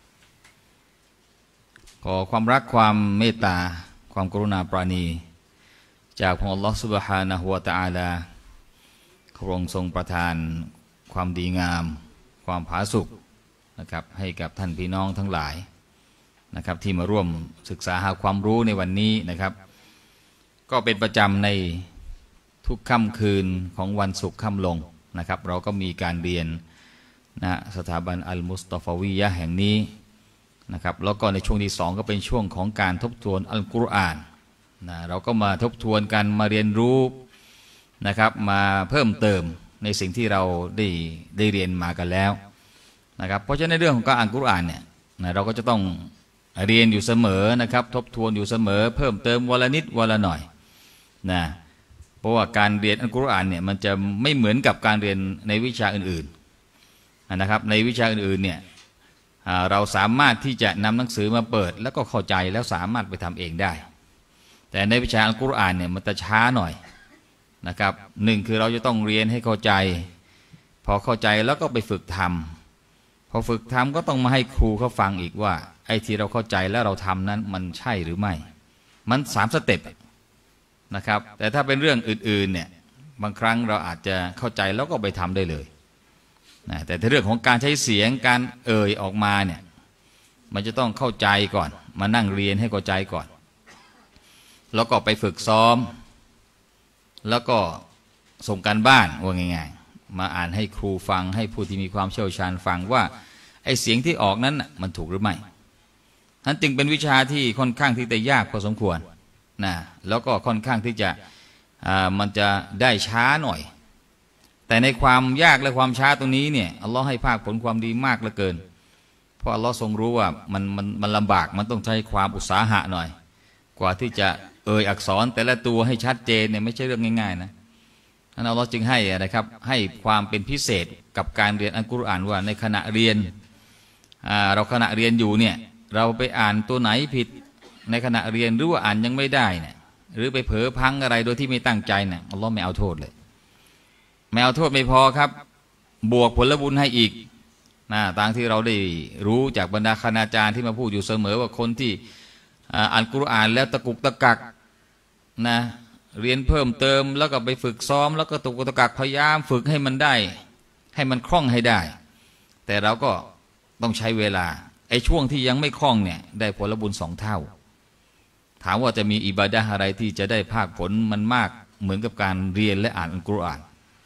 ขอความรักความเมตตาความกรุณาปราณีจากพระอัลลอฮฺซุบฮานะฮูวะตะอาลาพระองค์ทรงประทานความดีงามความผาสุกนะครับให้กับท่านพี่น้องทั้งหลายนะครับที่มาร่วมศึกษาหาความรู้ในวันนี้นะครับก็เป็นประจำในทุกค่ำคืนของวันศุกร์ค่ำลงนะครับเราก็มีการเรียนนะสถาบันอัลมุสตอฟาวียะห์แห่งนี้นะครับแล้วก็ในช่วงที่2ก็เป็นช่วงของการทบทวนอัลกุรอานนะเราก็มาทบทวนกันมาเรียนรู้นะครับมาเพิ่มเติมในสิ่งที่เราได้เรียนมากันแล้วนะครับเพราะฉะนั้นในเรื่องของการอ่านกุรอานเนี่ยนะเราก็จะต้องเรียนอยู่เสมอนะครับทบทวนอยู่เสมอเพิ่มเติมวันละนิดวันละหน่อยนะเพราะว่าการเรียนอัลกุรอานเนี่ยมันจะไม่เหมือนกับการเรียนในวิชาอื่นๆนะครับในวิชาอื่นๆเนี่ยเราสามารถที่จะนำหนังสือมาเปิดแล้วก็เข้าใจแล้วสามารถไปทำเองได้แต่ในวิชาอัลกุรอานเนี่ยมันจะช้าหน่อยนะครับหนึ่งคือเราจะต้องเรียนให้เข้าใจพอเข้าใจแล้วก็ไปฝึกทำพอฝึกทำก็ต้องมาให้ครูเขาฟังอีกว่าไอ้ที่เราเข้าใจแล้วเราทำนั้นมันใช่หรือไม่มัน3 สเต็ปนะครับแต่ถ้าเป็นเรื่องอื่นๆเนี่ยบางครั้งเราอาจจะเข้าใจแล้วก็ไปทำได้เลยนะแต่เรื่องของการใช้เสียงการออกมาเนี่ยมันจะต้องเข้าใจก่อนมานั่งเรียนให้เข้าใจก่อนแล้วก็ไปฝึกซ้อมแล้วก็ส่งการบ้านว่าง่ายๆมาอ่านให้ครูฟังให้ผู้ที่มีความเชี่ยวชาญฟังว่าไอ้เสียงที่ออกนั้นมันถูกหรือไม่นั้นจึงเป็นวิชาที่ค่อนข้างที่จะยากพอสมควรนะแล้วก็ค่อนข้างที่จะมันจะได้ช้าหน่อยแต่ในความยากและความช้าตรงนี้เนี่ยอัลลอฮ์ให้ภาคผลความดีมากเหลือเกินเพราะอัลลอฮ์ทรงรู้ว่ามันลำบากมันต้องใช้ความอุตสาหะหน่อยกว่าที่จะอักษรแต่ละตัวให้ชัดเจนเนี่ยไม่ใช่เรื่องง่ายๆนะท่านอัลลอฮ์จึงให้นะครับให้ความเป็นพิเศษกับการเรียนอัลกุรอานว่าในขณะเรียนเราขณะเรียนอยู่เนี่ยเราไปอ่านตัวไหนผิดในขณะเรียนหรือว่าอ่านยังไม่ได้เนี่ยหรือไปเผลอพังอะไรโดยที่ไม่ตั้งใจเนี่ยอัลลอฮ์ไม่เอาโทษเลยไม่เอาโทษไม่พอครับบวกผลบุญให้อีกนะตามที่เราได้รู้จากบรรดาคณาจารย์ที่มาพูดอยู่เสมอว่าคนที่อ่านกุรอานแล้วตะกุกตะกักนะเรียนเพิ่มเติมแล้วก็ไปฝึกซ้อมแล้วก็ตะกุกตะกักพยายามฝึกให้มันได้ให้มันคล่องให้ได้แต่เราก็ต้องใช้เวลาไอ้ช่วงที่ยังไม่คล่องเนี่ยได้ผลบุญ2 เท่าถามว่าจะมีอิบาดะห์อะไรที่จะได้ภาคผลมันมากเหมือนกับการเรียนและอ่านอัลกุรอาน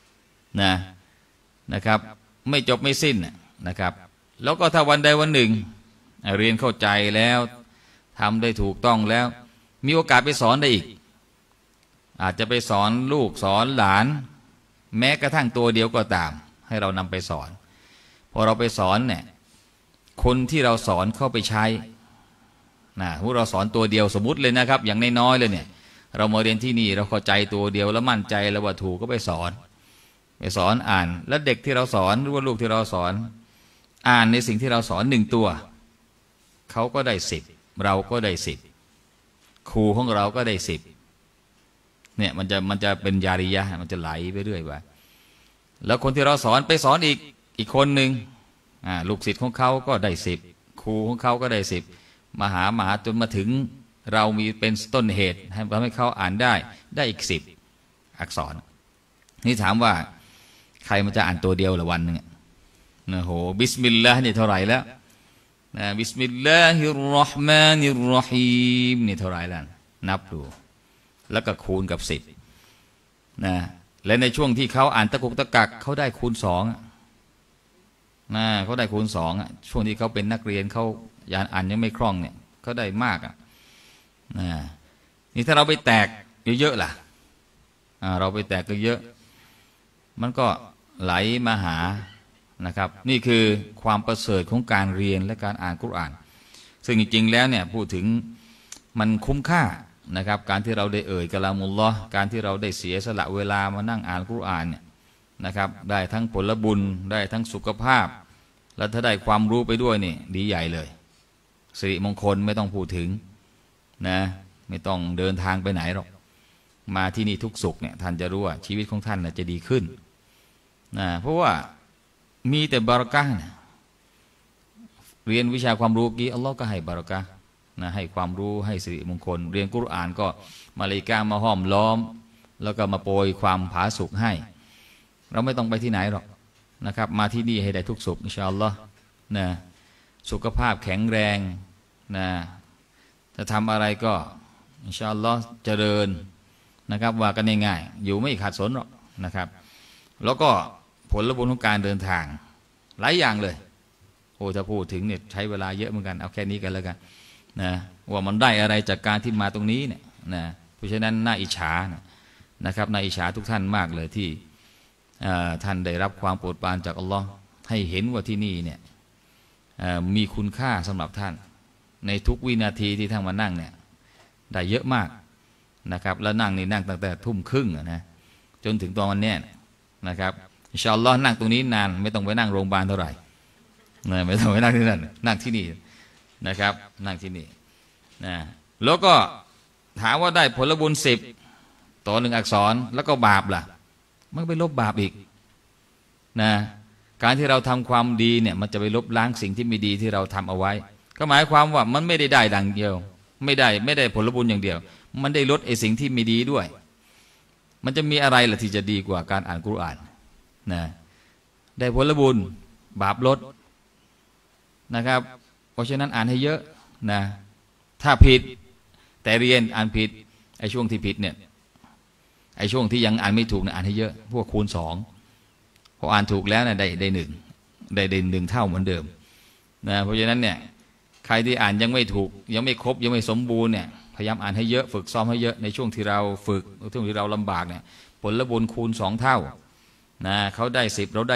นะครับไม่จบไม่สิ้นนะครับแล้วก็ถ้าวันใดวันหนึ่งเรียนเข้าใจแล้วทำได้ถูกต้องแล้วมีโอกาสไปสอนได้อีกอาจจะไปสอนลูกสอนหลานแม้กระทั่งตัวเดียวก็ตามให้เรานำไปสอนพอเราไปสอนเนี่ยคนที่เราสอนเข้าไปใช้พวกเราสอนตัวเดียวสมมติเลยนะครับอย่างน้อยๆเลยเนี่ยเรามาเรียนที่นี่เราเข้าใจตัวเดียวแล้วมั่นใจแล้วว่าถูกก็ไปสอนอ่านแล้วเด็กที่เราสอนหรือว่าลูกที่เราสอนอ่านในสิ่งที่เราสอน1 ตัวเขาก็ได้10เราก็ได้10ครูของเราก็ได้10เนี่ยมันจะเป็นยาริยะมันจะไหลไปเรื่อยไปแล้วคนที่เราสอนไปสอนอีกคนหนึ่งลูกศิษย์ของเขาก็ได้10ครูของเขาก็ได้10มหาจนมาถึงเรามีเป็นต้นเหตุทำให้เขาอ่านได้อีก10อักษรนี่ถามว่าใครมันจะอ่านตัวเดียวละวันนึงนะโหบิสมิลลาห์นี่เท่าไหร่แล้วนะบิสมิลลาฮิรเราะห์มานิรเราะฮีมนี่เท่าไหร่แล้วนับดูแล้วก็คูณกับ10นะและในช่วงที่เขาอ่านตะกุกตะกักเขาได้คูณ2นะเขาได้คูณ2ช่วงที่เขาเป็นนักเรียนเขาอ่านยังไม่คล่องเนี่ยเขาได้มากนี่ถ้าเราไปแตกเยอะๆล่ะเราไปแตกเยอะมันก็ไหลมาหานะครับนี่คือความประเสริฐของการเรียนและการอ่านกุรอานซึ่งจริงๆแล้วเนี่ยพูดถึงมันคุ้มค่านะครับการที่เราได้เอ่ยกะลามุลลอฮ์การที่เราได้เสียสละเวลามานั่งอ่านกุรอานเนี่ยนะครับได้ทั้งผลบุญได้ทั้งสุขภาพแล้วถ้าได้ความรู้ไปด้วยนี่ดีใหญ่เลยสิริมงคลไม่ต้องพูดถึงนะไม่ต้องเดินทางไปไหนหรอกมาที่นี่ทุกสุขเนี่ยท่านจะรู้ว่าชีวิตของท่านจะดีขึ้นนะเพราะว่ามีแต่บารอกะห์เรียนวิชาความรู้กี้อัลลอฮ์ก็ให้บารอกะห์นะให้ความรู้ให้สิริมงคลเรียนกุรอานก็มาเลาอิกะฮ์มาห้อมล้อมแล้วก็มาโปรยความผาสุกให้เราไม่ต้องไปที่ไหนหรอกนะครับมาที่นี่ให้ได้ทุกสุขอินชาอัลลอฮ์นะสุขภาพแข็งแรงนะจะทำอะไรก็อินชาอัลลอฮ์เจริญนะครับว่ากันง่ายๆอยู่ไม่ขาดสนหรอกนะครับแล้วก็ผลบุญของการเดินทางหลายอย่างเลยโอ้จะพูดถึงเนี่ยใช้เวลาเยอะเหมือนกันเอาแค่นี้กันแล้วกันนะว่ามันได้อะไรจากการที่มาตรงนี้เนี่ยนะเพราะฉะนั้นน่าอิจฉานะครับน่าอิจฉาทุกท่านมากเลยที่ท่านได้รับความโปรดปรานจากอัลลอฮ์ให้เห็นว่าที่นี่เนี่ยมีคุณค่าสำหรับท่านในทุกวินาทีที่ท่านมานั่งเนี่ยได้เยอะมากนะครับแล้วนั่งนี่นั่งตั้งแต่20:30นะจนถึงตอนวันนี้นะครับอินชาอัลลอฮ์นั่งตรงนี้นานไม่ต้องไปนั่งโรงพยาบาลเท่าไหร่ไม่ต้องไปนั่งที่นั่นนั่งที่นี่นะครับนั่งที่นี่นะแล้วก็ถามว่าได้ผลบุญ10ต่อ1อักษรแล้วก็บาปล่ะมันไปลบบาปอีกนะการที่เราทำความดีเนี่ยมันจะไปลบล้างสิ่งที่ไม่ดีที่เราทำเอาไว้ก็หมายความว่ามันไม่ได้ดังเดียวไม่ได้ผลบุญอย่างเดียวมันได้ลดไอ้สิ่งที่ไม่ดีด้วยมันจะมีอะไรล่ะที่จะดีกว่าการอ่านกุรอานนะได้ผลบุญบาปลดนะครับเพราะฉะนั้นอ่านให้เยอะนะถ้าผิดแต่เรียนอ่านผิดไอ้ช่วงที่ผิดเนี่ยไอ้ช่วงที่ยังอ่านไม่ถูกเนี่ยอ่านให้เยอะพวกคูณ2พออ่านถูกแล้วเนี่ยได้1ได้1เท่าเหมือนเดิมนะเพราะฉะนั้นเนี่ยใครที่อ่านยังไม่ถูกยังไม่ครบยังไม่สมบูรณ์เนี่ยพยายามอ่านให้เยอะฝึกซ้อมให้เยอะในช่วงที่เราฝึกช่วงที่เราลำบากเนี่ยผลบุญคูณ2เท่านะเขาได้10เราได้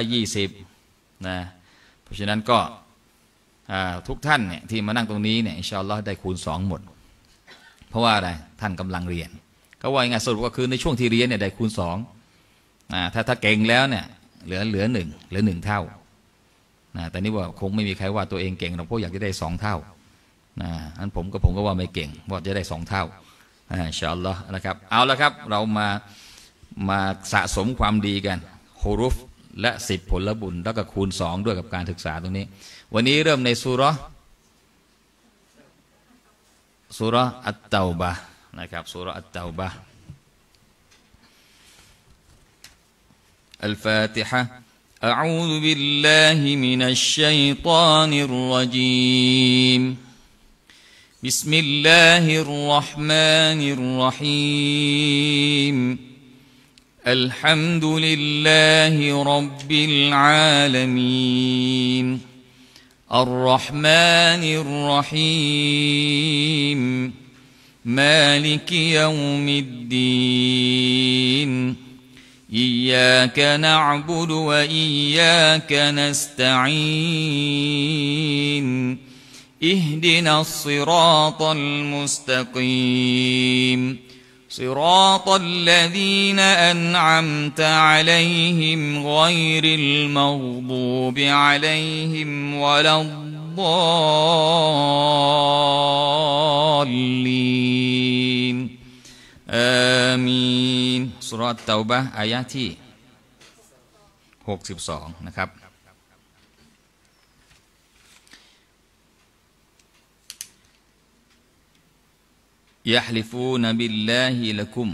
20นะเพราะฉะนั้นก็ทุกท่านเนี่ยที่มานั่งตรงนี้เนี่ยอินชาอัลลอฮ์ได้คูณ2หมดเพราะว่าอะไรท่านกำลังเรียนก็ว่าไงสรุปก็คือในช่วงที่เรียนเนี่ยได้คูณ2ถ้าเก่งแล้วเนี่ยเหลือ1เท่าแต่นี่ว่าคงไม่มีใครว่าตัวเองเก่งหรอกเพราะอยากจะได้2เท่าอันผมก็ว่าไม่เก่งว่าจะได้2เท่าอินชาอัลลอฮ์นะครับเอาละครับเรามาสะสมความดีกันฮุรุฟและ10ผลบุญแล้วก็คูณ2ด้วยกับการศึกษาตรงนี้วันนี้เริ่มในซูเราะห์อัตเตาบะห์นะครับซูเราะห์อัตเตาบะห์อัลฟาติฮะأعوذ بالله من الشيطان الرجيم بسم الله الرحمن الرحيم الحمد لله رب العالمين الرحمن الرحيم مالك يوم الدين إياك نعبد وإياك نستعين اهدنا الصراط المستقيم صراط الذين أنعمت عليهم غير المغضوب عليهم ولا الضالين آمين สุเราะห์เตาบะห์อายะห์ที่62นะครับยะฮลิฟูนบิลลาฮิละกุม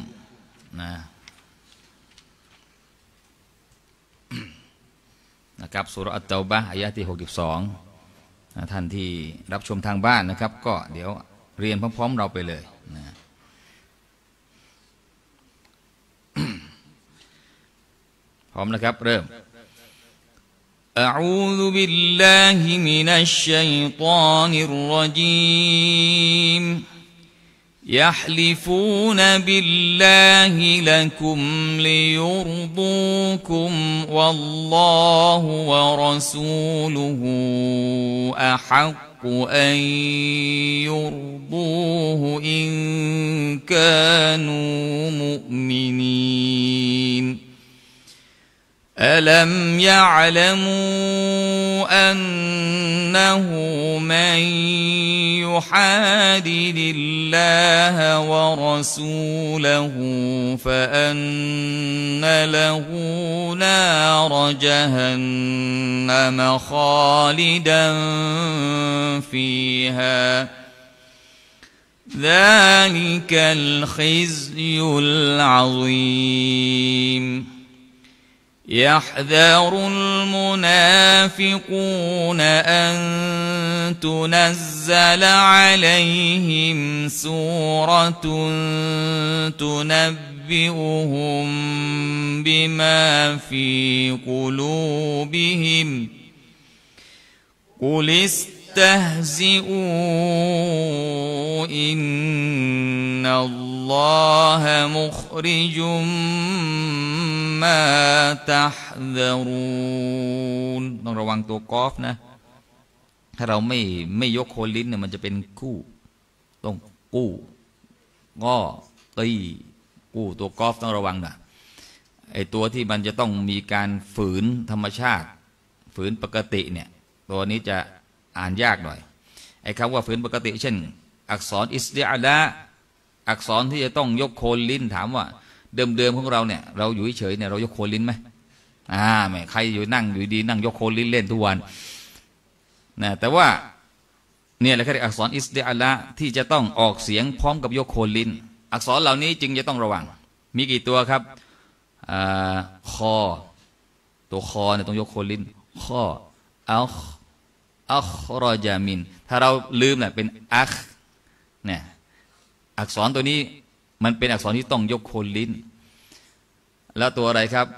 นะครับสุเราะห์อัตเตาบะห์อายะห์ที่62ท่านที่รับชมทางบ้านนะครับก็เดี๋ยวเรียนพร้อมๆเราไปเลยนะพร้อมนะครับเริ่มอะอูซุบิลลาฮิมินัชชัยฏอนิรเราะญีมيحلفون بالله لكم ليرضوكم والله ورسوله أحق أن يرضوه إن كانوا مؤمنين ألم يعلموا أنه من يحادد الله ورسوله فأن له نار جهنم خالدا فيها ذلك الخزي العظيم يحذر المنافقون أن تنزل عليهم سورة تنبئهم بما في قلوبهم قل استهزئوا إن الله مخرج ما تحذرون ต้องระวังตัวกอฟนะถ้าเราไม่ยกโคนลิ้นเนี่ยมันจะเป็นกู้ต้องกู้ง้อตีกู้ตัวกอฟต้องระวังนะไอตัวที่มันจะต้องมีการฝืนธรรมชาติฝืนปกติเนี่ยตัวนี้จะอ่านยากหน่อยไอ้คำว่าฝืนปกติเช่นอักษรอิสติอาละอักษรที่จะต้องยกโคนลิ้นถามว่าเดิมของเราเนี่ยเราอยู่เฉยเนี่ยเรายกโคนลิ้นไหมไม่ใครอยู่นั่งอยู่ดีนั่งยกโคนลิ้นเล่นทุกวันนะแต่ว่าเนี่ยแหละคืออักษรอิสติอาละที่จะต้องออกเสียงพร้อมกับยกโคนลิ้นอักษรเหล่านี้จึงจะต้องระวังมีกี่ตัวครับคอตัวคอเนี่ยต้องยกโคนลิ้นข้ออัครอจามินถ้าเราลืมเนี่ยเป็นอัคเนี่ยอักษรตัวนี้มันเป็นอักษรที่ต้องยกโคนลิ้นแล้วตัวอะไรครับ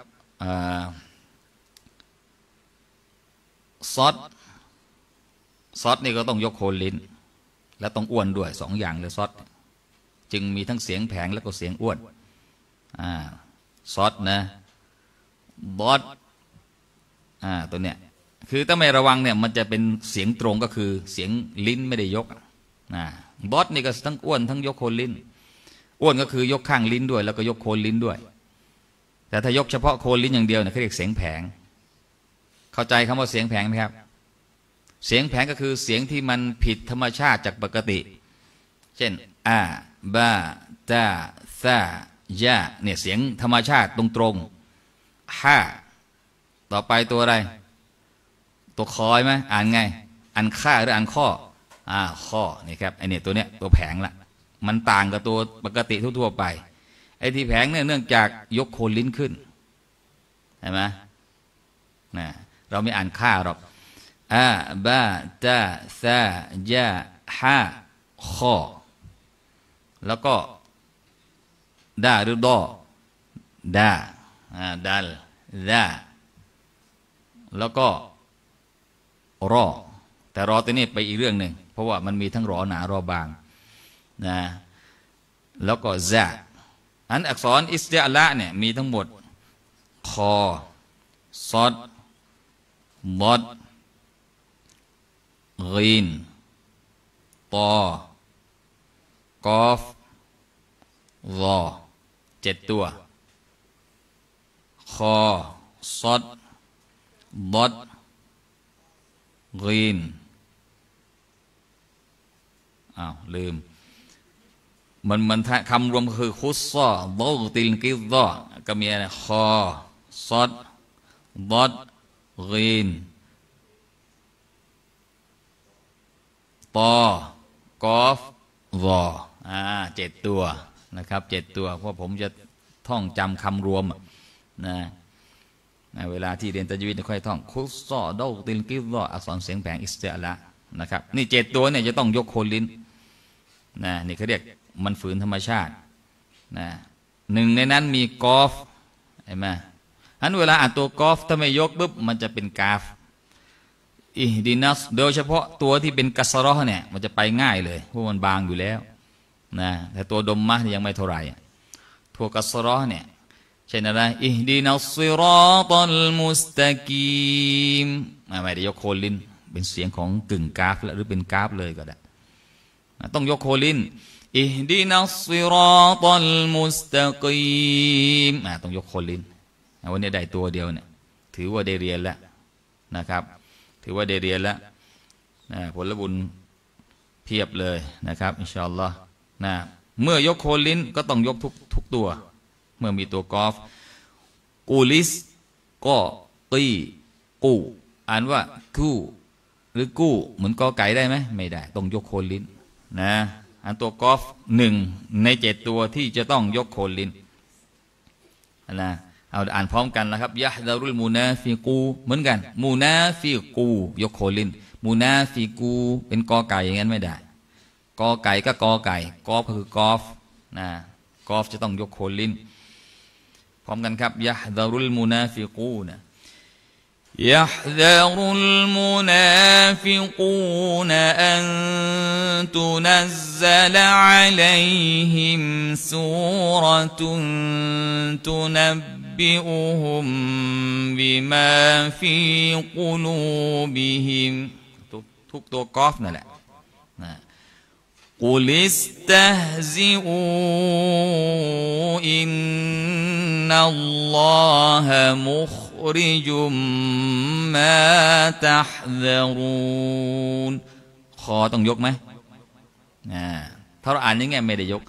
ซอดนี่ก็ต้องยกโคนลิ้นและต้องอ้วนด้วยสองอย่างเลยซอดจึงมีทั้งเสียงแผงแล้วก็เสียงอ้วนซอดนะบอสตัวเนี้ยคือถ้าไม่ระวังเนี่ยมันจะเป็นเสียงตรงก็คือเสียงลิ้นไม่ได้ยกบอสนี่ก็ทั้งอ้วนทั้งยกโคนลิ้นอ้วนก็คือยกข้างลิ้นด้วยแล้วก็ยกโคนลิ้นด้วยแต่ถ้ายกเฉพาะโคนลิ้นอย่างเดียวเนี่ยเขาเรียกเสียงแผงเข้าใจคำว่าเสียงแผงไหมครับเสียงแผงก็คือเสียงที่มันผิดธรรมชาติจากปกติเช่นบาตาซายะเนี่ยเสียงธรรมชาติตรงๆฮาต่อไปตัวอะไรตัวคอยไหมอ่านไงอ่านข้าหรืออ่านข้อข้อนี่ครับไอเนี่ยตัวเนี้ยตัวแผงละมันต่างกับตัวปกติทั่วๆไปไอที่แผงเนี่ยเนื่องจากยกโคนลิ้นขึ้นเห็นไหมนะเราไม่อ่านข้าหรอกบาตาซายะฮาข้อแล้วก็ดาหรือดอดัลแล้วก็รอแต่รอตัวนี้ไปอีกเรื่องหนึ่งเพราะว่ามันมีทั้งรอหนารอบางนะแล้วก็ซะอันอักษรอิสติอาละเนี่ยมีทั้งหมดคอซอดบอดกีนตอกอฟรอ7 ตัวคอซอดบอดกีนลืมมันคำรวมคือคุสซอดอติลกิซอก็มีอะไรคอซอดบอดกีนตอกอฟรอ7 ตัวนะครับ7 ตัวเพราะผมจะท่องจำคำรวมนะเวลาที่เรียนตัจวีดค่อยท่องคุสซอดอติลกิซออักษรเสียงแผงอิสติอาละนะครับนี่7 ตัวเนี่ยจะต้องยกโคนลิ้นนะนี่เขาเรียกมันฝืนธรรมชาตินะ1ในนั้นมีกอฟเห็นไหมอันเวลาอ่านตัวกอฟถ้าไม่ยกปุ๊บมันจะเป็นกาฟอิฮดินัสโดยเฉพาะตัวที่เป็นกัสเราะห์เนี่ยมันจะไปง่ายเลยเพราะมันบางอยู่แล้วนะแต่ตัวดมมะยังไม่เท่าไหร่ตัวกัสเราะห์เนี่ยเช่นอะไรอิฮดินัสซิรอตัลมุสตะกีมไม่ได้ยกโคนลิ้นเป็นเสียงของกึ่งกราฟหรือเป็นกราฟเลยก็ได้ต้องยกโคนลิ้นอิฮดินัสซิรอตัลมุสตะกีมต้องยกโคนลิ้นวันนี้ได้ตัวเดียวเนี่ยถือว่าได้เรียนแล้วนะครับถือว่าได้เรียนแล้วผลบุญเพียบเลยนะครับอินชาอัลลอฮ์เมื่อยกโคนลิ้นก็ต้องยกทุกตัวเมื่อมีตัวกอฟกูลิสก็ตีกูอ่านว่ากู้หรือกู้เหมือนกอไก่ได้ไหมไม่ได้ต้องยกโคนลิ้นนะอันตัวกอฟ1 ใน 7 ตัวที่จะต้องยกโคนลิ้นนะเอาอ่านพร้อมกันนะครับยะฮ์ดารุลมูนาฟิกูเหมือนกันมูนาฟิกูยกโคนลิ้นมูนาฟิกูเป็นกอไก่อย่างนั้นไม่ได้กอไก่ก็กอไก่กอฟก็คือกอฟนะกอฟจะต้องยกโคนลิ้นพร้อมกันครับยะฮ์ดารุลมูนาฟิกูนะيحذر المنافقون أن تنزل عليهم سورة تنبئهم بما في قلوبهم ทุกตัวกอฟนั่นแหละقل استهزئوا إن الله مخرج ما تحذرون คอต้องยกไหมถ้าเราอ่านอย่างงี้ไม่ได้ยก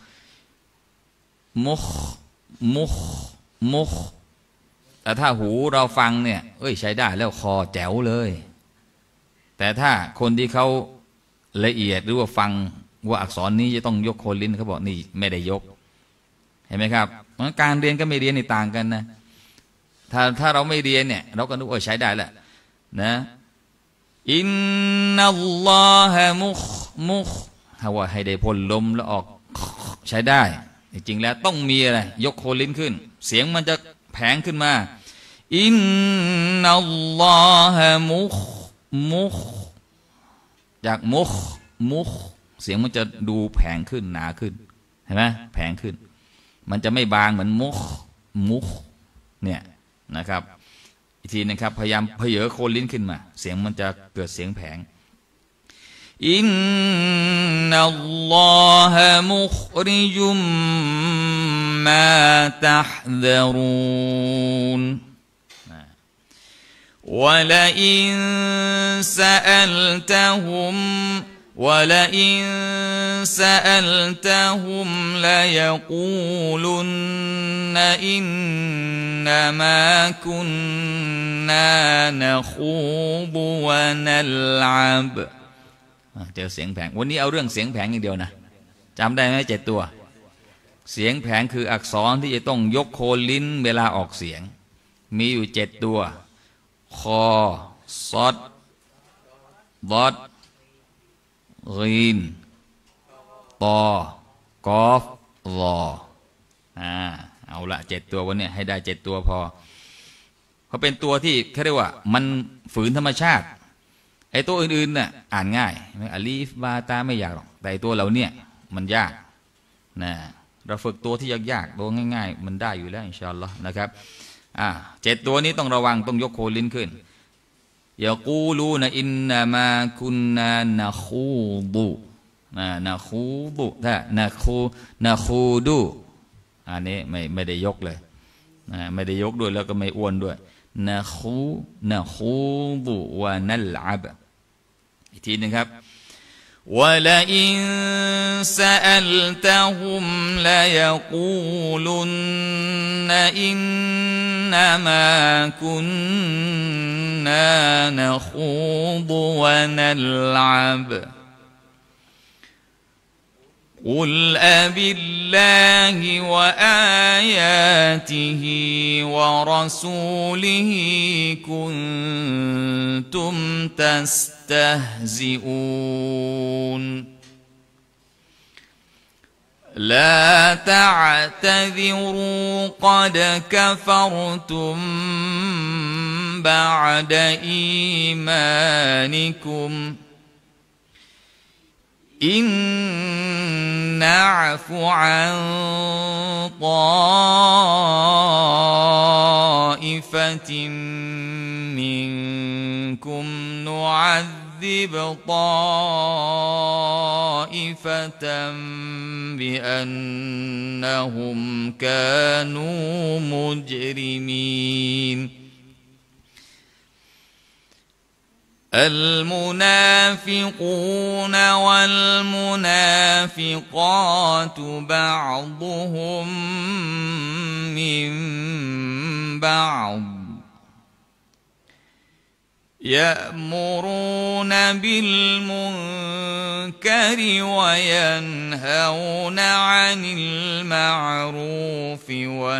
มุขแต่ถ้าหูเราฟังเนี่ยใช้ได้แล้วคอแจ๋วเลยแต่ถ้าคนที่เขาละเอียดหรือว่าฟังว่าอักษรนี้จะต้องยกโคนลิ้นเขาบอกนี่ไม่ได้ยกเห็นไหมครับการเรียนก็ไม่เรียนในต่างกันนะถ้าเราไม่เรียนเนี่ยเราก็นึกว่าใช้ได้แหละนะอินนัลลอฮะมุขถ้าว่าให้ได้พ่นลมแล้วออกใช้ได้จริงๆแล้วต้องมีอะไรยกโคนลิ้นขึ้นเสียงมันจะแผงขึ้นมาอินนัลลอฮะมุขจากมุขเสียงมันจะดูแผงขึ้นหนาขึ้นเห็นไหมแผงขึ้นมันจะไม่บางเหมือนมุขเนี่ยนะครับอีกทีนะครับพยายามเพเยอโคนลิ้นขึ้นมาเสียงมันจะเกิดเสียงแผงอินนัลลอฮะมุคริจุมมาตะฮซะรูนولئن سألتهم ليقولن إنما كنا نخوض ونلعب เจอเสียงแผงวันนี้เอาเรื่องเสียงแผงอย่างเดียวนะจำได้ไหม7 ตัวเสียงแผงคืออักษรที่จะต้องยกโคนลิ้นเวลาออกเสียงมีอยู่7 ตัวคอซอดบอดกีนตอกอฟรอเอาละ7 ตัววันนี้ให้ได้7 ตัวพอเขาเป็นตัวที่เขาเรียกว่ามันฝืนธรรมชาติไอ้ตัวอื่นๆน่ะอ่านง่ายอลีฟบาตาไม่ยากหรอกแต่ตัวเราเนี่ยมันยากนะเราฝึกตัวที่ยากๆตัวง่ายๆมันได้อยู่แล้วอินชาอัลลอฮ์นะครับ7ตัวนี้ต้องระวังต้องยกโคนลิ้นขึ้นยะกูลูนะอินนามาคุนนานะคูดุนะคูดุนะคูดุอันนี้ไม่ได้ยกเลยไม่ได้ยกด้วยแล้วก็ไม่อ้วนด้วยนะคูดุวะนัลอับอีกทีนึงครับوَلَئِن سَأَلْتَهُمْ لَيَقُولُنَّ إِنَّمَا كُنَّا نَخُوضُ وَنَلْعَبُ قُلْ أَبِاللَّهِ وَآيَاتِهِ وَرَسُولِهِ كُنتُمْ تستهزئون لا تعتذروا قد كفرتم بعد إيمانكم إن نعف عن طائفة منكم نعذب طائفة بأنهم كانوا مجرمين المنافقون والمنافقات بعضهم من بعض يأمرون بالمنكر وينهون عن المعروف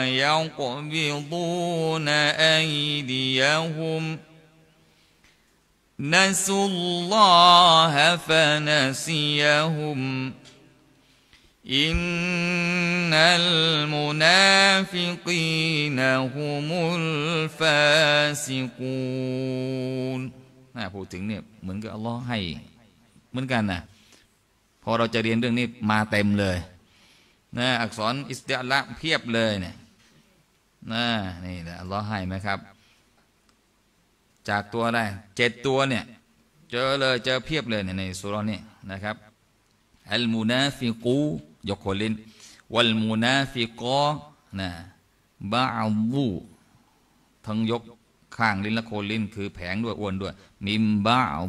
ويقبضون أيديهم نسوا الله فنسيهم إن المنافقين هم الفاسقون พูดถึงเนี่ยเหมือนกับอัลลอฮ์ให้เหมือนกันนะพอเราจะเรียนเรื่องนี้มาเต็มเลยนะอักษรอิสติละเพียบเลยเนี่ยนี่แหละอัลลอฮ์ให้นะครับจากตัวอะไร7ตัวเนี่ยเจอเลยเจอเพียบเลยในสุรานี้นะครับอัลมุนาฟิกูยกโคลินวัลมุนาฟิกอนะบาอูทั้งยกข้างลิ้นและโคลินคือแผงด้วยอ้วนด้วยมิมบาอู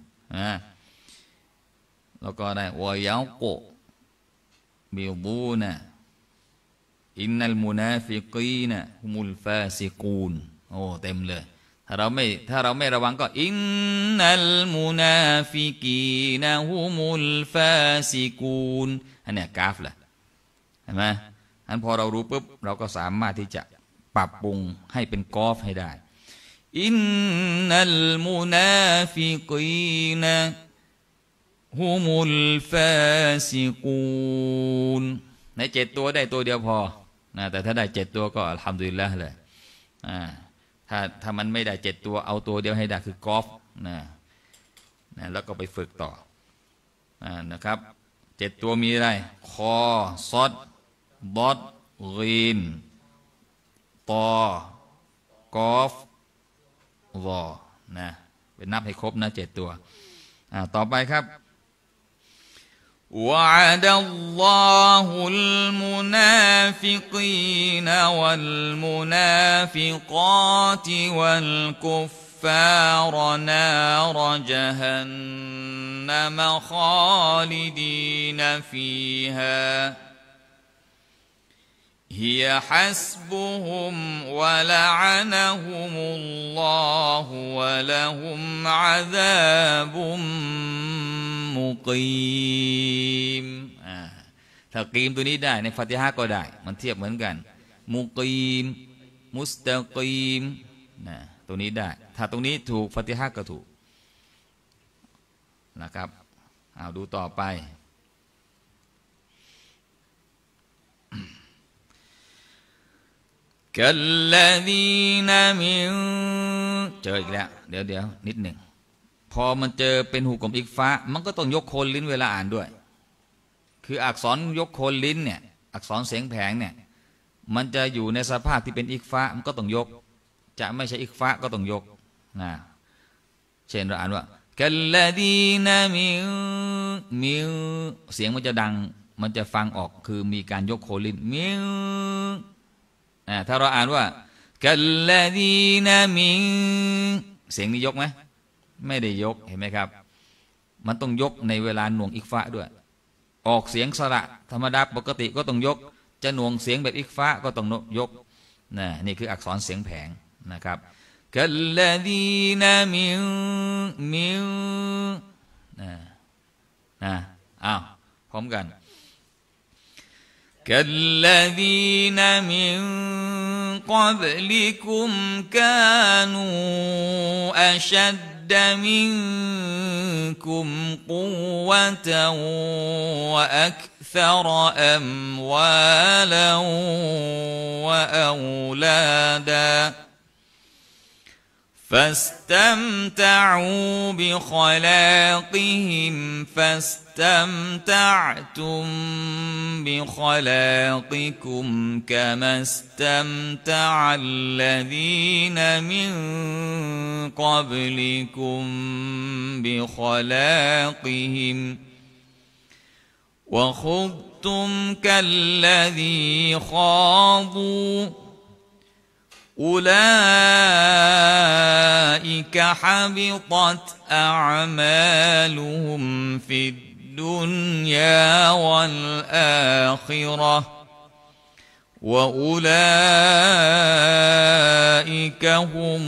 แล้วก็ได้วายาโกบิลบูนะอินนัลมุนาฟิกีนะฮุมุลฟาซิกูนโอ้เต็มเลยถ้าเราไม่ระวังก็อินนัลมุนาฟิกีนะฮุมุลฟาซิกูนอันเนี้ยกราฟแหละเห็นไหมอันพอเรารู้ปุ๊บเราก็สามารถที่จะปรับปรุงให้เป็นกอฟให้ได้อินนัลมุนาฟิกีนะฮุมุลฟาซิกูนใน7ตัวได้ตัวเดียวพอนะแต่ถ้าได้7ตัวก็อัลฮัมดุลิลละห์เลยถ้ามันไม่ได้7ตัวเอาตัวเดียวให้ได้คือกอล์ฟนะแล้วก็ไปฝึกต่อนะครับ7ตัวมีอะไรคอซอดบอดรีนตอกอล์ฟวอนะเป็นนับให้ครบนะ7ตัวต่อไปครับوعد الله المنافقين والمنافقات والكفار نار جهنم خالدين فيها هي حسبهم ولعنهم الله ولهم عذابมุกีมถ้ากีมตัวนี้ได้ในฟาติฮะก็ได้มันเทียบเหมือนกันมุกีมมุสตะกีมตัวนี้ได้ถ้าตรงนี้ถูกฟาติฮะก็ถูกนะครับเอาดูต่อไปกัลลดีนมินเจออีกแล้วเดี๋ยวนิดหนึ่งพอมันเจอเป็นหูกลมอีกฟ้ามันก็ต้องยกโคนลิ้นเวลาอ่านด้วยคืออักษรยกโคนลิ้นเนี่ยอักษรเสียงแผงเนี่ยมันจะอยู่ในสภาพที่เป็นอิกฟะมันก็ต้องยกจะไม่ใช่อิกฟะก็ต้องยกนะเช่นเราอ่านว่ากัลลดีนามิวเสียงมันจะดังมันจะฟังออกคือมีการยกโคลินมิวถ้าเราอ่านว่ากัลลดีนามิเสียงนี้ยกไหมไม่ได้ยกเห็นไหมครับมันต้องยกในเวลาหน่วงอิกฟะด้วยออกเสียงสระธรรมดาปกติก็ต้องยกจะหน่วงเสียงแบบอิกฟะก็ต้องยกนี่คืออักษรเสียงแผงนะครับกัลลดีนามิวอ้าวพร้อมกันكالذين من قبلكم كانوا أشد منكم قوة وأكثر أموالا وأولادا فاستمتعوا بخلاقهم فاستمتعتم بخلاقكم كما استمتع الذين من قبلكم بخلاقهم وخضتم كالذي خاضوا أولئك حبطت أعمالهم في الدنيا والآخرة وأولئك هم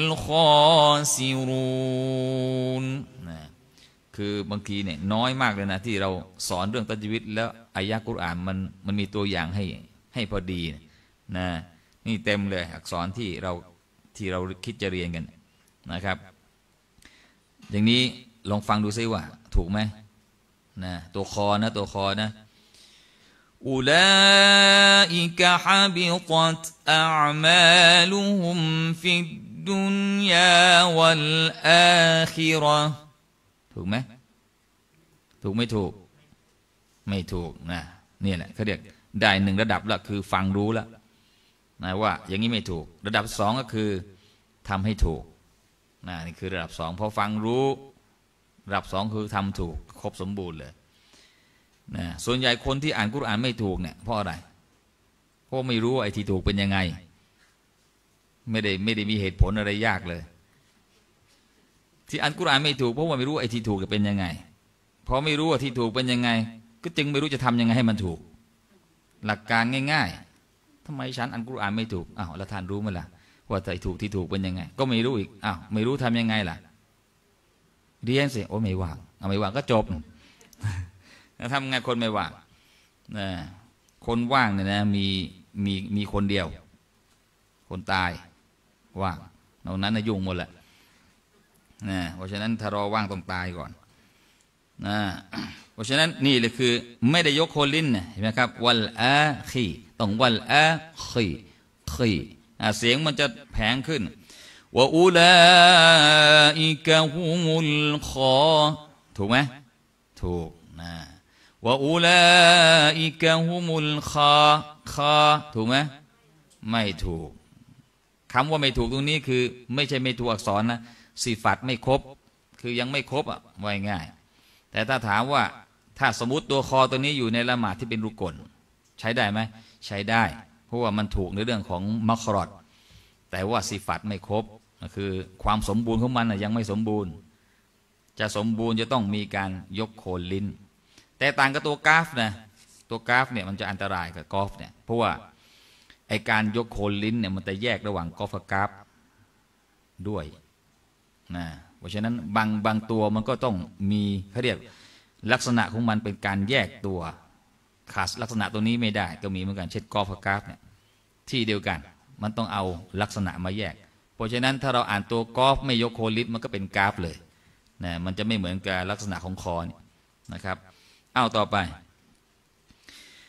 الخاسرون คือบางทีเนี่ยน้อยมากเลยนะที่เราสอนเรื่องตัจวิดแล้วอายะกุรอานมันมีตัวอย่างให้พอดีนะนี่เต็มเลยอักษรที่เราคิดจะเรียนกันนะครับอย่างนี้ลองฟังดูซิว่าถูกไหมนะตัวคอนะอูลาอิกะฮะบิตัตอะอ์มาลุฮุมฟิดดุนยาวัลอาคิเราะห์ถูกไหมถูกไม่ถูกไม่ถูกนะนี่แหละเขาเรียกได้หนึ่งระดับละคือฟังรู้แล้วนะว่าอย่างนี้ไม่ถูกระดับสองก็คือทำให้ถูกนี่คือระดับสองพอฟังรู้ระดับสองคือทำถูกครบสมบูรณ์เลยนะส่วนใหญ่คนที่อ่านกุรอานไม่ถูกเนี่ยเพราะอะไรเพราะไม่รู้ไอ้ที่ถูกเป็นยังไงไม่ได้มีเหตุผลอะไรยากเลยที่อ่านกุรอานไม่ถูกเพราะว่าไม่รู้ไอ้ที่ถูกจะเป็นยังไงพอไม่รู้ว่าที่ถูกเป็นยังไงก็จึงไม่รู้จะทำยังไงให้มันถูกหลักการง่ายๆทำไมฉันอ่านกุรอานไม่ถูกอ้าวแล้วท่านรู้ไหมล่ะว่าที่ถูกเป็นยังไงก็ไม่รู้อีกอ้าวไม่รู้ทำยังไงล่ะเรียนสิโอ้ไม่ว่างไม่ว่างก็จบทำไงคนไม่ว่างคนว่างเนี่ยนะมีคนเดียวคนตายว่างนอกนั้นยุ่งหมดแหละเพราะฉะนั้นถ้ารอว่างต้องตายก่อนเพราะฉะนั้นนี่เลยคือไม่ได้ยกโคลินเห็นไหมครับวัลอาคีต้องวัลอาคีเสียงมันจะแผงขึ้นวะอูลาอิกะฮุมุลคอถูกไหมถูกวะอูลาอิกะฮุมุลคาถูกไหมไม่ถูกคำว่าไม่ถูกตรงนี้คือไม่ใช่ไม่ถูกอักษรนะสิฟัตไม่ครบคือยังไม่ครบว่าง่ายแต่ถ้าถามว่าถ้าสมมติตัวคอตัวนี้อยู่ในละหมาดที่เป็นรุกลใช้ได้ไหมใช้ได้เพราะว่ามันถูกในเรื่องของมัครอดแต่ว่าสิฟัตไม่ครบคือความสมบูรณ์ของมันยังไม่สมบูรณ์จะสมบูรณ์จะต้องมีการยกโคนลิ้นแต่ต่างกับตัวกราฟนะตัวกราฟเนี่ยมันจะอันตรายกับกอล์ฟเนี่ยเพราะว่าไอการยกโคนลิ้นเนี่ยมันจะแยกระหว่างกอล์ฟกับกราฟด้วยเพราะฉะนั้นบางตัวมันก็ต้องมีเขาเรียกลักษณะของมันเป็นการแยกตัวขาดลักษณะตัวนี้ไม่ได้ก็มีเหมือนกันเช่นกอล์ฟกับกราฟเนี่ยที่เดียวกันมันต้องเอาลักษณะมาแยกเพราะฉะนั้นถ้าเราอ่านตัวกอล์ฟไม่ยกโคนลิ้นมันก็เป็นกราฟเลยมันจะไม่เหมือนกับลักษณะของคอนะครับเอาต่อไป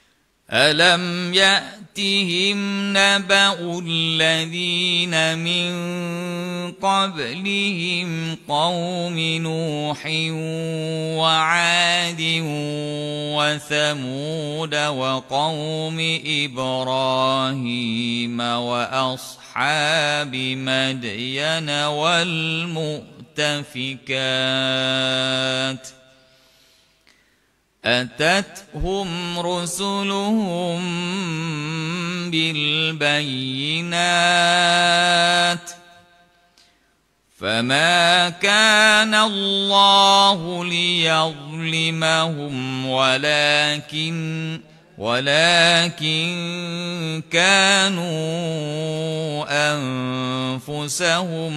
ألم يأتهم نبأ الذين من قبلهم قوم نوح وعاد وثمود وقوم إبراهيم وأصحاب مدين والمؤتفكات أتتهم رسلهم بالبينات فما كان الله ليظلمهم ولكن كانوا أنفسهم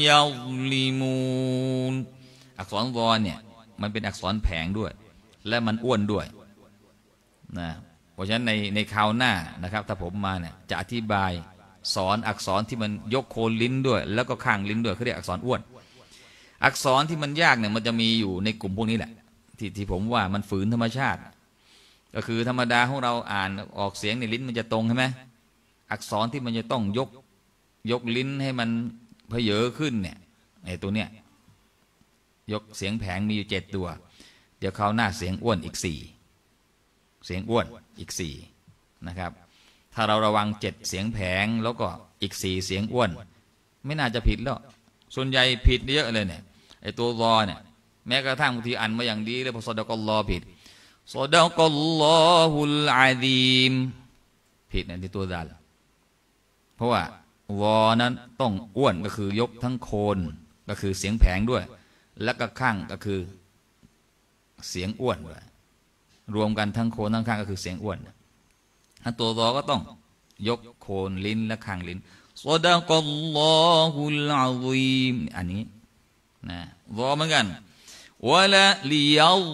يظلمون อักษรวอเนี่ยมันเป็นอักษรแผงด้วยและมันอ้วนด้วยนะเพราะฉะนั้นในคราวหน้านะครับถ้าผมมาเนี่ยจะอธิบายสอนอักษรที่มันยกโคนลิ้นด้วยแล้วก็ข้างลิ้นด้วยเขาเรียกอักษรอ้วนอักษรที่มันยากเนี่ยมันจะมีอยู่ในกลุ่มพวกนี้แหละที่ผมว่ามันฝืนธรรมชาติก็คือธรรมดาของเราอ่านออกเสียงในลิ้นมันจะตรงใช่ไหมอักษรที่มันจะต้องยกลิ้นให้มันเพเยอขึ้นเนี่ยไอ้ตัวเนี้ยยกเสียงแผงมีอยู่7 ตัวเดี๋ยวคราวหน้าเสียงอ้วนอีก4เสียงอ้วนอีก4นะครับถ้าเราระวัง7เสียงแผงแล้วก็อีก4เสียงอ้วนไม่น่าจะผิดแล้วส่วนใหญ่ผิดเยอะเลยเนี่ยไอ้ตัวรอเนี่ยแม้กระทั่งบางทีอ่านมาอย่างดีเลยพอซอดะกัลลอฮ์ผิดซอดะกัลลอฮุลอาซีมผิดในที่ตัวดัลเพราะว่าวอนั้นต้องอ้วนก็คือยกทั้งโคนก็คือเสียงแผงด้วยแล้วก็ข้างก็คือเสียงอ้วนด้วยรวมกันทั้งโคนทั้งข้างก็คือเสียงอ้วนทั้งตัวรอก็ต้องยกโคนลิ้นและข้างลิ้นซอดะกัลลอฮุลอาซีมอันนี้นะรอเหมือนกันวะละลิยัล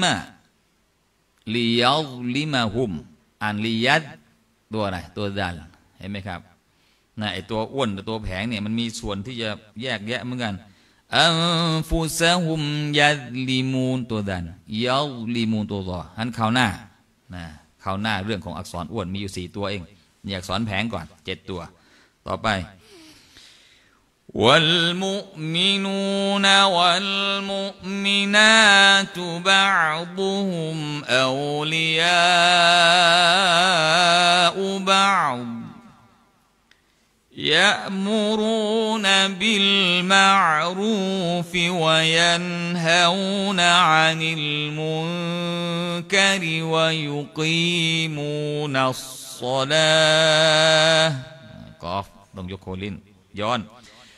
ลิมะฮุมอ่านลิยัดตัวอะไรตัวดัลเห็นไหมครับนะไอตัวอ้วนตัวแผงเนี่ยมันมีส่วนที่จะแยกแยะเหมือนกันอันฟุซะฮุมยัลลิมูนตัวดันยัลลิมูนตัวรอหันข่าวหน้านะข่าวหน้าเรื่องของอักษรอ้วนมีอยู่4 ตัวเองนี่อักษรแผงก่อน7 ตัวต่อไปوالمؤمنون والمؤمنات بعضهم أولياء بعض يأمرون بالمعروف وينهون عن المنكر ويقيمون الصلاة กอฟต้องยกโคลิ้นย้อน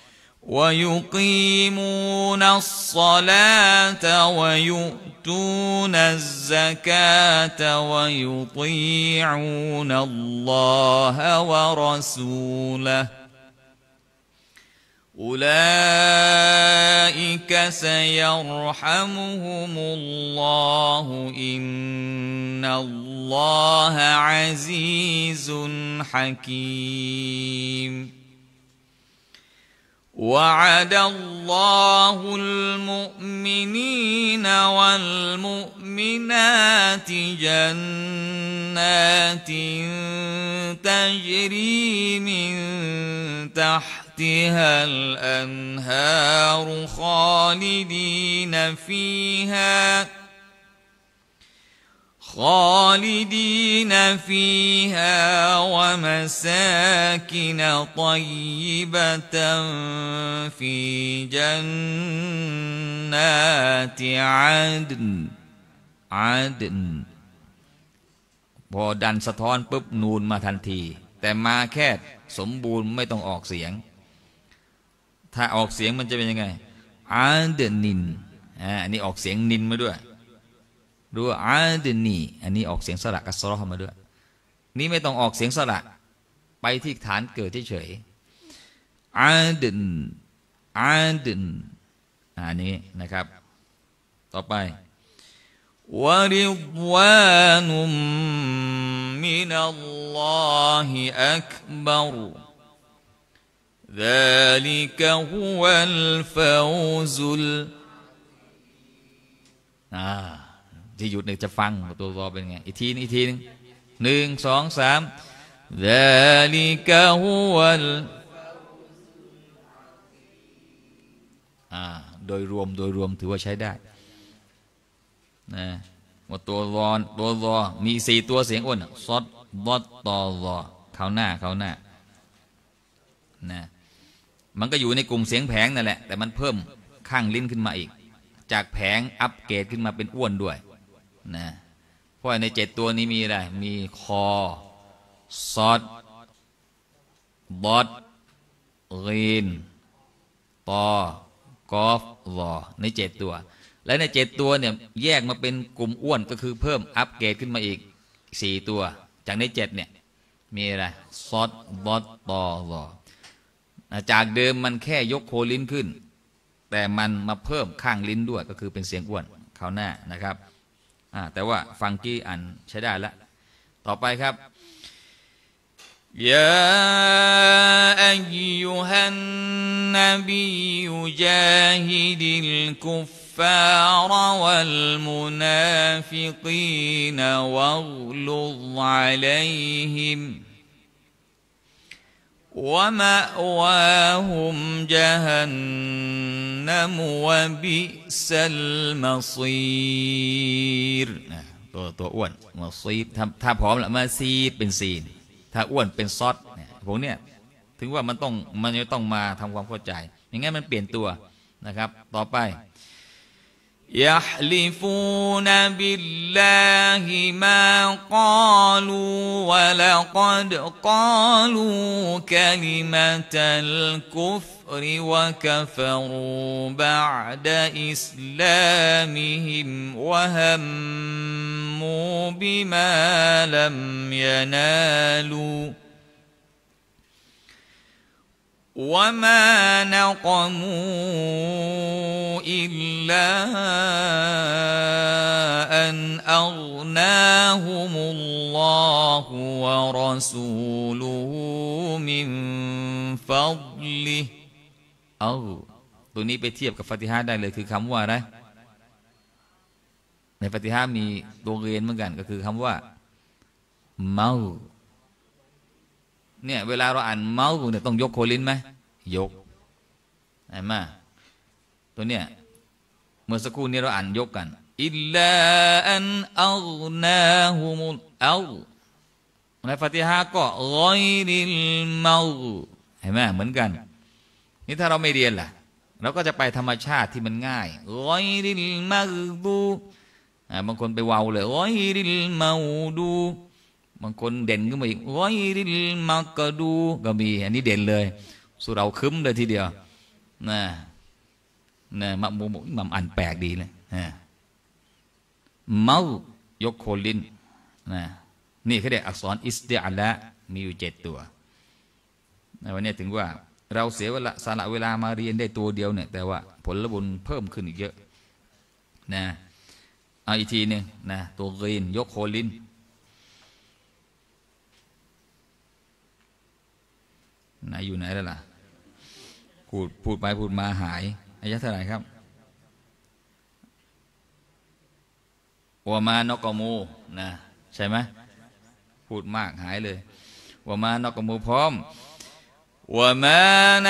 ويقيمون الصلاة ويؤتون الزكاة ويطيعون الله ورسوله أولئك سيرحمهم الله إن الله عزيز حكيم وعد الله المؤمنين والمؤمنات جنات تجري من تحتها الأنهار خالدين فيها ومساكن طيبة في جنات عدن พอดันสะท้อนปุ๊บนูนมาทันทีแต่มาแค่สมบูรณ์ไม่ต้องออกเสียงถ้าออกเสียงมันจะเป็นยังไงอาเดนินอันนี้ออกเสียงนินมาด้วยดูอาเดนีอันนี้ออกเสียงสระกัสรอมาด้วยนี่ไม่ต้องออกเสียงสระไปที่ฐานเกิดเฉยๆอาเดนอันนี้นะครับต่อไปวะริฎวานุมมินัลลอฮิอักบัรذلك هو الفوز ที่หยุดเนี่ยจะฟังตัวรอเป็นไงอีกทีนึง 1 2 3 ذلك هو โดยรวมถือว่าใช้ได้นะว่าตัวรอมี4ตัวเสียงอ้วนซอดบอดตอรอเขาหน้านะมันก็อยู่ในกลุ่มเสียงแผงนั่นแหละแต่มันเพิ่มข้างลิ้นขึ้นมาอีกจากแผงอัปเกรดขึ้นมาเป็นอ้วนด้วยนะเพราะใน7ตัวนี้มีอะไรมีคอซอดบอดรีนตอกอฟรอใน7ตัวและใน7ตัวเนี่ยแยกมาเป็นกลุ่มอ้วนก็คือเพิ่มอัปเกรดขึ้นมาอีก4ตัวจากใน7เนี่ยมีอะไรซอดบอดตอรอจากเดิมมันแค่ยกโคลิ้นขึ้นแต่มันมาเพิ่มข้างลิ้นด้วยก็คือเป็นเสียงอ้วนเขาหน้านะครับแต่ว่าฟังกี้อ่านใช้ได้แล้วต่อไปครับยาอัยยูฮันนบียุจาฮิดิลกุฟฟารวัลมุนาฟิกีนวัฆลุฎอะลัยฮิมومأواهم جهنم وبئس المصير ตัวอ้วนมาซีดถ้าพร้อมแล้วมาซีดเป็นซีนถ้าอ้วนเป็นซอสพวกเนี้ยถึงว่ามันจะต้องมาทำความเข้าใจอย่างงั้นมันเปลี่ยนตัวนะครับต่อไปيحلفون بالله ما قالوا ولقد قالوا كلمة الكفر وكفروا بعد إسلامهم وهموا بما لم ينالوا وما نقموا إلا أن أغناهم الله ورسوله من فضله ตัวนี้ไปเทียบกับฟาติฮะได้เลยคือคำว่าอะไรในฟาติฮะมีตัวเรียนเหมือนกันก็คือคำว่าเมาเนี่ยเวลาเราอ่านเมาส์เนี่ยต้องยกโคลิ้นไหมยกเห็นไหมตัวเนี่ยเมื่อสักครู่นี้เราอ่านยกกันอิลลาอันอัฆนาฮุมุลในฟาติฮะก็รอยริลเมาเห็นไหมเหมือนกันนี่ถ้าเราไม่เรียนล่ะเราก็จะไปธรรมชาติที่มันง่ายรอยริลมาดูบางคนไปเว้าเลยรอยริลเมาดูบางคนเด่นขึ้นมาอีกร้อยริลมักกะดูก็มีอันนี้เด่นเลยสุเราคึ้มเลยทีเดียวนะมะมูมัมอ่านแปลกดีเลยเมายกโคลินนะนี่เขาเรียกอักษรอิสติอาละมีอยู่7ตัวในวันนี้ถึงว่าเราเสียเวลาสละเวลามาเรียนได้ตัวเดียวเนี่ยแต่ว่าผลบุญเพิ่มขึ้นอีกเยอะนะเอาอีกทีนึงนะตัวรีนยกโคลินไหนอยู่ไหนแล้วล่ะพูดไปพูดมาหายอายะเท่าไหร่ครับวามานกมูนะใช่ไหมพูดมากหายเลย وما نقموا พร้อม وما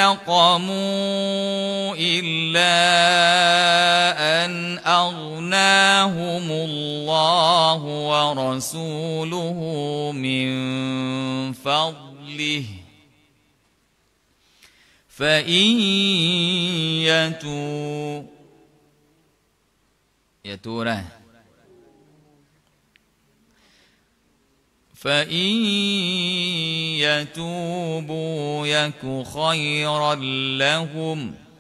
نقموا إلا أن أغناهم الله ورسوله من فضله فإن يتوب فإن يتوبوا يك خيرا لهم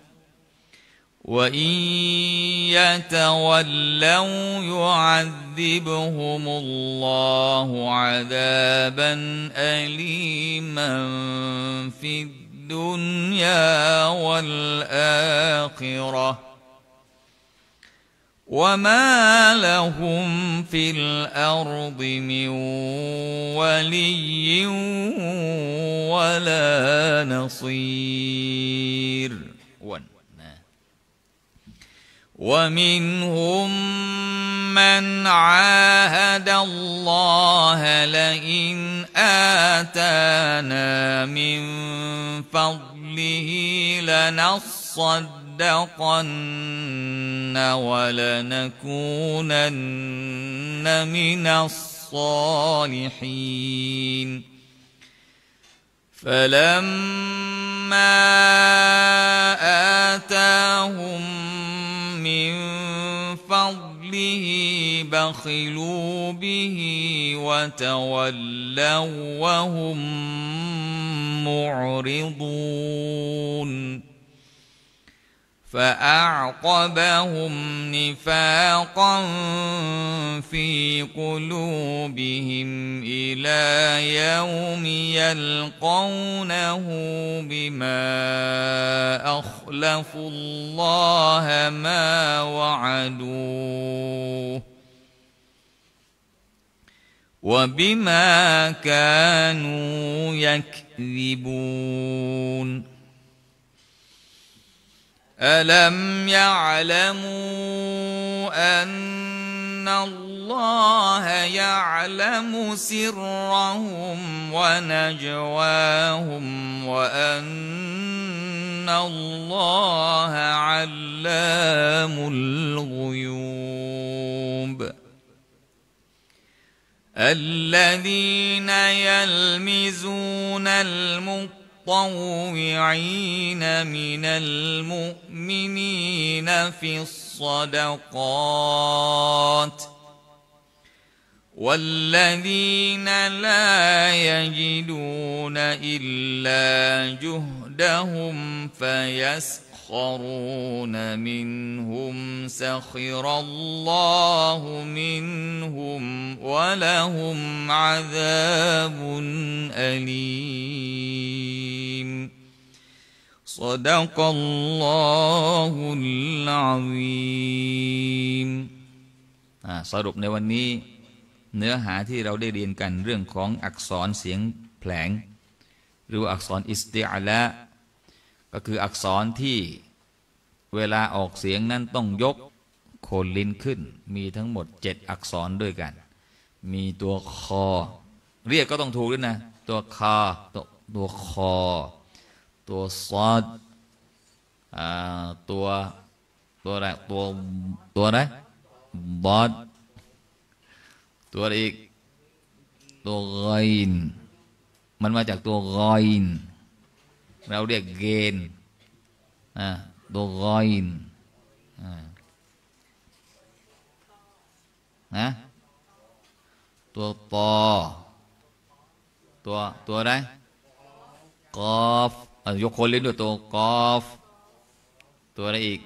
وإن يتولوا يعذبهم الله عذابا أليما في الدنيا والآخرة وما لهم في الأرض من ولي ولا نصير ومنهم من عاهد الله لئن آتانا من فضله لنصدقن ولنكونن من الصالحين فلما آتاهم من فضله بخلوا به وتولوا وهم معرضون فأعقبهم نفاقا في قلوبهم إلى يوم يلقونه بما أخلفوا الله ما وعدوه وبما كانوا يكذبون ألم يعلموا أن الله يعلم سرهم ونجواهم وأن الله علام الغيوب الذين يلمزون المطوعين من المؤمنين في الصدقات والذين لا يجدون إلا جهدهم فيسخرون منهم سخر الله منهم ولهم عذاب أليم صدق الله العظيم สรุปในวันนี้เนื้อหาที่เราได้เรียนกันเรื่องของอักษรเสียงแผลงหรืออักษรอิสติอาละก็คืออักษรที่เวลาออกเสียงนั้นต้องยกโคนลิ้นขึ้นมีทั้งหมด7อักษรด้วยกันมีตัวคอเรียกก็ต้องถูกด้วยนะตัวคาตัวคอตัวซอดตัวอะไรตัวอะไรบอดตัวอีกตัวกอยน์มันมาจากตัวกอยน์เราเรียกเกณฑ์ตัวกอยน์นะตัวตอตัวอะไรกอฟยกคนเล่นด้วยตัวกอฟตัวอะไรอีก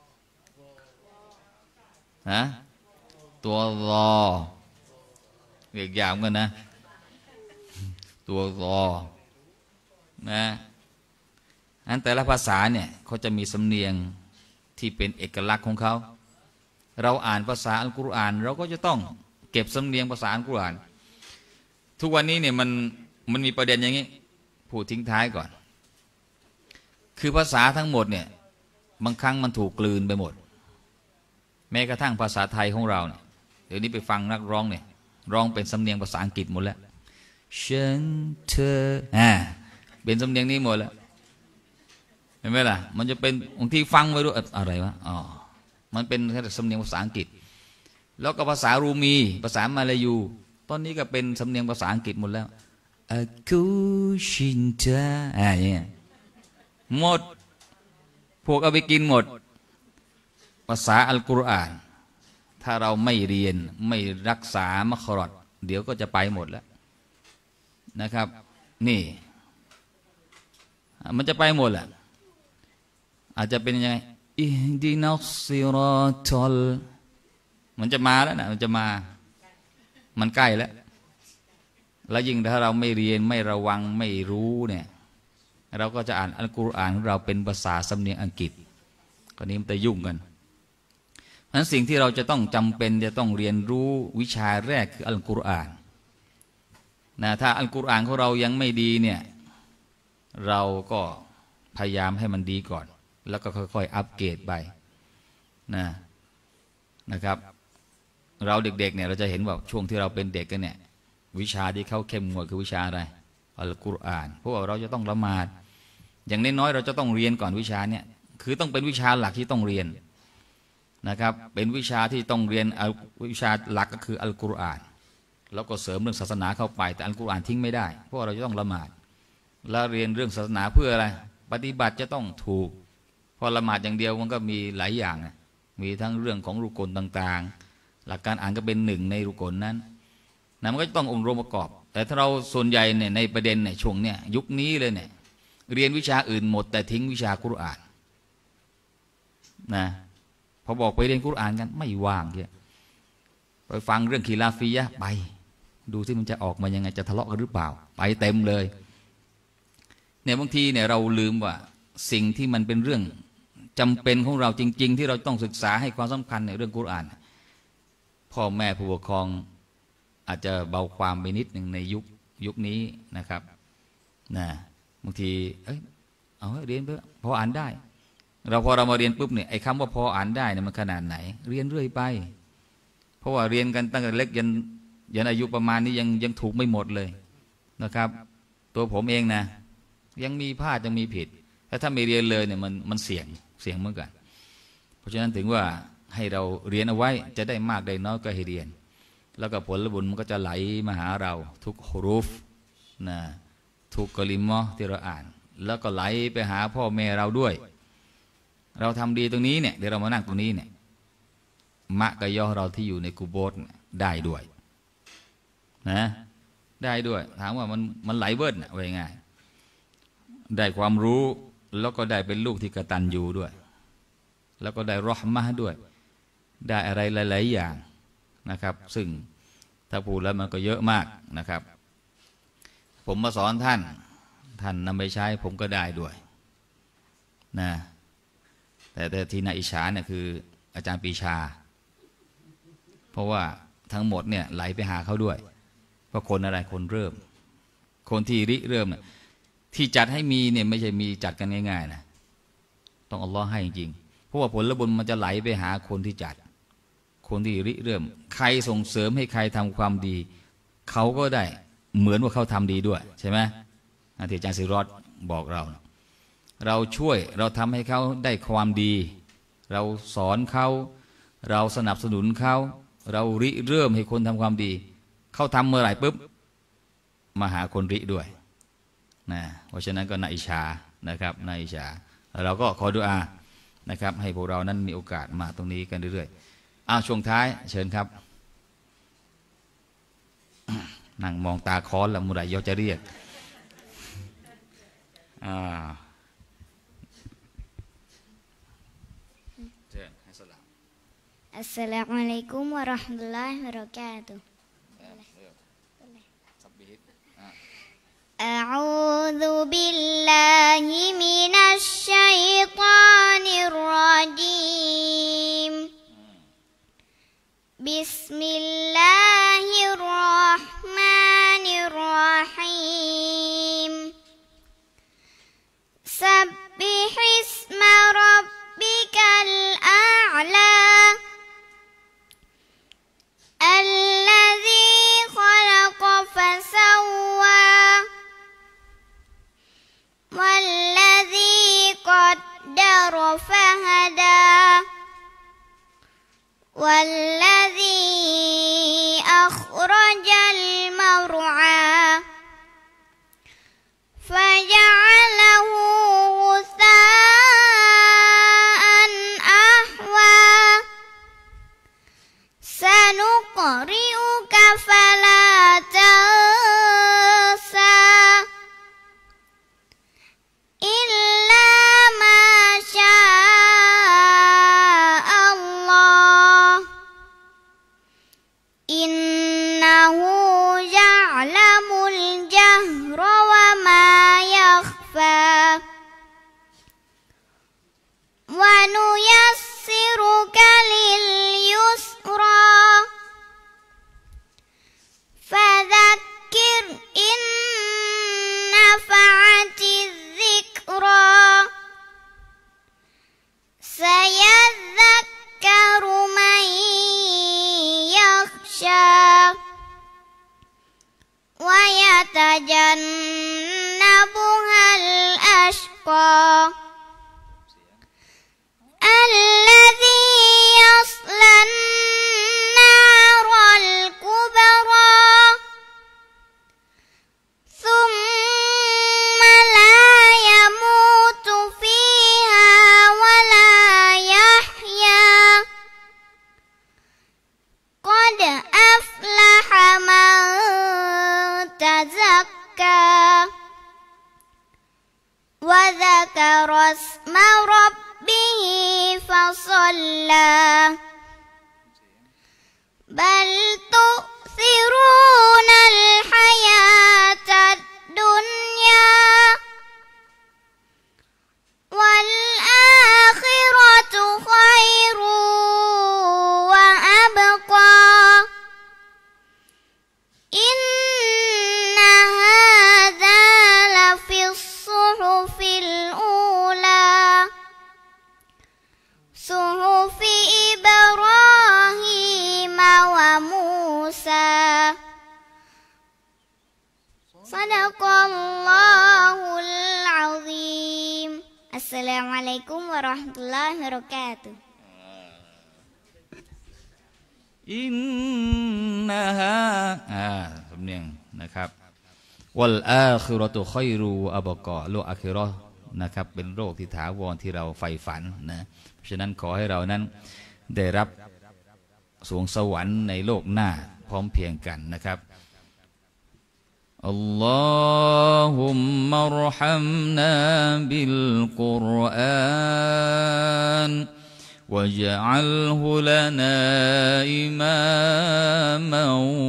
นะตัวรอเรียกยาวกันนะตัวรอนะอันแต่ละภาษาเนี่ยเขาจะมีสำเนียงที่เป็นเอกลักษณ์ของเขาเราอ่านภาษาอัลกุรอานเราก็จะต้องเก็บสำเนียงภาษาอัลกุรอานทุกวันนี้เนี่ยมันมีประเด็นอย่างนี้พูดทิ้งท้ายก่อนคือภาษาทั้งหมดเนี่ยบางครั้งมันถูกกลืนไปหมดแม้กระทั่งภาษาไทยของเราเนี่ยเดี๋ยวนี้ไปฟังนักร้องเนี่ยร้องเป็นสำเนียงภาษาอังกฤษหมดแล้วฉันเธอเป็นสำเนียงนี้หมดแล้วเห็นไหมล่ะมันจะเป็นบางทีฟังไปด้วยอะไรวะมันเป็นแค่สำเนียงภาษาอังกฤษแล้วก็ภาษารูมีภาษามาลายูตอนนี้ก็เป็นสำเนียงภาษาอังกฤษหมดแล้วกูชินเธอเนี่ยหมดพวกเอาไปกินหมดภาษาอัลกุรอานถ้าเราไม่เรียนไม่รักษามัครอดเดี๋ยวก็จะไปหมดแล้วนะครับนี่มันจะไปหมดแหละอาจจะเป็นยังไงอิฮดินัสซิรอตัลมันจะมาแล้วนะมันจะมามันใกล้แล้วแล้วยิ่งถ้าเราไม่เรียนไม่ระวังไม่รู้เนี่ยเราก็จะอ่านอัลกุรอานของเราเป็นภาษาสำเนียงอังกฤษก็นี้มันจะยุ่งกันเพราะฉะนั้นสิ่งที่เราจะต้องจำเป็นจะต้องเรียนรู้วิชาแรกคืออัลกุรอานนะถ้าอัลกุรอานของเรายังไม่ดีเนี่ยเราก็พยายามให้มันดีก่อนแล้วก็ค่อยๆอัปเกรดไปนะครับเราเด็กๆเนี่ยเราจะเห็นว่าช่วงที่เราเป็นเด็กกันเนี่ยวิชาที่เขาเข้มงวดคือวิชาอะไรอัลกุรอานเพราะว่าเราจะต้องละหมาดอย่างน้อยๆเราจะต้องเรียนก่อนวิชาเนี่ยคือต้องเป็นวิชาหลักที่ต้องเรียนนะครับเป็นวิชาที่ต้องเรียนวิชาหลักก็คืออัลกุรอานแล้วก็เสริมเรื่องศาสนาเข้าไปแต่อัลกุรอานทิ้งไม่ได้เพราะเราจะต้องละหมาดแล้วเรียนเรื่องศาสนาเพื่ออะไรปฏิบัติจะต้องถูกพอละหมาดอย่างเดียวมันก็มีหลายอย่างมีทั้งเรื่องของรุกลต่างๆหลักการอ่านก็เป็นหนึ่งในรุกลนั้นนะมันก็ต้ององค์รวมประกอบแต่ถ้าเราส่วนใหญ่เนี่ยในประเด็นเนี่ยช่วงเนี่ยยุคนี้เลยเนี่ยเรียนวิชาอื่นหมดแต่ทิ้งวิชากุรอานนะพอบอกไปเรียนกุรอานกันไม่ว่างเนี่ยไปฟังเรื่องคีลาฟียะไปดูที่มันจะออกมายังไงจะทะเลาะกันหรือเปล่าไปเต็มเลยเนี่ยบางทีเนี่ยเราลืมว่าสิ่งที่มันเป็นเรื่องจำเป็นของเราจริงๆที่เราต้องศึกษาให้ความสำคัญในเรื่องกุรอานพ่อแม่ผู้ปกครองอาจจะเบาความไปนิดหนึ่งในยุคนี้นะครับนะบางทีเอาเรียนเพื่อพออ่านได้พอเรามาเรียนปุ๊บเนี่ยไอ้คำว่าพออ่านได้เนี่ยมันขนาดไหนเรียนเรื่อยไปเพราะว่าเรียนกันตั้งแต่เล็กยันอายุประมาณนี้ยังถูกไม่หมดเลยนะครับตัวผมเองนะยังมีพลาดยังมีผิดถ้าไม่เรียนเลยเนี่ยมันเสี่ยงเหมือนกันเพราะฉะนั้นถึงว่าให้เราเรียนเอาไว้จะได้มากได้น้อยก็ให้เรียนแล้วก็ผลบุญมันก็จะไหลมาหาเราทุกฮุรุฟนะทุกกลิมะที่เราอ่านแล้วก็ไหลไปหาพ่อแม่เราด้วยเราทำดีตรงนี้เนี่ยเดี๋ยวเรามานั่งตรงนี้เนี่ยมะกะยอเราที่อยู่ในกุโบสได้ด้วยนะได้ด้วยถามว่ามันไหลเบิ้ลไว้ง่ายได้ความรู้แล้วก็ได้เป็นลูกที่กตัญญูด้วยแล้วก็ได้รอห์มะห์ด้วยได้อะไรหลายๆอย่างนะครับซึ่งถ้าพูดแล้วมันก็เยอะมากนะครับผมมาสอนท่านนำไปใช้ผมก็ได้ด้วยนะแต่ที่น่าอิจฉาเนี่ยคืออาจารย์ปีชาเพราะว่าทั้งหมดเนี่ยไหลไปหาเขาด้วยเพราะคนอะไรคนเริ่มคนที่เริ่มเนี่ยที่จัดให้มีเนี่ยไม่ใช่มีจัดกันง่ายๆนะต้องอัลลอฮ์ให้จริงๆเพราะว่าผลบุญมันจะไหลไปหาคนที่จัดคนที่เริ่มใครส่งเสริมให้ใครทำความดีเขาก็ได้เหมือนว่าเขาทำดีด้วยใช่ไหมที่อาจารย์สิรอดบอกเราช่วยเราทำให้เขาได้ความดีเราสอนเขาเราสนับสนุนเขาเราเริ่มให้คนทำความดีเขาทำเมื่อไหร่ปุ๊บมาหาคนด้วยนะเพราะฉะนั้นก็น่าอิจฉานะครับน่าอิจฉาเราก็ขอดุอานะครับให้พวกเรานั้นมีโอกาสมาตรงนี้กันเรื่อยๆช่วงท้ายเชิญครับนั่งมองตาค้อนแล้วเมื่อไหร่ยอจะเรียกเชิญให้สลามอัสสลามุอะลัยกุมวะเราะห์มะตุลลอฮิวะบะเราะกาตุฮ์أعوذ بالله من الشيطان الرجيم بسم الله الرحمن الرحيم سبح اسم ربك الأعلى الذي خلق فسوى والذي قدر فهدى والذي أخرج المرعى فجعله غثاء أحوى سنقرئك فلا تنسى إلا ما شاء الأشقى الذي يصلى النار الكبرى ثم لا يموت فيها ولا يحيا قد أفلح من تزكى وذكر اسم ربه فصلى بل تؤثرون الحياة الدنيا والآخرة خير وأبقى إن هذا لفي الصحف الأولى صحف إبراهيم وموسى صدق الله العظيم السلام عليكم ورحمة الله وبركاته อินนะฮะสำเนียงนะครับวัลอาคิเราะตุค็อยรูอับกอโลกอาคิเราะห์นะครับเป็นโลกที่ถาวรที่เราใฝ่ฝันนะเพราะฉะนั้นขอให้เรานั้นได้รับสวงสวรรค์ในโลกหน้าพร้อมเพรียงกันนะครับอัลลอฮุมมะรฮัมนาบิลกุรอาน واجعله لنا إماما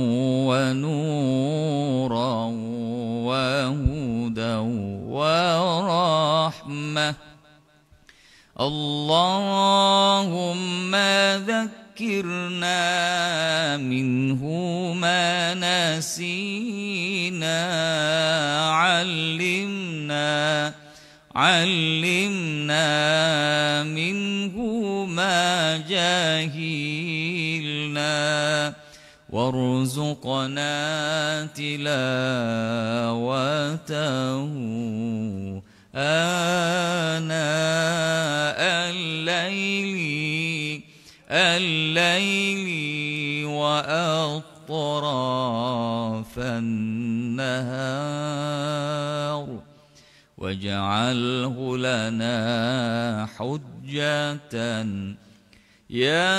ونورا وهدى ورحمة اللهم ذكرنا منه ما نسينا علمنا منه ما جهلنا وارزقنا تلاوته آناء الليل وأطراف النهار واجعله لنا حجة يا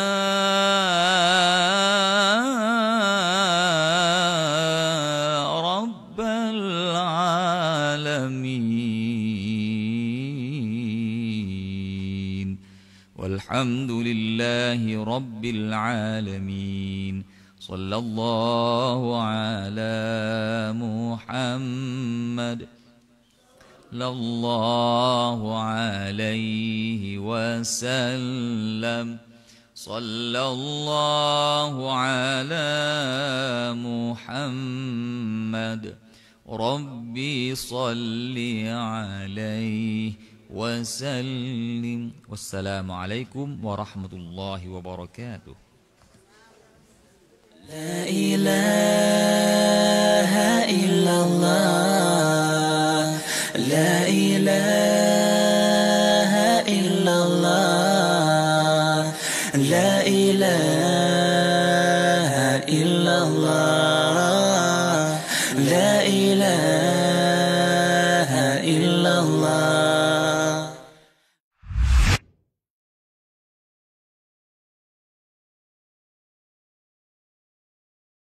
رب العالمين والحمد لله رب العالمين صلى الله على محمد صلى الله عليه وسلم صلى الله على محمد ربي صل عليه وسلم والسلام عليكم ورحمة الله وبركاته لا إله إلا الله لا إله إلا الله لا إله إلا الله لا إله إلا الله